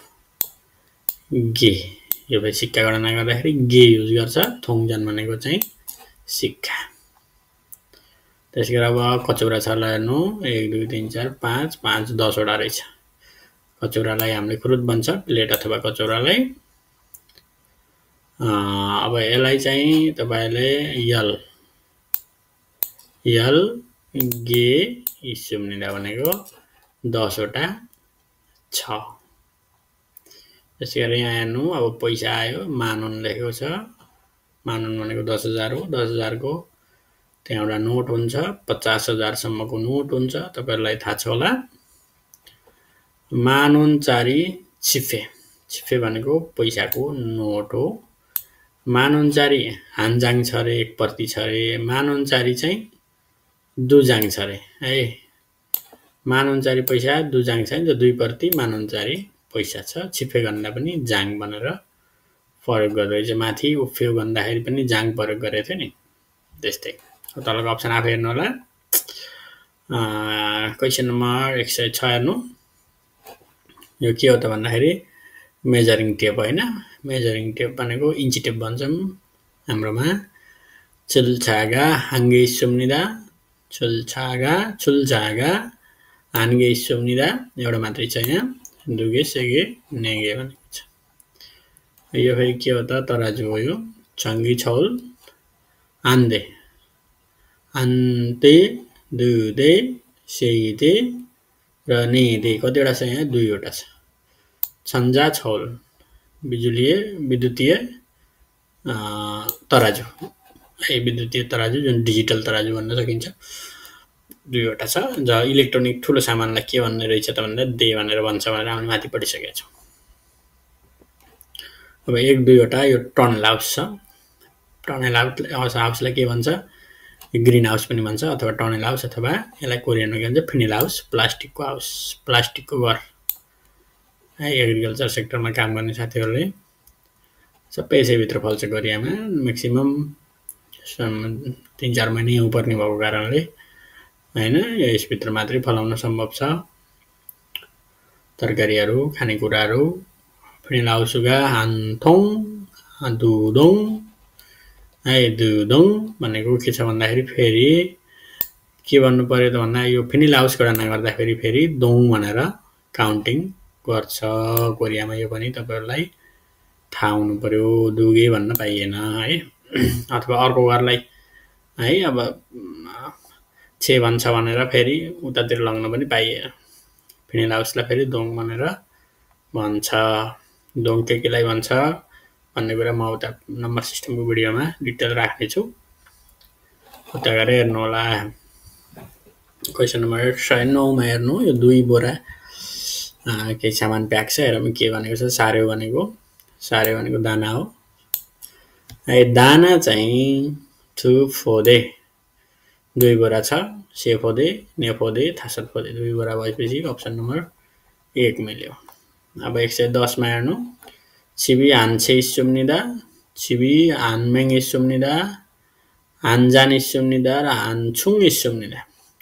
गे। यो फेरि सिक्का गणना गर्दाखेरि गे युज गर्छ। थोङजान भनेको चाहिँ सिक्का। त्यसैगरी अब कचौरा छ ल हेर्नु। 1 2 3 4 5 5 10 वटा रहेछ। कचौरालाई हामीले खुरुद भन्छ, प्लेट अथवा कचौरालाई। अब यसलाई चाहिँ तपाईले यल गे इस्सुम्निदा भनेको 10 वटा छ। त्यसैगरी यहाँ हेर्नु। अब पैसा आयो। मानुन लेखेको छ। मानुन भनेको 10,000 हो। 10,000 को त्यहाँ एउटा नोट हुन्छ। 50,000 सम्मको नोट हुन्छ। तपाईहरुलाई थाहा छ होला। मानुन चारी छिफे। छिफे भनेको पैसाको नोट हो। मानुन चारी हानजाङ छ रे, 1 प्रति छ रे। मानुन चारी चाहिँ दुजाङ छ रे है। मानअनुसारी पैसा दुजाङ छ नि, 2 प्रति मानअनुसारी पैसा छ। छिफे गन्दा पनि जाङ भनेर प्रयोग गरेर चाहिँ माथि उफ्यो भन्दाखेरि पनि जाङ प्रयोग गरेको थियो नि, त्यस्तै। तलको अप्सन आफै हेर्नु होला। क्वेसन नम्बर 106 हेर्नु। यो के हो त भन्दाखेरि मेजरिङ टेप होइन। मेजरिङ टेप भनेको इन्ची टेप भन्छौँ हाम्रोमा। चुल्छागा हाङ्गे सुम्निदा, चुल्छागा चुल्छागा हान्गे सुम्निदा, एउटा मात्रै छ यहाँ, दुगे सेगे नेगे भनेको छ। यो फेरि के हो त, तराजु हो यो। छङ्गी छौल आन्दे, आन्ते दुदे सेइदे र नेदे, कतिवटा छ यहाँ, 2वटा छ। छन्जा छौल विद्युतीय तराजु, विद्युतीय तराजु जुन डिजिटल तराजु भन्न सकिन्छ, 2वटा छ। इलेक्ट्रोनिक ठुलो सामानलाई के भन्ने रहेछ त भन्दा दे भनेर भन्छ भनेर हामीले माथि पढिसकेका छौँ। अब 1-2वटा यो टनल हाउस छ। टनल हाउसलाई के भन्छ, ग्रिन हाउस पनि भन्छ, अथवा टनल हाउस, अथवा यसलाई कोरियनमा के भन्छ, फिनिल हाउस, प्लास्टिकको हाउस, प्लास्टिकको घर है। एग्रिकल्चर सेक्टरमा काम गर्ने साथीहरूले सबै यसैभित्र फल्छ कोरियामा। म्याक्सिमम 3-4 महिना हिउँ पर्ने भएको कारणले होइन, यसभित्र मात्रै फलाउन सम्भव छ तरकारीहरू, खानेकुराहरू। फिनिल हाउसगा हान्थोङ दुदोङ है। दुदोङ भनेको के छ भन्दाखेरि फेरि के भन्नु पर्यो त भन्दा यो फिनिल हाउस गणना गर्दाखेरि फेरि दोङ भनेर काउन्टिङ गर्छ कोरियामा। यो पनि तपाईहरुलाई थाहा हुनु पर्यो, दुगे भन्न पाइएन है। अथवा अर्को घरलाई है अब छे भन्छ भनेर फेरि उतातिर लग्न पनि पाइएन। फिनिल हाउसलाई फेरि दोङ भनेर भन्छ। दोङ केलाई भन्छ भन्ने कुरा म उता नम्बर सिस्टमको भिडियोमा डिटेल राख्ने छु, उता गएर हेर्नु होला। क्वेसन नम्बर 109 मा हेर्नु। यो 2 बोरा केही सामान प्याक छ। हेरौँ के भनेको छ। सार्यो भनेको दाना हो। दाना चाहिँ थु फोदे 2 बोरा छ। से फोदे, ने फोदे, थासत फोदे 2 बोरा भएपछि अप्सन नम्बर 1 मिल्यो। अब 110 मा हेर्नु। छिबी हान्छे सुम्निदा, छिबी हानमेङ सुम्निदा, हानजान सुम्निदा र हान्छुङ सुम्निदा।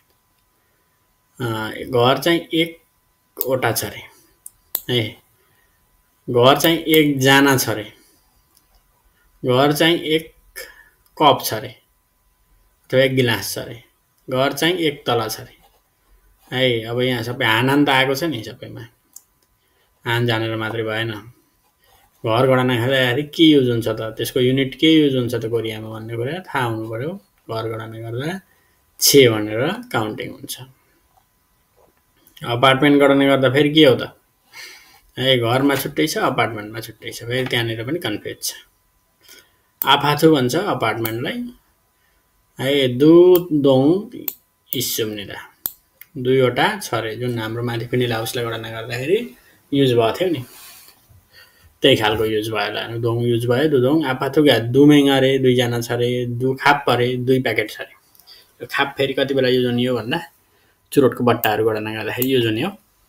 घर चाहिँ 1वटा छ रे है। घर चाहिँ 1 जना छ रे। घर चाहिँ 1 कप छ रे, अथवा 1 गिलास छ रे। घर चाहिँ 1 तला छ रे है। अब यहाँ सबै हानान त आएको छ नि, सबैमा हान जानेर मात्रै भएन। घर गणना गर्दाखेरि के युज हुन्छ त, त्यसको युनिट के युज हुन्छ त कोरियामा भन्ने कुरा थाहा हुनु पर्यो। घर गणना गर्दा छे भनेर काउन्टिङ हुन्छ। अपार्टमेन्ट गणना गर्दा फेरि के हो त है, घरमा छुट्टै छ, अपार्टमेन्टमा छुट्टै छ। फेरि त्यहाँनिर पनि कन्फ्युज छ। आफाथु भन्छ अपार्टमेन्टलाई है। दुदोङ इस्सुम्निदा 2वटा छ रे, जुन हाम्रो माथि फिनिल हाउसलाई गणना गर्दाखेरि युज भएको थियो नि, त्यही खालको युज भयो होला। दोङ युज भयो। दुदोङ आफाथुगा दुमेङ अरे 2 जना छ रे। दु खाप परे 2 प्याकेट छ रे। यो खाप फेरि कति बेला युज हुने हो भन्दा चुरोटको बट्टाहरू गणना गर्दाखेरि युज हुने हो।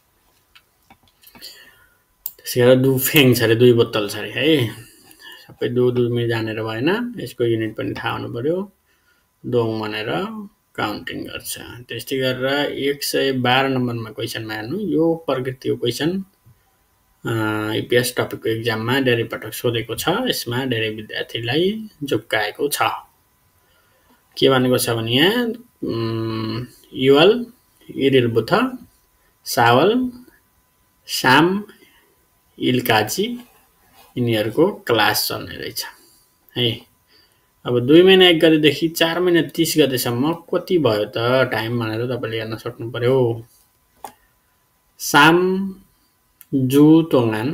त्यसैगरी दु फेङ छ रे, 2 बोतल छ रे है। सबै दुमी जानेर भएन, यसको युनिट पनि थाहा हुनु पर्यो। दोङ भनेर काउन्टिङ गर्छ। त्यस्तै गरेर 112 नम्बरमा क्वेसनमा हेर्नु। यो प्रकृतिको क्वेसन EPS टपिकको एक्जाममा धेरै पटक सोधेको छ। यसमा धेरै विद्यार्थीलाई झुक्काएको छ। के भनेको छ भने यहाँ युवल इरिल बुथ सावल साम इल्काची यिनीहरूको क्लास चल्ने रहेछ है। अब 2 महिना 1 गतेदेखि 4 महिना 30 गतेसम्म कति भयो त टाइम भनेर तपाईले हेर्न सक्नु पर्यो। साम जु तोङान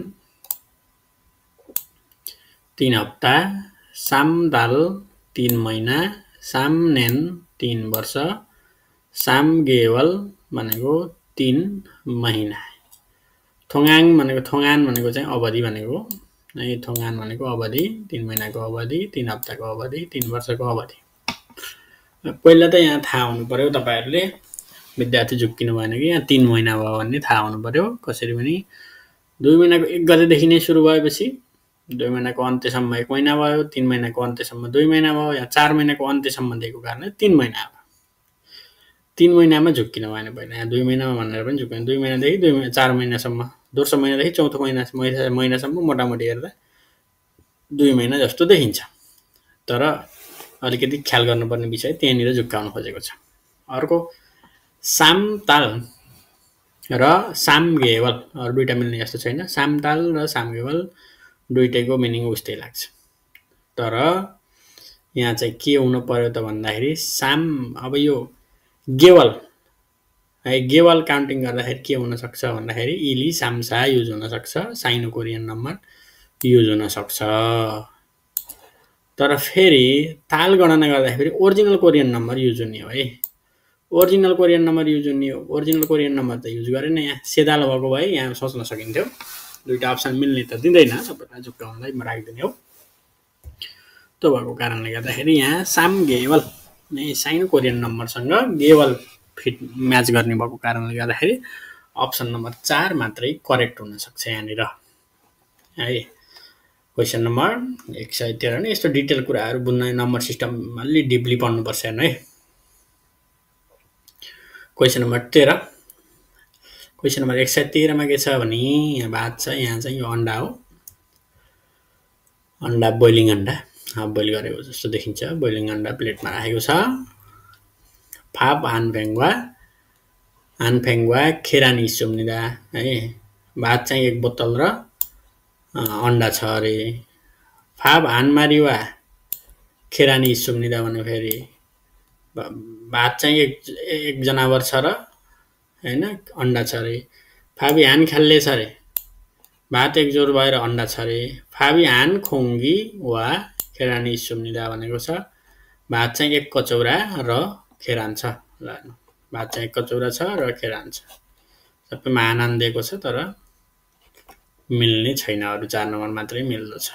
3 हप्ता, साम दाल 3 महिना, साम नेन 3 वर्ष, साम गेवल भनेको 3 महिना। थोङाङ भनेको थोङान भनेको चाहिँ अवधि भनेको है। थोङान भनेको अवधि, 3 महिनाको अवधि, 3 हप्ताको अवधि, 3 वर्षको अवधि। पहिला त यहाँ थाहा हुनु पर्यो तपाईहरुले विद्यार्थी झुक्किनु भएन कि यहाँ 3 महिना भयो भन्ने थाहा हुनु पर्यो। कसरी पनि 2 महिनाको 1 गतेदेखि नै सुरु भएपछि 2 महिनाको अन्त्यसम्म 1 महिना भयो, 3 महिनाको अन्त्यसम्म 2 महिना भयो, या 4 महिनाको अन्त्यसम्म दिएको कारणले 3 महिना भयो। 3 महिनामा झुक्किनु भएन पहिला, यहाँ 2 महिनामा भनेर पनि झुक्किनु। 2 महिनादेखि 4 महिनासम्म, दोस्रो महिनादेखि चौथो महिनासम्म मोटामोटी हेर्दा 2 महिना जस्तो देखिन्छ। तर अलिकति ख्याल गर्नुपर्ने विषय त्यहाँनिर झुक्काउन खोजेको छ। अर्को सामताल र सामगेवल, अरू दुईटा मिल्ने जस्तो छैन। सामताल र सामगेवल दुईटैको मिनिङ उस्तै लाग्छ। तर यहाँ चाहिँ के हुनु पर्यो त भन्दाखेरि अब यो गेवल है, गेवल काउन्टिङ गर्दाखेरि के हुन सक्छ भन्दाखेरि इली सामसा युज हुन सक्छ, साइनो कोरियन नम्बर युज हुन सक्छ। तर फेरि ताल गणना गर्दाखेरि ओरिजिनल कोरियन नम्बर युज हुने हो है। ओरिजिनल कोरियन नम्बर युज हुने हो। ओरिजिनल कोरियन नम्बर त युज गरेन यहाँ, सेदालो भएको भए यहाँ सोच्न सकिन्थ्यो। दुईटा अप्सन मिल्ने त दिँदैन, सबैलाई झुक्काउनलाई म राख्दिने हो। त्यो भएको कारणले गर्दाखेरि यहाँ सामगेवल नै साइनो कोरियन नम्बरसँग गेवल फिट म्याच गर्ने भएको कारणले गर्दाखेरि अप्सन नम्बर 4 मात्रै करेक्ट हुन सक्छ यहाँनिर है। क्वेसन नम्बर 113 नै यस्तो डिटेल कुराहरू बुझ्न नम्बर सिस्टम अलि डिपली पढ्नुपर्छ हेर्नु है। क्वेसन नम्बर 13, क्वेसन नम्बर 113 मा के छ भने यहाँ भात छ, यहाँ चाहिँ यो अन्डा हो। अन्डा बोइलिङ अन्डा बोइल गरेको जस्तो देखिन्छ। बोइलिङ अन्डा प्लेटमा राखेको छ। फाप हानफेङ्वा खेरानी सुम्निदा है। भात चाहिँ 1 बोतल र अन्डा छ अरे। फाप हानमारिवा खेरानी सुम्निदा भने फेरि भात चाहिँ एक जनावर छ र हैन अन्डा छ अरे। फाबी हान खाल्ले छ अरे। भात एक जोर भएर अन्डा छ अरे। फाबी हान खोङ्गी वा खेरानी सुम्निदा भनेको छ भात चाहिँ 1 कचौरा र खेरान छ। ल भात चाहिँ 1 कचौरा छ र खेरान छ। सबैमा हान दिएको छ तर मिल्ने छैन, अरु 4 नम्बर मात्रै मिल्दो छ।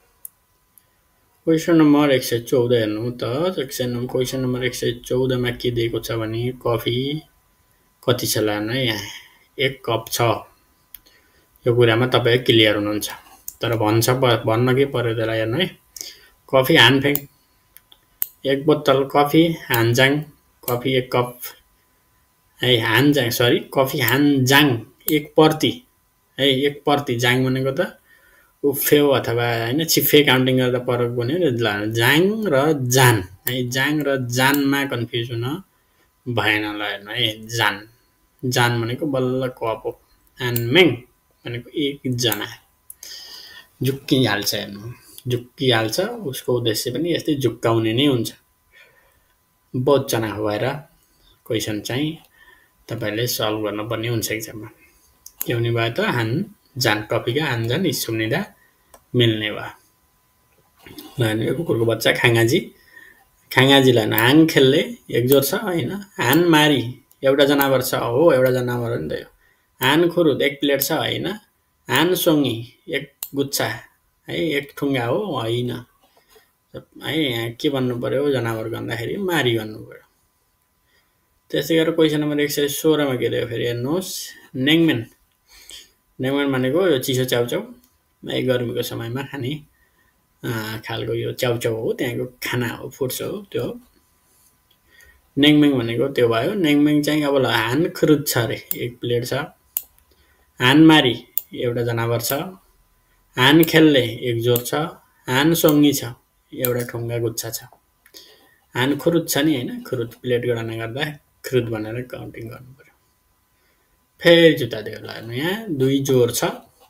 क्वेसन नम्बर 114 हेर्नु त। क्वेसन नम्बर 114 मा के दिएको छ भने कफी कति छ लानु है। यहाँ 1 कप छ। यो कुरामा तपाई क्लियर हुनुहुन्छ। तर भन्न के पर्यो त्यसलाई हेर्नु है। कफी हानफेङ 1 बोतल कफी, हानजाङ कफी 1 कप है। हानजाङ सरी कफी हानजाङ 1 पर्ती है। 1 पर्ती जाङ भनेको त उफ्यो अथवा हैन छिफे काउन्टिङ गर्दा फरक बन्यो। जाङ र जान है। जाङ र जानमा कन्फ्युज हुन भएन। ल हेर्नु है। जान भनेको बल्ल कप हो। हानमेङ भनेको 1 जना। झुक्किहाल्छ हेर्नु, झुक्किहाल्छ। उसको उद्देश्य पनि यस्तै झुक्काउने नै हुन्छ। बहुत जना भएर क्वेसन चाहिँ तपाईले सल्भ गर्नुपर्ने हुन्छ एक्जाममा। के हुने भयो त हानजान कफीका हानजान सुम्निदा मिल्ने भयो। ल यो कुकुरको बच्चा खाङाजीलाई हाङ खेल्ले 1 जोर छ हैन। हान मारी एउटा जनावर छ हो, एउटा जनावर हो नि त यो। हान खुरुद 1 प्लेट छ हैन। हान सोङ्गी 1 गुच्छा है, 1 ठुङ्गा हो हैन है। यहाँ के भन्नु पर्यो जनावर भन्दाखेरि मारी भन्नु पर्यो। त्यसै गरेर क्वेसन नम्बर 116 मा के दियो फेरि हेर्नुस्। नेङमेन भनेको यो चिसो च्याउचाउ गर्मीको समयमा खाने खालको यो च्याउचाउ हो, त्यहाँको खाना हो, फुड्स हो त्यो। नेङमेङ भनेको त्यो भयो। नेङमेङ चाहिँ अब हान खुरुद छ अरे 1 प्लेट छ। हानमारी एउटा जनावर छ। हान खेल्ले 1 जोर छ। हान सोङ्गी छ एउटा ठुङ्गा गुच्छा छ। हान खुरुद छ नि हैन। खुरुद प्लेट गणना गर्दा खुरुद भनेर काउन्टिङ गर्नु पर्यो। फेरि जुत्ता दियो। ल हेर्नु यहाँ 2 जोर छ।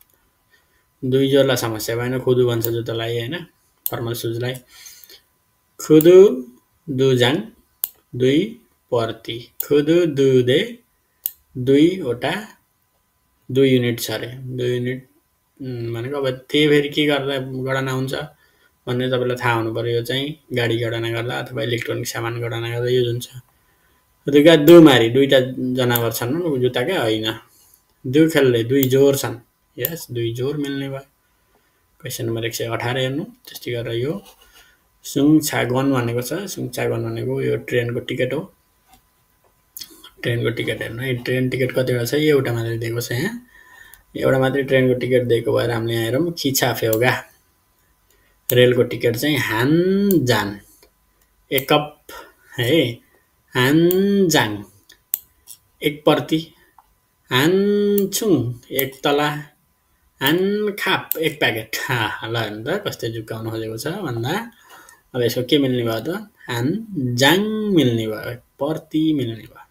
2 जोरलाई समस्या भएन, खुदु भन्छ जुत्तालाई हैन, फर्मल सुजलाई। खुदु दुजाङ 2 पर्ती। खुदु दुदे 2 वटा 2 युनिट छ अरे। 2 युनिट भनेको अब त्यही फेरि के गर्दा गणना हुन्छ भन्ने तपाईलाई थाहा हुनु पर्यो। यो चाहिँ गाडी गणना गर्दा अथवा इलेक्ट्रोनिक सामान गणना गर्दा युज हुन्छ। दुगा दुमारी दुईटा जनावर छन् जुत्ताका हैन। 2 खेल्ले 2 जोर छन्। यस 2 जोर मिल्ने भयो। क्वेसन नम्बर 118 हेर्नु। त्यस्तै गरेर यो सुङछागन भनेको छ। सुङछागन भनेको यो ट्रेनको टिकट हो। ट्रेनको टिकट हेर्नु है। ट्रेन टिकट कतिवटा छ? एउटा मात्रै दिएको छ यहाँ। एउटा मात्रै ट्रेनको टिकट दिएको भएर हामीले यहाँ हेरौँ खिचा फेउगा। रेलको टिकट चाहिँ हानजान एक कप है, हानजाङ एक पर्ती, हानछुङ एक तला, हानखाप एक प्याकेट। ल हेर्नु त कस्तै जुकाउन खोजेको छ भन्दा अब यसको के मिल्ने भयो त? हानजाङ मिल्ने भयो, पर्ती मिल्ने भयो।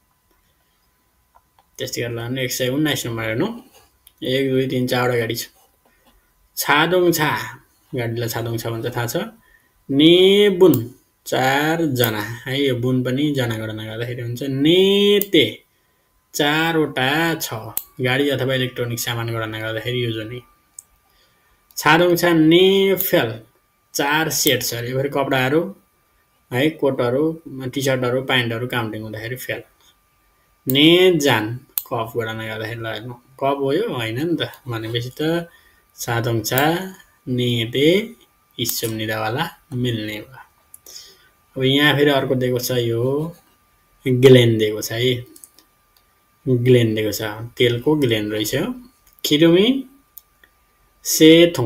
त्यस्तै गरेर लानु 119 नम्बर हेर्नु। 1 2 3 4 वटा गाडी छ। छादोङछा गाडीलाई छादोङछा भन्छ थाहा छ। नेबुन 4 जना है, यो बुन पनि जना गणना गर्दाखेरि हुन्छ। नेते 4 वटा छ, गाडी अथवा इलेक्ट्रोनिक सामान गणना गर्दाखेरि यो जो नि। छादोङछा नेफेल 4 सेट छ अरे, यो फेरि कपडाहरू है, कोटहरू, टी सर्टहरू, प्यान्टहरू काउन्टिङ हुँदाखेरि फेल। नेजान कप गणना गर्दाखेरि ल हेर्नु कप हो यो होइन नि त, भनेपछि त छादोङछा नेते इस्सुम्निदावाला मिल्ने भयो। अब यहाँ फेरि अर्को दिएको छ, यो ग्लेन दिएको छ है, ग्लेन दिएको छ, तेलको ग्लेन रहेछ। खिरुमी सेथोङ,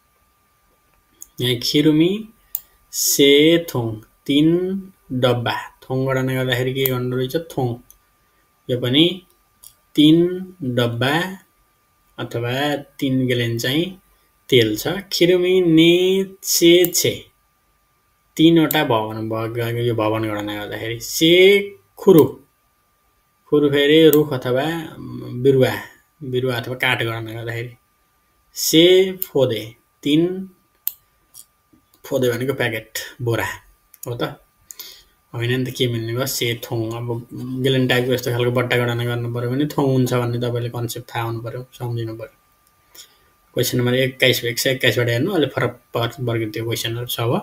यहाँ खिरुमी सेथोङ 3 डब्बा, थोङ गणना गर्दाखेरि के गर्नु रहेछ? थोङ, यो पनि 3 डब्बा अथवा 3 ग्लेन चाहिँ तेल छ। खिरुमी नेछेछे 3 वटा भवन, यो भवन गणना गर्दाखेरि। से खुरु, खुरु फेरि रुख अथवा बिरुवा, बिरुवा अथवा काठ गणना गर्दाखेरि। से फोदे 3 फोदे भनेको प्याकेट, बोरा हो त, होइन नि त के मिल्ने भयो? से थोङ। अब ग्लेन टाइपको यस्तो खालको बट्टा गणना गर्नु पऱ्यो भने थोङ हुन्छ भन्ने तपाईँले कन्सेप्ट थाहा हुनु पऱ्यो, सम्झिनु पऱ्यो। क्वेसन नम्बर 21 121 बाट हेर्नु, अलि फरक वर्गित क्वेसनहरू छ। अब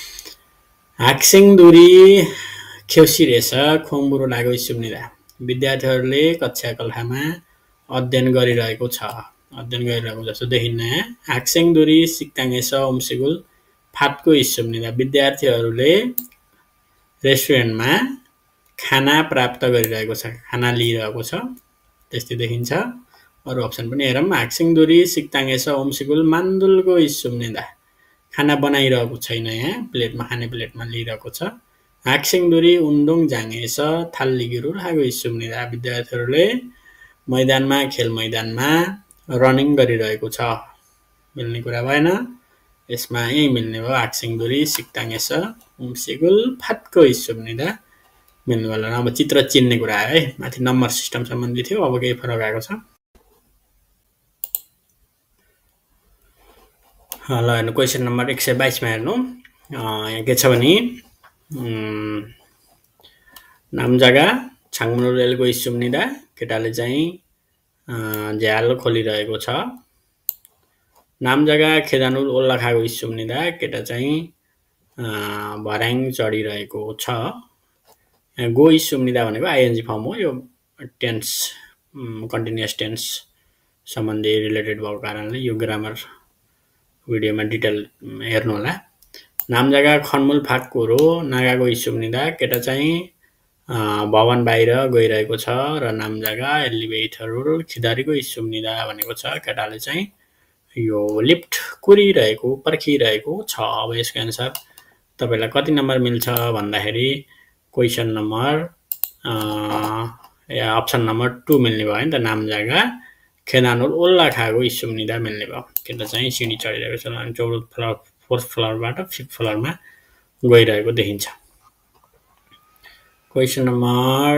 हाक्सिङ दुरी खेउसी रेस खोङबुरो लागो इस्सुम्निदा, विद्यार्थीहरूले कक्षा कक्षामा अध्ययन गरिरहेको छ, अध्ययन गरिरहेको जस्तो देखिन्न। हाक्सिङ दुरी सिक्ताङेस उम्सिगुल फातको इस्सुम्निदा, विद्यार्थीहरूले रेस्टुरेन्टमा खाना प्राप्त गरिरहेको छ, खाना लिइरहेको छ, त्यस्तै देखिन्छ। अरू अप्सन पनि हेरौँ। हाक्सिङ दुरी सिक्ताङेस उम्सिगुल मान्दुलको इस्सुम्निदा, खाना बनाइरहेको छैन, यहाँ प्लेटमा, खाने प्लेटमा लिइरहेको छ। हाक्सिङ दुरी उन्दुङ जाङेस थाल्लिगिरु हागो इस्सुम्निदा, विद्यार्थीहरूले मैदानमा, खेल मैदानमा रनिङ गरिरहेको छ, मिल्ने कुरा भएन। यसमा यही मिल्ने भयो, हाक्सिङ दुरी सिक्ताङेस उम्सिगुल फातको इस्सुम्निदा मिल्ने भयो। अब चित्र चिन्ने कुरा है, माथि नम्बर सिस्टम सम्बन्धी थियो, अब केही फरक आएको छ। ल हेर्नु क्वेसन नम्बर 122 मा हेर्नु, यहाँ के छ भने नाम जग्गा छाङमुनो रेलको इस्सुम्निदा, केटाले चाहिँ झ्याल खोलिरहेको छ। नाम जग्गा खेदानुल ओल्ला खाएको इस्सुम्निदा, केटा चाहिँ भर्याङ चढिरहेको छ। गो इस्सुम्निदा भनेको आइएनजी फर्म हो, यो टेन्स कन्टिन्युअस टेन्स सम्बन्धी रिलेटेड भएको कारणले यो ग्रामर भिडियोमा डिटेल हेर्नु होला। नाम जग्गा खनमुल फाक्कुरो नागाको इस्सुम्निदा, केटा चाहिँ भवन बाहिर गइरहेको छ र नाम जग्गा एलिभेटर खिदारीको इस्सुम्निदा भनेको छ, केटाले चाहिँ यो लिफ्ट कुरिरहेको पर्खिरहेको छ। अब यसको एन्सर तपाईँलाई कति नम्बर मिल्छ भन्दाखेरि क्वेसन नम्बर अप्सन नम्बर 2 मिल्ने भयो नि त, नाम जग्गा खेदानुल ओल्ला खाएको इस्सुम्निदा मिल्ने भयो। केटा चाहिँ सिडी चढिरहेको छ, 4th फ्लोरबाट 5th फ्लोरमा गइरहेको देखिन्छ। क्वेसन नम्बर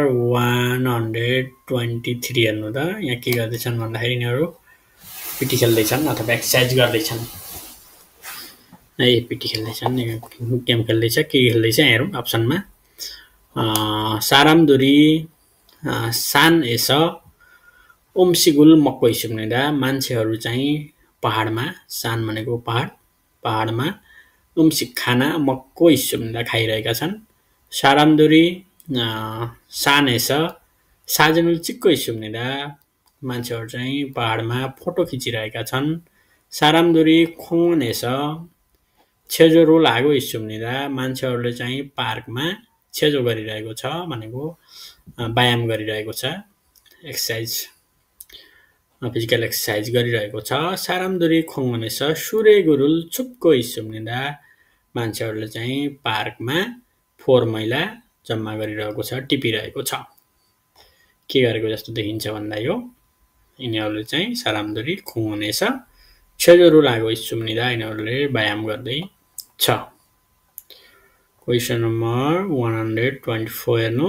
123 हेर्नु त, यहाँ के गर्दैछन् भन्दाखेरि यिनीहरू पिटी खेल्दैछन् अथवा एक्सर्साइज गर्दैछन् है, पिटी खेल्दैछन्, गेम खेल्दैछ, के खेल्दैछ हेरौँ अप्सनमा। सारामदुरी सान एस उम्सिगुल मक्को इस्सुम्निदा, मान्छेहरू चाहिँ पहाडमा, सान भनेको पहाड, पहाडमा उम्सिक खाना मक्को इस्सुम्निदा खाइरहेका छन्। सारामदुरी सान एस साजनुल चिक्को इस्सुम्निदा, मान्छेहरू चाहिँ पहाडमा फोटो खिचिरहेका छन्। सारामदुरी खोङ एस छेजो लागो इस्सुम्निदा, मान्छेहरूले चाहिँ पार्कमा छेजो गरिरहेको छ भनेको व्यायाम गरिरहेको छ, एक्सर्साइज फिजिकल एक्सर्साइज गरिरहेको छ। सारामदुरी खोङ्मनेछ सुरे गुरुल छुप्को सुम्निँदा मान्छेहरूले चाहिँ पार्कमा फोहोर मैला जम्मा गरिरहेको छ, टिपिरहेको छ। के गरेको जस्तो देखिन्छ भन्दा यो यिनीहरूले चाहिँ सारामदुरी खोङ्मनेछ छेजोरु लागो सुम्निँदा यिनीहरूले व्यायाम गर्दै छ। क्वेसन नम्बर 124 हेर्नु।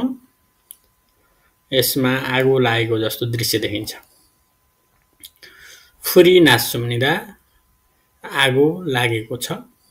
यसमा आगो लागेको जस्तो दृश्य देखिन्छ। फुरी नाच्सुम्निँदा आगो लागेको छ।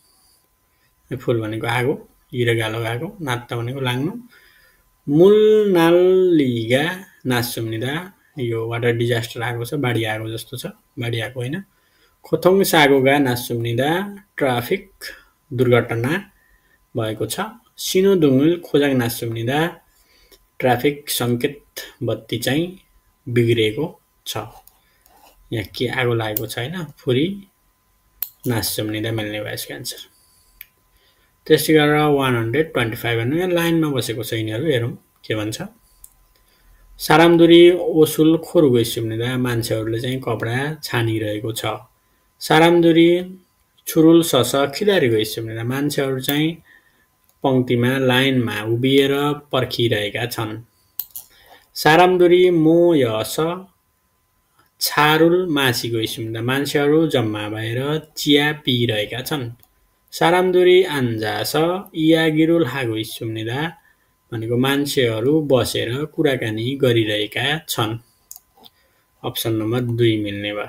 फुल भनेको आगो, इरगालो आगो, नात्ता भनेको लाग्नु। मूल नालिगा नाच्सुम्निँदा यो वाटर डिजास्टर आएको छ, बाढी आएको जस्तो छ, बाढी आएको होइन। खोथोङ सागोगा नाच्सुम्निँदा ट्राफिक दुर्घटना भएको छ। सिनोदुङ्गुल खोजाङ नाच्सुम्निँदा ट्राफिक सङ्केत बत्ती चाहिँ बिग्रेको छ। यहाँ के आगो लागेको छ होइन, फुरी नाच्सुम्निँदा मिल्ने भयो यसको एन्सर। त्यस्तै गरेर 125 हेर्नु। यहाँ लाइनमा बसेको छ यिनीहरू, हेरौँ के भन्छ। सारामदुरी ओसुल खोरु गइसुम्निँदा मान्छेहरूले चाहिँ कपडा छानिरहेको छ। सारामदुरी छुरुल सस खिदारी गइसुम्निँदा मान्छेहरू चाहिँ पङ्क्तिमा लाइनमा उभिएर पर्खिरहेका छन्। सारामदुरी मो यस छारुल मासी गइसुम्निँदा मान्छेहरू जम्मा भएर चिया पिइरहेका छन्। सारामदुरी आन्जास इयागिरुल हागो सुम्निँदा भनेको मान्छेहरू बसेर कुराकानी गरिरहेका छन्। अप्सन नम्बर 2 मिल्ने भयो।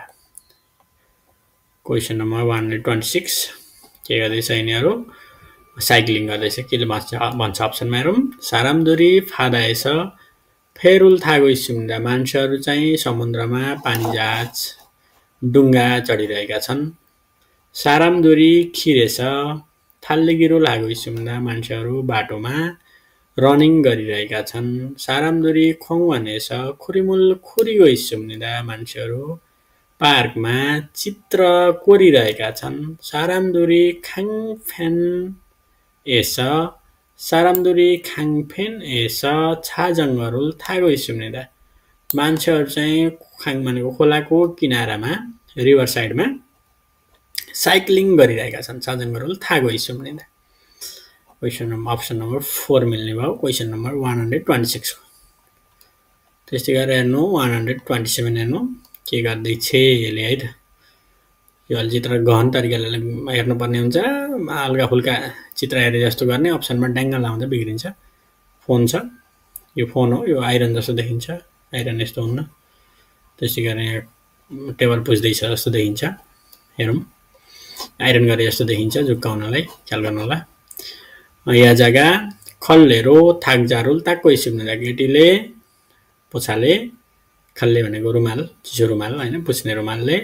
क्वेसन नम्बर 126 के गर्दैछ यिनीहरू, साइक्लिङ गर्दैछ। के भन्छ अप्सनमा हेरौँ। सारामदुरी फादाएछ फेरुल थागो सुम्दा मान्छेहरू चाहिँ समुद्रमा पानी जहाज डुङ्गा चढिरहेका छन्। सारामदुरी खिरेछ थाल्लेगिरो लागो सुम्दा मान्छेहरू बाटोमा रनिङ गरिरहेका छन्। सारामदुरी खोङ भनेछ खुरिमुल खुरिगो सुम्निँदा मान्छेहरू पार्कमा चित्र कोरिरहेका छन्। सारामदुरी खाङफेन एस सारामदुरी खाङफेन एस छाजङ्गरुल थागो सुम्निँदा मान्छेहरू चाहिँ खाङ भनेको खोलाको किनारामा रिभर साइडमा साइक्लिङ गरिरहेका छन्। छाजङ्गरुल थागो सुम्निँदा। क्वेसन नम्बर अप्सन नम्बर 4 मिल्ने भयो। क्वेसन नम्बर 126 को। त्यस्तै गरेर हेर्नु 127 हेर्नु के गर्दैछ यसले है त। यो अलि चित्र गहन तरिकाले हेर्नुपर्ने हुन्छ। हल्का फुल्का चित्र हेरे जस्तो गर्ने, अप्सनमा ड्याङ्ग लाउँदा बिग्रिन्छ। फोन छ, यो फोन हो, यो आइरन जस्तो देखिन्छ, आइरन यस्तो हुन्न। त्यसै गरी यहाँ टेबल पुज्दैछ जस्तो देखिन्छ, हेरौँ। आइरन गरे जस्तो देखिन्छ, झुक्काउनलाई ख्याल गर्नु होला। यहाँ जग्गा खल्लेरो थाकजारुल ताक्को सुम्निँदा केटीले पुछाले, खल्ले भनेको रुमाल, चिसो रुमाल होइन, पुछ्ने रुमालले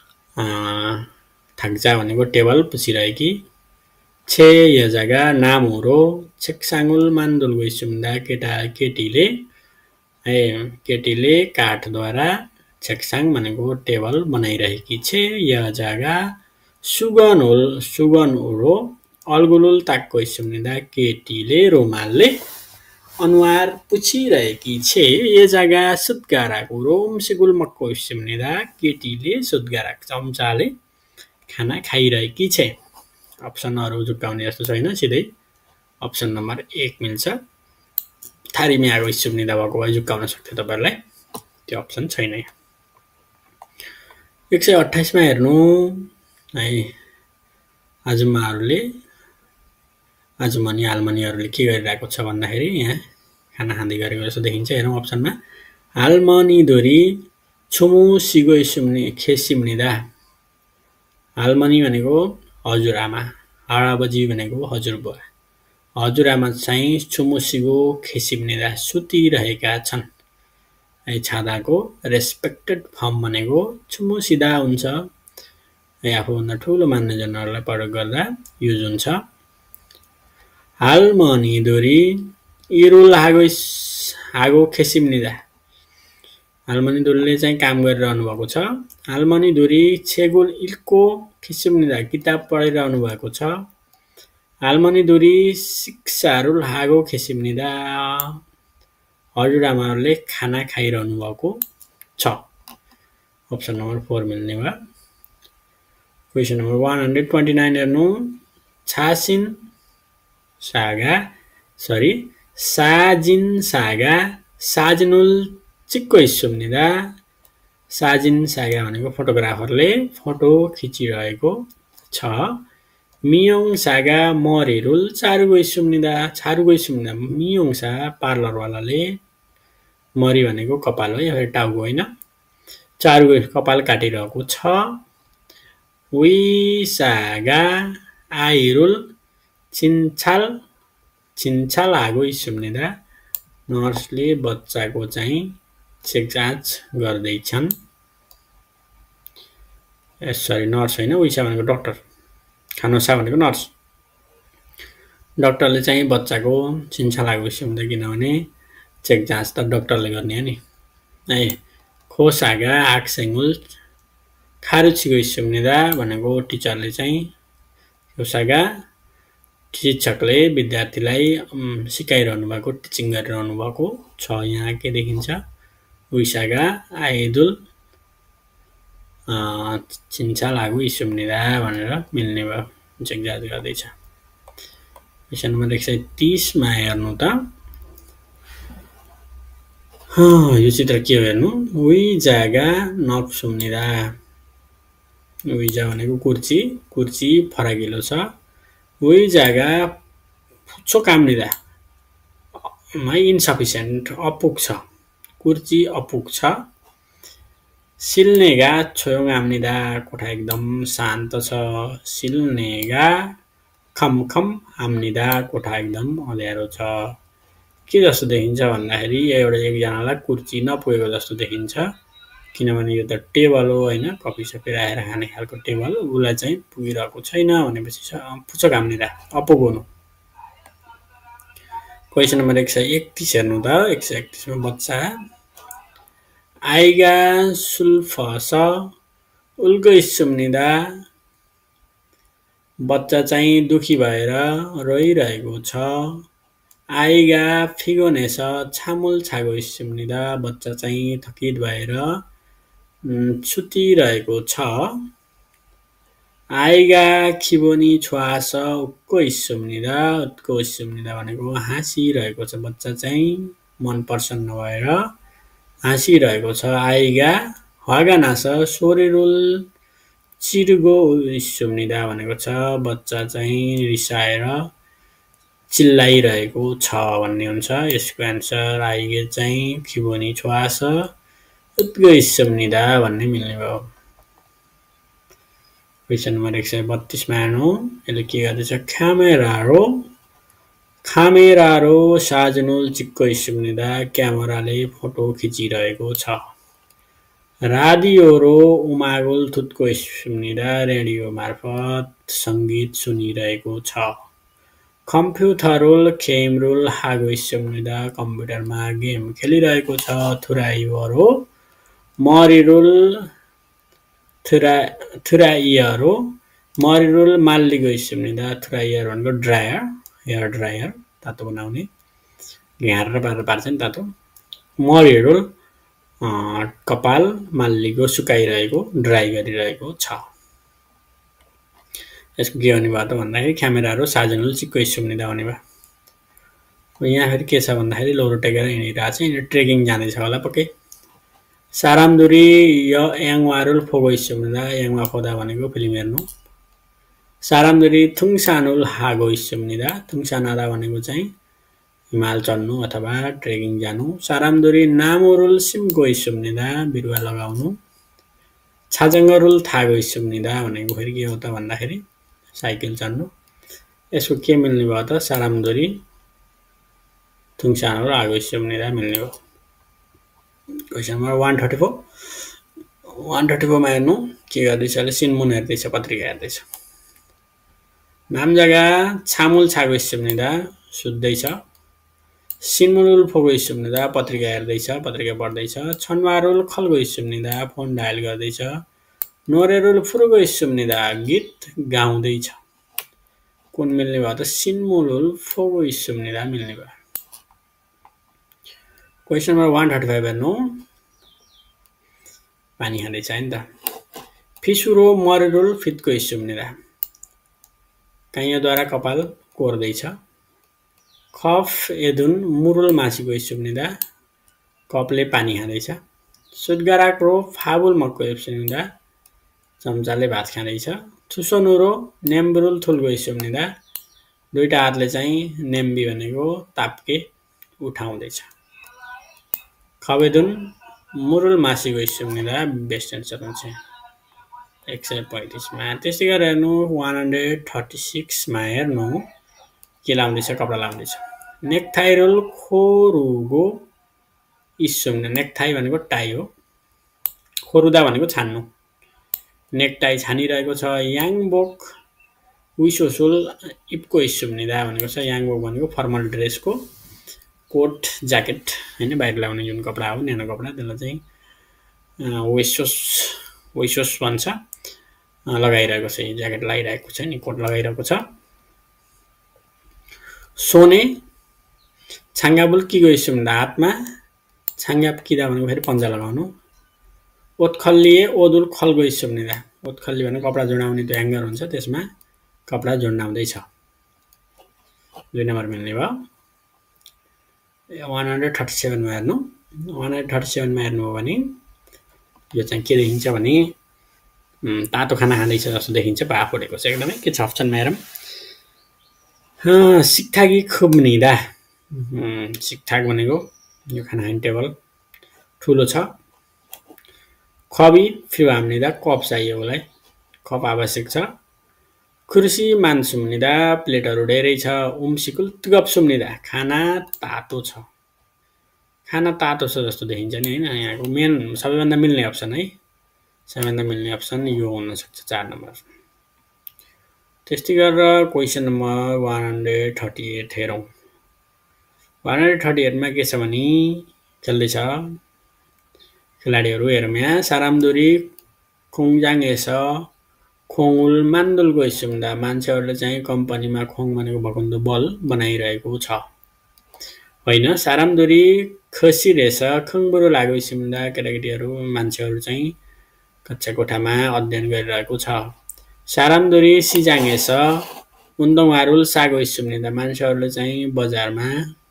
थाक्जा भनेको टेबल पुछिरहेकी छे। यो जग्गा नामुरो छेक्साङुल मान्दुल गइसुम्दा केटीले काठद्वारा छेक्साङ भनेको टेबल बनाइरहेकी छे। यो जग्गा सुगन उडो अल्गुलुल ताक्को सुम्निँदा केटीले रुमालले अनुहार पुछिरहेकी छे। यो जग्गा सुत्गाराको रोम सिगुल मक्को सुम्निँदा केटीले सुत्गारा चम्चाले खाना खाइरहेकी छे। अप्सनहरू झुक्काउने जस्तो छैन, सिधै अप्सन नम्बर 1 मिल्छ। थारीमा आगो सुम्निँदा भएको भए झुक्काउन सक्थ्यो तपाईँहरूलाई, त्यो अप्सन छैन। 128 मा हेर्नु है। आजुमनी हालमनीहरूले के गरिरहेको छ भन्दाखेरि यहाँ खाना खाँदै गरेको जस्तो देखिन्छ। हेरौँ अप्सनमा। हालमनी दोरी छुमु सिगो खेसिम्निँदा, हालमनी भनेको हजुरआमा, हाडाबजी भनेको हजुरबुवा, हजुरआमा चाहिँ छुमुसिगो खेसिम्निँदा सुतिरहेका छन्। छादाको रेस्पेक्टेड फर्म भनेको छुमुसिदा हुन्छ। आफूभन्दा ठुलो मान्यजनहरूलाई प्रयोग गर्दा युज हुन्छ। हालमनी दोरी इरुल हागो खेसिम्निँदा, हालमनी दोरीले चाहिँ काम गरिरहनु भएको छ। हालमनी दोरी छेगुल इल्को खिसिम्निँदा किताब पढिरहनु भएको छ। हालमनी दोरी शिक्षारुल हागो खेसिम्निँदा हजुरआमाहरूले खाना खाइरहनु भएको छ। अप्सन नम्बर 4 मिल्ने भयो। क्वेसन नम्बर 129 हेर्नु। साजिन सागा साजनुल चिक्को इस्सुम्निदा। साजिन सागा भनेको फोटोग्राफरले फोटो खिचिरहेको छ। मियोङ सागा मरिरुल चारुगो इस्सुम्निदा। चारुगो इस्सुम्निदा मियोङसा पार्लरवालाले, मरि भनेको कपाल हो, या टाउको होइन, चारुगो कपाल काटिरहेको छ। विसागा आइरुल छिन्छाल आगो इस्सुम्निदा। नर्सले बच्चाको चाहिँ चेक जाँच गर्दैछन्। सरी, नर्स होइन, विसा भनेको डाक्टर, खानोसा भनेको नर्स। डाक्टरले चाहिँ बच्चाको छिन्छाल आगो इस्सुम्निदा, किनभने चेक जाँच त डाक्टरले गर्ने हो नि। है खोसागा आक्सेङुल खारुचिको इस्सुम्निदा भनेको टिचरले चाहिँ, खोसागा शिक्षकले विद्यार्थीलाई सिकाइरहनु भएको, टिचिङ गरिरहनु भएको छ। यहाँ के देखिन्छ? विसागा आइदुल छिन्छाल आगो इस्सुम्निदा भनेर मिल्ने भयो। चेक जाँच गर्दैछ। क्वेसन नम्बर 130 मा हेर्नु त। यो चित्र के हो हेर्नु। विजागा नप्सुम्निदा। विजा भनेको कुर्ची फराकिलो छ। विजागा फुच्चो काम्निदा, इन्सफिसियन्ट, अपुग छ, कुर्ची अपुग छ। सिल्नेगा छोयोङ आम्निदा, कोठा एकदम शान्त छ। सिल्नेगा खमखम आम्निदा, कोठा एकदम अँध्यारो छ। के जस्तो देखिन्छ भन्दाखेरि एउटा एकजनालाई कुर्ची नपुगेको जस्तो देखिन्छ, किनभने यो त टेबल हो होइन, कफी सफी राखेर खाने खालको टेबल, उसलाई चाहिँ पुगिरहेको छैन भनेपछि पुच्चो काम्निदा, अपुग हुनु। क्वेसन नम्बर 131 हेर्नु त। 131 मा बच्चा आइगा सुल्फस उल्को इस्सुम्निदा। बच्चा चाहिँ दुखी भएर रोइरहेको छ। आइगा फिगोनेस छामुल छागो इस्सुम्निदा। बच्चा चाहिँ थकित भएर सुतिरहेको छ। आइगा खिबोनी छुवास उक्को इस्सुम्निदा। उत्को इस्सुम्निदा भनेको हाँसिरहेको छ, बच्चा चाहिँ मन प्रसन्न भएर हाँसिरहेको छ। आइगा हगानास सोरिरुल चिर्गो इस्सुम्निदा भनेको छ, बच्चा चाहिँ रिसाएर चिल्लाइरहेको छ भन्ने हुन्छ। यसको एन्सर आइगे चाहिँ खिबोनी छुवास उत्को इस्सुम्निदा भन्ने मिल्ने भयो। क्वेसन नम्बर 132 मा हेर्नु। यसले के गर्दैछ? खामेरारो साजनुल चिक्को इस्सुम्निदा। क्यामेराले फोटो खिचिरहेको छ। राडियोरो उमागोल थुत्को इस्सुम्निदा। रेडियो मार्फत सङ्गीत सुनिरहेको छ। कम्प्युटरोल खेमरुल हागो इस्सुम्निदा। कम्प्युटरमा गेम खेलिरहेको छ। थुराइवरो मरिरुल थुराइयरो मरिरुल माल्लिगो इस्सुम्निदा। थुराइयर भनेको ड्रायर, हेयर ड्रायर, तातो बनाउने, घ्यारेर पार्छ नि तातो। मरिरुल कपाल, माल्लिगो सुकाइरहेको, ड्राई गरिरहेको छ। यसको के हुने भयो त भन्दाखेरि क्यामेरारो साजनुल चिक्को इस्सुम्निदा हुने भयो। यहाँ फेरि के छ भन्दाखेरि लौरो टेकेर हिँडिरहेको छ, यिनीहरू ट्रेकिङ जाँदैछ होला पक्कै। सारामदुरी याङवारुल फोगो इस्सुम्निदा। याङवा फोदा भनेको फिल्म हेर्नु। सारामदुरी थुङसानुल हागो इस्सुम्निदा। थुङसानादा भनेको चाहिँ हिमाल चढ्नु अथवा ट्रेकिङ जानु। सारामदुरी नामुरुल सिमको इस्सुम्निदा। बिरुवा लगाउनु। छाजङ्गरुल थागो इस्सुम्निदा भनेको फेरि के हो त भन्दाखेरि साइकल चढ्नु। यसको के मिल्ने भयो त? सारामदुरी थुङसानुल हागो इस्सुम्निदा मिल्ने भयो। क्वेसन नम्बर 134 मा हेर्नु। के गर्दैछ? सिनमुन हेर्दैछ, पत्रिका हेर्दैछ। नाम जग्गा छामुल छागो इस्सुम्निदा, सुत्दैछ। सिनमुरुल फोगो इस्सुम्निदा, पत्रिका हेर्दैछ, पत्रिका पढ्दैछ। छनवारुल खल्गो इस्सुम्निदा, फोन डायल गर्दैछ। नोरेरुल फुरुगो इस्सुम्निदा, गीत गाउँदैछ। कुन मिल्ने भयो त? सिनमुरुल फोगो इस्सुम्निदा मिल्ने भयो। क्वेसन नम्बर 135 हेर्नु पानी खाँदैछ नि त फिसुरो मरेरोल फितको इस्युम्निरा काइयाद्वारा कपाल कोर्दैछ खफ एदुन मुरुल मासीको इस्युम्निदा कपले पानी खाँदैछ सुदगाराक्रो फाबुल मक्को इस्युम्निदा चम्चाले भात खाँदैछ चुसोनुरो नेम्बरुल थुलको इस्युम्निदा दुईटा हातले चाहिँ नेम्बी भनेको ताप्के उठाउँदैछ खबेदुन मुरुल मासीको इस्युम्निदा बेस्ट एन्सर हुन्छ 135 मा त्यसै गरेर हेर्नु 136 मा हेर्नु के लाउँदैछ कपडा लाउँदैछ नेकथाइरोल खोरुगो इस्युम्ने नेकथाइ भनेको टाई हो खोरुदा भनेको छान्नु नेकटाई छानिरहेको छ याङबोक विसोसुल इपको इस्युम्निदा भनेको छ याङबोक भनेको फर्मल ड्रेसको कोट ज्याकेट हैन बाहिर लगाउने जुन कपडा हो न्यानो कपडा त्यसलाई चाहिँ वेसोस भन्छ लगाइरहेको छ ज्याकेट लगाइरहेको छ नि कोट लगाइरहेको छ सोने छाङ्गाबुल किगो इस्युम्दा हातमा छाङ्गा किदा भनेको फेरि पन्जा लगाउनु ओत्खल्लिए ओदुल खल्गो इस्युम्निदा ओत्खल्ली भनेको कपडा जोडाउने त्यो ह्याङ्गर हुन्छ त्यसमा कपडा जोड्नाउँदैछ 2 नम्बर मिल्ने भयो 137 मा हेर्नु 137 मा हेर्नु हो भने यो चाहिँ के देखिन्छ भने तातो खाना खाँदैछ जस्तो देखिन्छ पा फोडेको छ एकदमै के छ अप्सनमा हेरौँ सिक्थागी खुब्निदा सिक्थाग भनेको यो खाना खाने टेबल ठुलो छ खबी फिवाम्निदा कप चाहियो उसलाई कप आवश्यक छ खुर्सी मान्सुम्निदा प्लेटहरू धेरै छ उम्सिकुल तुगप्सुम्निदा खाना तातो छ खाना तातो छ जस्तो देखिन्छ नि हैन यहाँको मेन सबैभन्दा मिल्ने अप्सन है सबैभन्दा मिल्ने अप्सन यो हुन सक्छ 4 नम्बर त्यस्तै गरेर क्वेशन नम्बर 138 हेरौँ 138 मा के छ भने चल्दैछ खेलाडीहरू हेरौँ यहाँ सारामदुरी खोङजाङ एस खोङुल मान्दुलको इस्युम्दा मान्छेहरूले चाहिँ कम्पनीमा खोङ भनेको भकुन्डो बल बनाइरहेको छ होइन सारामदुरी खसी रहेछ खङबुरो लागो इस्युम्दा केटाकेटीहरू मान्छेहरू चाहिँ कक्षा कोठामा अध्ययन गरिरहेको छ सारामदुरी सिजाङ एस उन्दङवारुल सागो इस्युम्दा मान्छेहरूले चाहिँ बजारमा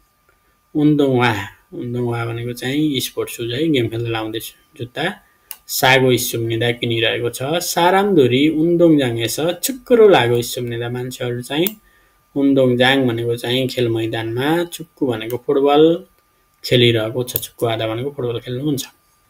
उन्दङवा भनेको चाहिँ स्पोर्ट्स सुज है गेम खेल्दा लाउँदै जुत्ता सागो इस्युम्निदा किनिरहेको छ सारामदुरी उन्दोङजाङ एस चुक्कुरो लागो इस्युम्निदा मान्छेहरू चाहिँ उन्दोङजाङ भनेको चाहिँ खेल मैदानमा चुक्कु भनेको फुटबल खेलिरहेको छ चुक्कु आधा भनेको फुटबल खेल्नुहुन्छ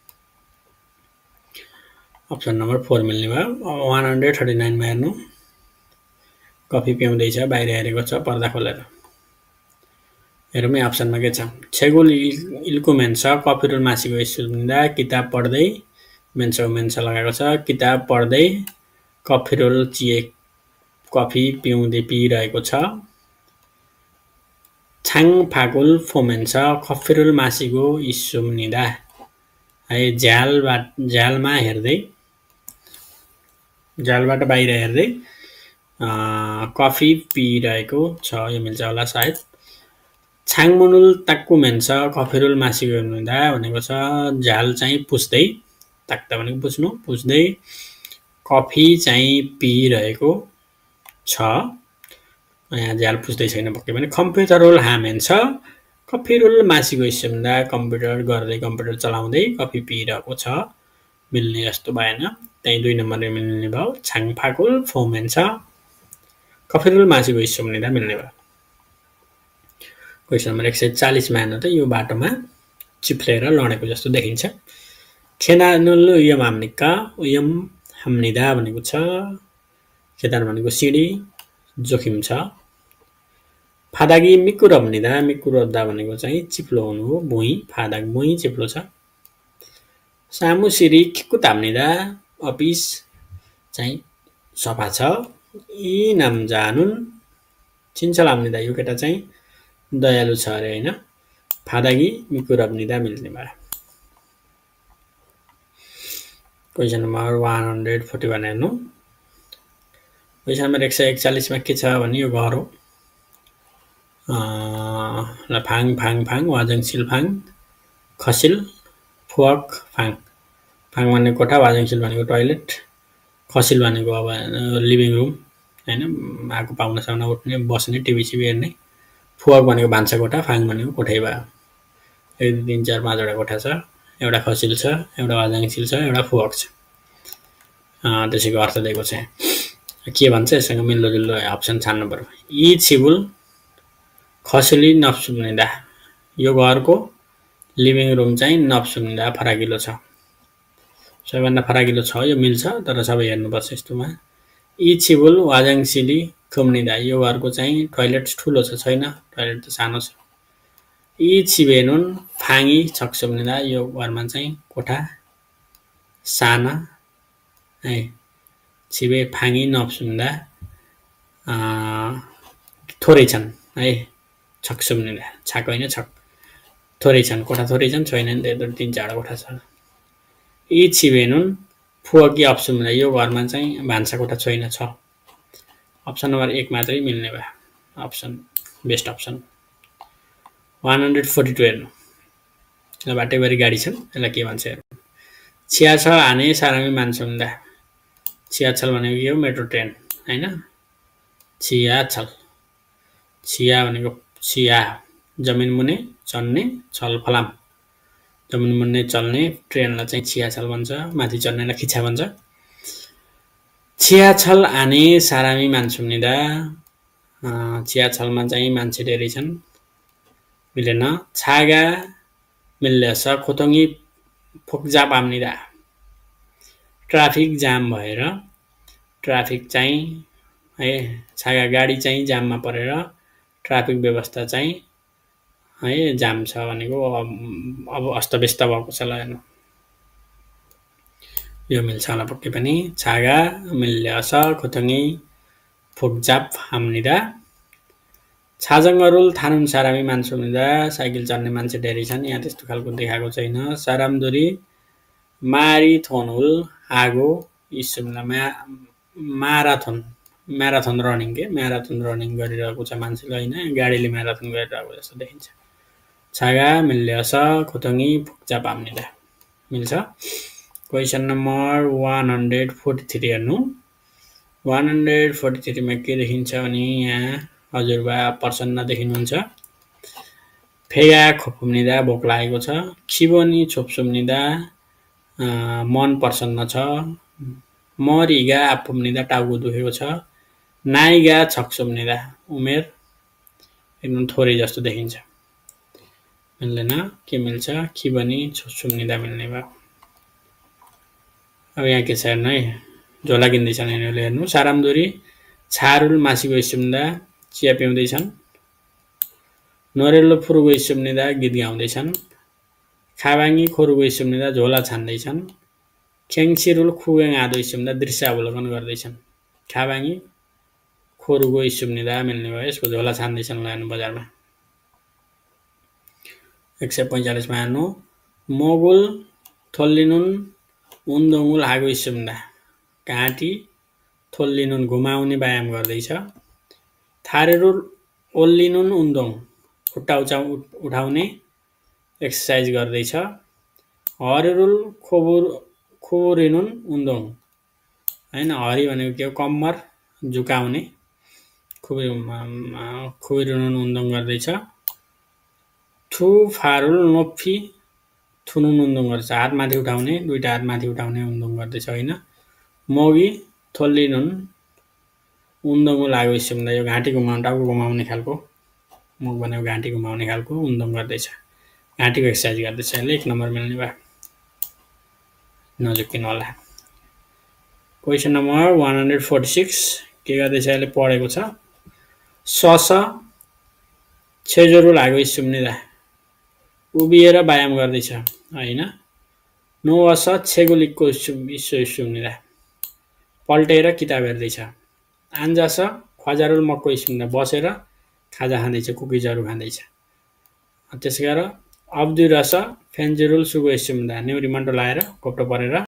अप्सन नम्बर 4 मिल्ने भयो 139 मा हेर्नु कफी पिउँदैछ बाहिर हेरेको छ पर्दा खोलेर हेरौँ है अप्सनमा के छ छेगुल इल्कु मेन्स कफिरुल मासीको इस्युम्दा किताब पढ्दै मेन्स लगाएको छ किताब पढ्दै कफिरुल कफी पिइरहेको छ छाङ फाकुल फोमेन्स कफिरुल मासीको इस्युम्निदा है झ्यालमा हेर्दै झ्यालबाट बाहिर हेर्दै कफी पिइरहेको छ यो मिल्छ होला सायद छाङमुनुल ताक्कु मेन्स कफिरुल मासीको इस्युम्निदा भनेको छ झ्याल चाहिँ पुस्दै ताक्ता भनेको पुस्नु पुस्दै कफी चाहिँ पिइरहेको छ यहाँ झ्याल पुस्दै छैन पक्कै पनि कम्प्युटरल हामेन छ कफिरुल मासीको इस्युम्दा कम्प्युटर चलाउँदै कफी पिइरहेको छ मिल्ने जस्तो भएन त्यही 2 नम्बरमा मिल्ने भयो छाङफाकुल फोमेन छ कफिरुल मासीको इस्युम्निदा मिल्ने भयो क्वेसन नम्बर 140 मा हेर्नु त यो बाटोमा चिप्लेर लडेको जस्तो देखिन्छ खेनानुल यम हाम्निका यम हाम्निदा भनेको छ खेदान भनेको सिडी जोखिम छ फादागी मिकुरब्निदा मिकुरब्दा भनेको चाहिँ चिप्लो हुनु हो भुइँ फादाग भुइँ चिप्लो छ सामु सिरी किक्कु ताम्निदा अफिस चाहिँ सफा छ यी नाम जानुन चिन्छलाम्निदा यो केटा चाहिँ दयालु छ अरे हैन फादागी मिकुरब्निदा मिल्ने भयो क्वेसन नम्बर 141 हेर्नु क्वेसन नम्बर 141 मा के छ भने यो घर हो Fang Fang Fang वाजङ सिलफाङ खसिल, फुवक, Fang. Fang भनेको कोठा, वाजङसिल भनेको टोयलेट, खसिल भनेको अब लिभिङ रुम हैन, आगो पाउन साउन उठ्ने बस्ने टिभी सिभी हेर्ने, फुवक भनेको भान्साकोठा, फाङ भनेको कोठै भयो। 1 2 3 4 5 वटा कोठा छ, एउटा खसिल छ, एउटा वाजङसिल छ, एउटा फुवक छ। त्यसैको अर्थ दिएको छ। के भन्छ यससँग मिल्दोजुल्दो अप्सन छान्नु पर्यो। यी छिबुल खसिली नप्सुम्निदा। यो घरको लिभिङ रुम चाहिँ नप्सुम्निदा फराकिलो छ। सबैभन्दा फराकिलो छ, यो मिल्छ, तर सबै हेर्नुपर्छ यस्तोमा। यी छिबुल वाजङसिली थुम्निदा। यो घरको चाहिँ टोयलेट ठुलो छ, छैन, टोयलेट त सानो छ। यी छिबेनुन फाङी छक्सुम्निदा। यो घरमा चाहिँ कोठा साना है। छिबे फाङी नप्सुम्दा थोरै छन् है, छक्सुम्निदा। छाक होइन, छक। थोरै छन्, कोठा थोरै छन्, छैनन्, 3 4 कोठा छ। यी छिबेनुन फुवकी अप्सुम्निदा। यो घरमा चाहिँ भान्सा कोठा छैन, छ। अप्सन नम्बर 1 मात्रै मिल्ने भयो। Option best option. 142 हेर्नु। ल बाटैभरि गाडी छन्, यसलाई के भन्छ हेर्नु। छियाछल हाने सारामी मान्छुम्दा। छियाछल भनेको के हो, मेट्रो ट्रेन हैन। छियाछल, छिया भनेको छिया, जमिन मुनि चढ्ने, छल फलाम, जमिन मुनि चल्ने ट्रेनलाई चाहिँ छियाछल भन्छ, माथि चढ्नेलाई खिच्चा भन्छ। छियाछल आने सारामी मान्छुम्निदा। छियाछलमा चाहिँ मान्छे धेरै छन्, मिलेन। छागा मिल्लेछ, खोतङ्गी फोक्जा पाम्निदा। ट्राफिक जाम भएर, ट्राफिक चाहिँ है, छागा गाडी चाहिँ जाममा परेर ट्राफिक व्यवस्था चाहिँ है जाम छ भनेको अब अस्तव्यस्त भएको छ। ल हेर्नु, यो मिल्छ होला पक्कै पनि। छागा मिल्लेछ, खोतङ्गी फोक्जाप हाम्निदा। छाजङ्गरुल थानुन सारामी मान्छुम्निदा। साइकल चढ्ने मान्छे धेरै छन्, यहाँ त्यस्तो खालको देखाएको छैन। सारामदुरी मारिथोनुल आगो इस्सुम्ला। म्याराथन, म्याराथन रनिङ के, म्याराथन रनिङ गरिरहेको छ मान्छेले होइन, गाडीले म्याराथन गरिरहेको जस्तो देखिन्छ। छागा मिल्लेछ, खोतङ्गी फोक्जाप हाम्निदा। मिल्छ। क्वेसन नम्बर 143 हेर्नु। 143 मा के देखिन्छ भने यहाँ हजुरबा प्रसन्न देखिनुहुन्छ। फेगा खोपुम्निदा, भोक लागेको छ। खिबोनी छोप्सुम्निदा, मन प्रसन्न छ। मरिगा आपुम्निदा, टाउको दुखेको छ। नाइगा छक्सुम्निदा, उमेर एकदम थोरै जस्तो देखिन्छ, मिल्दैन। के मिल्छ, खिबनी छोप्सुम्निदा मिल्ने भयो। अब यहाँ के छ हेर्नु है, झोला किन्दैछन् यिनीहरूले हेर्नु। सारामदुरी छारुल मासिको इस्सुम्दा, चिया पिउँदैछन्। नोरेलो फुरुगो इस्सुम्निदा, गीत गाउँदैछन्। खाबाङ्गी खोरुगो इस्सुम्निदा, झोला छान्दैछन्। ख्याङसिरुल खुगेङ आदो इस्सुम्दा, दृश्यावलोकन गर्दैछन्। खाबाङ्गी खोरुगो इस्सुम्निदा मिल्ने भयो। यसको झोला छान्दैछन् ल हेर्नु बजारमा। 145 मा हेर्नु। मोगुल थोल्लिनुन उन्दोङ्गुल हागो इस्सुम्दा। घाँटी थोल्लिनुन घुमाउने व्यायाम गर्दैछ। थारेरुल ओल्लिनुन उन्दोङ खुट्टा उठाउने एक्सर्साइज गर्दैछ। हरेरुल खोबुरिनुन उन्दोङ हैन, हरि भनेको के हो, कम्मर झुकाउने, खुबिरुनुन उन्दोङ गर्दैछ। थु फारुल नोफी थुनुन उन्दोङ गर्दैछ, हात माथि उठाउने, दुईटा हात माथि उठाउने उन्दोङ गर्दैछ होइन। मोगी थोल्लिनुन उन्दोङ लागो इस्सुम्दा। यो घाँटी घुमाउने, टाउको घुमाउने खालको, मुख भनेको घाँटी घुमाउने खालको उन्दोङ गर्दैछ, घाँटीको एक्सर्साइज गर्दैछ। यसले 1 नम्बर मिल्ने भयो, नझुक्किनु होला। क्वेसन नम्बर 146 के गर्दैछ यसले पढेको छ। सस छेजोरुल हागो इस्सुम्निदा। उभिएर व्यायाम गर्दैछ होइन। नोवस छेगुलिकको इस्सुम्निदा। पल्टेर किताब हेर्दैछ। आन्जास ख्वाजारुल मक्को इस्सुम्निदा। बसेर खाजा खाँदैछ, कुकिजहरू खाँदैछ। त्यसै गरेर अब्दुरस फेन्जुरुल सुगो इस्सुम्निदा। नेउरी मन्टो लाएर कोप्टो परेर